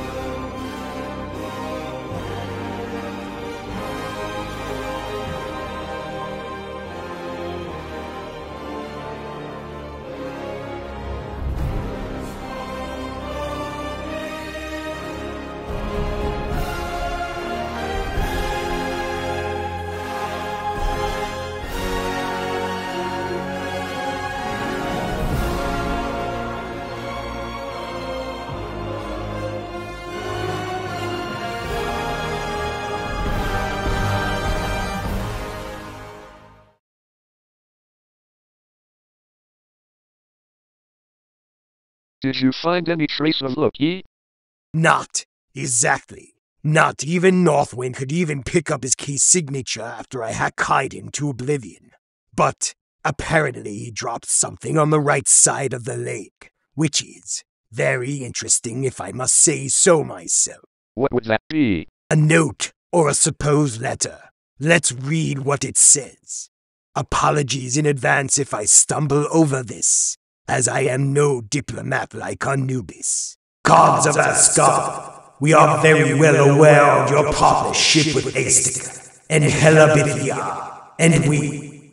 Did you find any trace of Loki? Not exactly. Not even Northwind could even pick up his key signature after I hacked him to oblivion. But apparently he dropped something on the right side of the lake, which is very interesting if I must say so myself. What would that be? A note or a supposed letter. Let's read what it says. Apologies in advance if I stumble over this, as I am no diplomat like Anubis. Gods of Asgard, we are very well aware of your partnership with Azteca and Helabithia, and we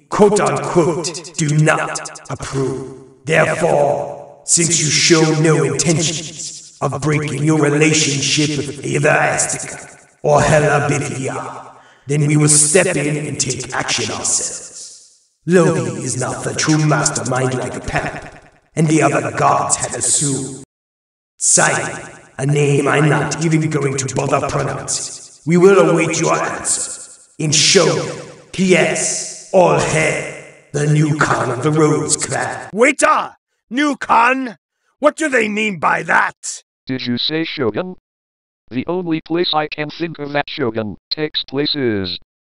quote-unquote, do not approve. Therefore, since you show no intentions of breaking your relationship with either Azteca or Helabithia, then we will step in and take action ourselves. Loki is not the true mastermind like Apep, and the other gods have assumed. Sign, a name I'm not even going to bother pronouncing. We will await your answer. In Shogun, P.S. All hail the new Khan of the Rose Clan. Waiter! New Khan? What do they mean by that? Did you say Shogun? The only place I can think of that Shogun takes place is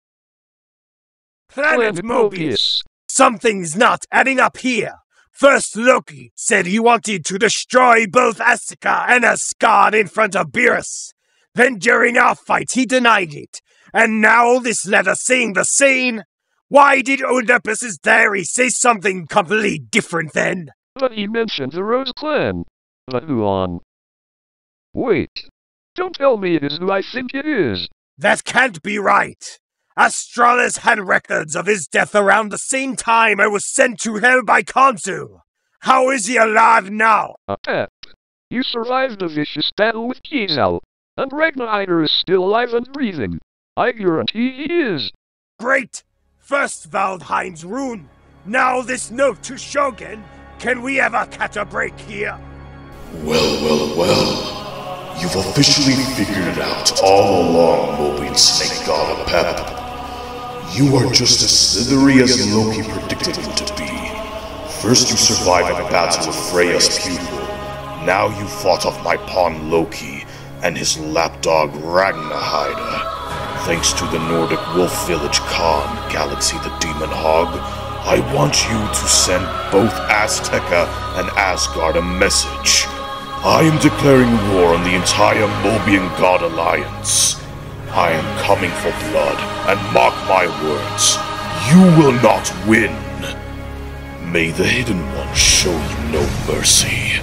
Planet Mobius. Something's not adding up here. First, Loki said he wanted to destroy both Azteca and Asgard in front of Beerus. Then during our fight, he denied it. And now this letter saying the same. Why did Oedipus's diary say something completely different then? But he mentioned the Rose Clan. The Huon. Wait. Don't tell me it is who I think it is. That can't be right. Astralis had records of his death around the same time I was sent to hell by Khonsu. How is he alive now? Apep, you survived a vicious battle with Kizal, and Ragnaheidr is still alive and breathing. I guarantee he is. Great! First Valdheim's rune, now this note to Shogun. Can we ever catch a break here? Well. You've officially figured it out all along, Mobian snake god Apep. You are just as slithery as Loki predicted you to be. First you survived a battle with Freya's pupil. Now you fought off my pawn Loki and his lapdog Ragnaheidr. Thanks to the Nordic wolf village Khan, Galaxy the Demon Hog, I want you to send both Azteca and Asgard a message. I am declaring war on the entire Mobian God Alliance. I am coming for blood, and mark my words, you will not win. May the Hidden One show you no mercy.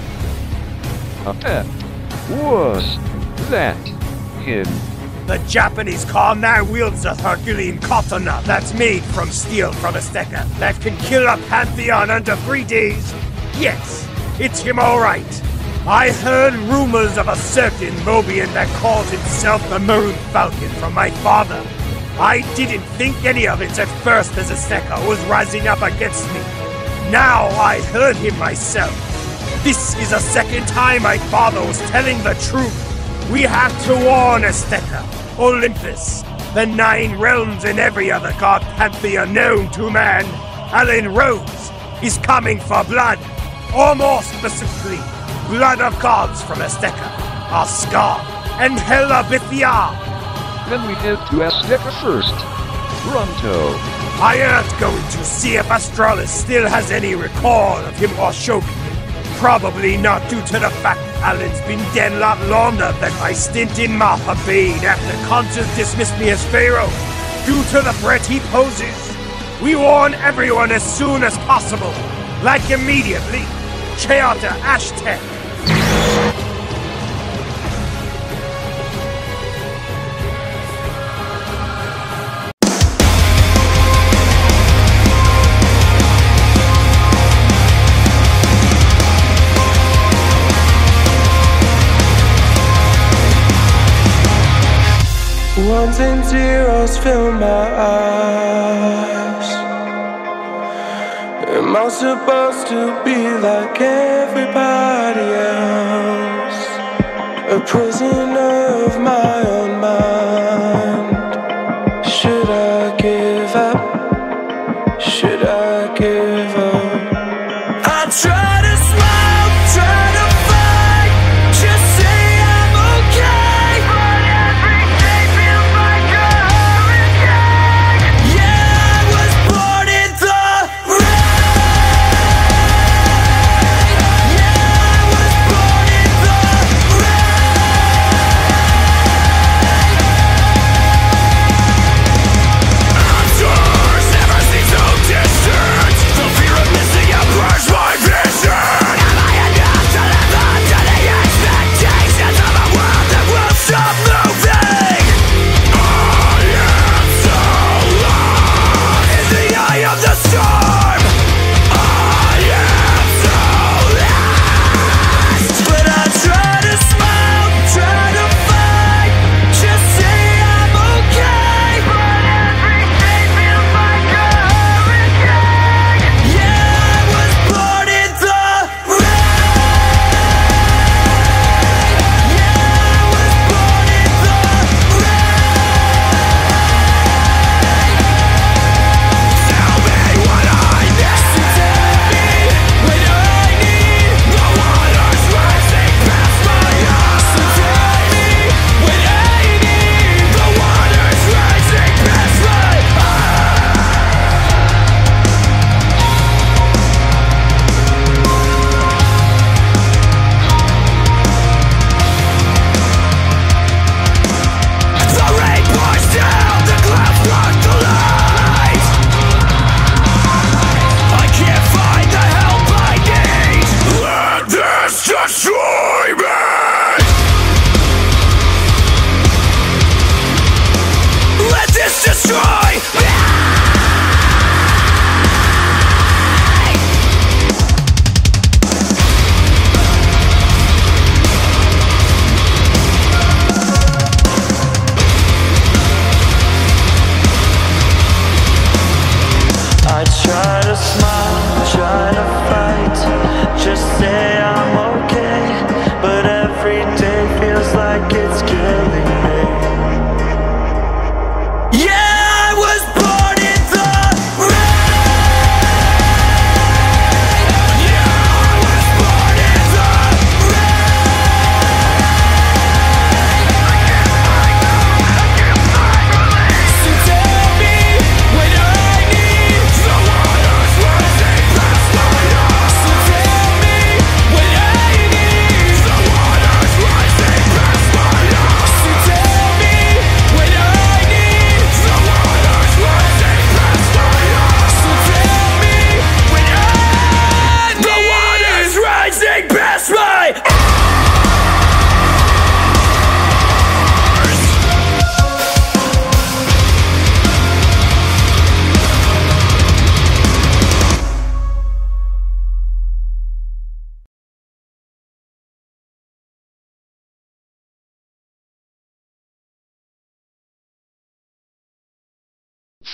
Apep, was that him? The Japanese Khan now wields a Herculean katana that's made from steel from Azteca that can kill a pantheon under 3 days. Yes, it's him all right. I heard rumors of a certain Mobian that calls himself the Maroon Falcon from my father. I didn't think any of it at first as Azteca was rising up against me. Now I heard him myself. This is the second time my father was telling the truth. We have to warn Azteca, Olympus, the 9 realms and every other god pantheon known to man. Alan Rose is coming for blood, or more specifically, blood of gods from Azteca, Asgard, and Helabithia. Then we head to Azteca first. Pronto. I ain't going to see if Astralis still has any record of him or Shogun. Probably not due to the fact Alan's been dead a lot longer than my stint in Mahabane after Khonsu dismissed me as Pharaoh. Due to the threat he poses, we warn everyone as soon as possible, like immediately. Cheata Ashtek. Ones and zeros fill my eyes. Am I supposed to be like everybody else? A prisoner of my own mind. Should I give up? Should I give up? I try to smile, try to fight, just say I'm okay. But every day feels like a hurricane. Yeah, I was born in the rain. Yeah, I was born in the rain.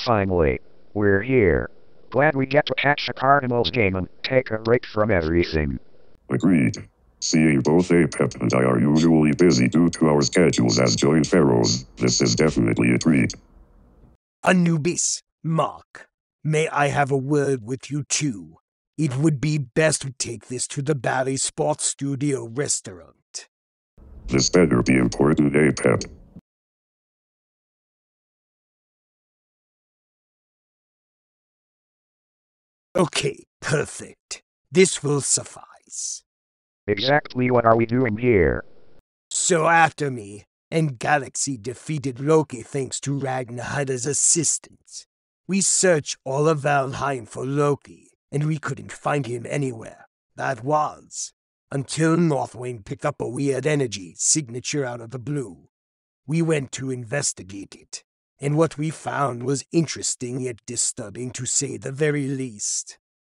finally. We're here. Glad we get to catch a Cardinals game and take a break from everything. Agreed. Seeing both Apep and I are usually busy due to our schedules as joint pharaohs, this is definitely a treat. Anubis, Mark, may I have a word with you too? It would be best to take this to the Bally Sports Studio restaurant. This better be important, Apep. Okay, perfect. This will suffice. Exactly what are we doing here? So after me, and Galaxy defeated Loki thanks to Ragnaheidra's assistance. We searched all of Valdheim for Loki, and we couldn't find him anywhere. That was until Northwind picked up a weird energy signature out of the blue. We went to investigate it, and what we found was interesting yet disturbing to say the very least.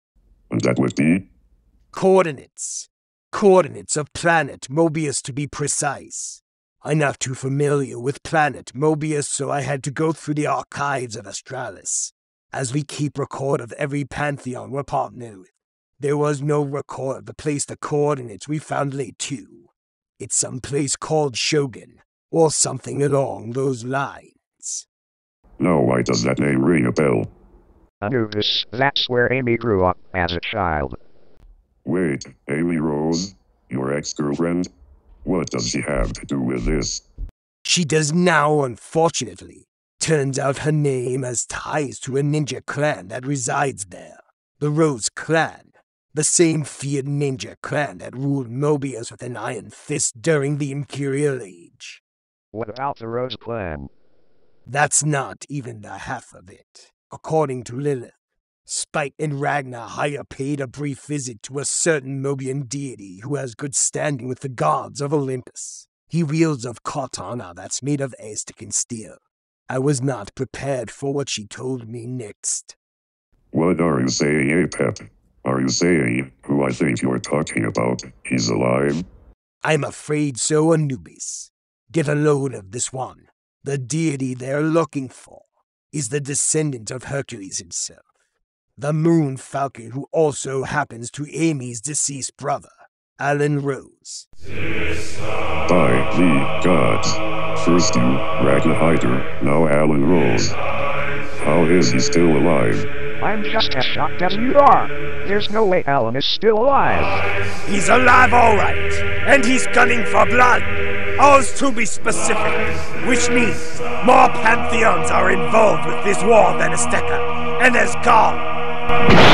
And that would be? Coordinates. Coordinates of planet Mobius, to be precise. I'm not too familiar with planet Mobius, so I had to go through the archives of Astralis, as we keep record of every pantheon we're partnered with. There was no record of the place the coordinates we found lay to. It's some place called Shogun, or something along those lines. Now why does that name ring a bell? Anubis, that's where Amy grew up as a child. Wait, Amy Rose? Your ex-girlfriend? What does she have to do with this? She does now, unfortunately. Turns out her name has ties to a ninja clan that resides there. The Rose Clan. The same feared ninja clan that ruled Mobius with an iron fist during the Imperial Age. What about the Rose Clan? That's not even the half of it. According to Lilith, Spike and Ragnaheidr paid a brief visit to a certain Mobian deity who has good standing with the gods of Olympus. He wields a katana that's made of Aztecan steel. I was not prepared for what she told me next. What are you saying, Apep? Are you saying, who I think you're talking about, he's alive? I'm afraid so, Anubis. Get a load of this one. The deity they're looking for is the descendant of Hercules himself. The Moon Falcon, who also happens to Amy's deceased brother, Alan Rose. By the gods. First you, Ragnaheidr, now Alan Rose. How is he still alive? I'm just as shocked as you are. There's no way Alan is still alive. He's alive, all right. And he's gunning for blood. Ours to be specific. Which means more pantheons are involved with this war than Azteca and Asgard.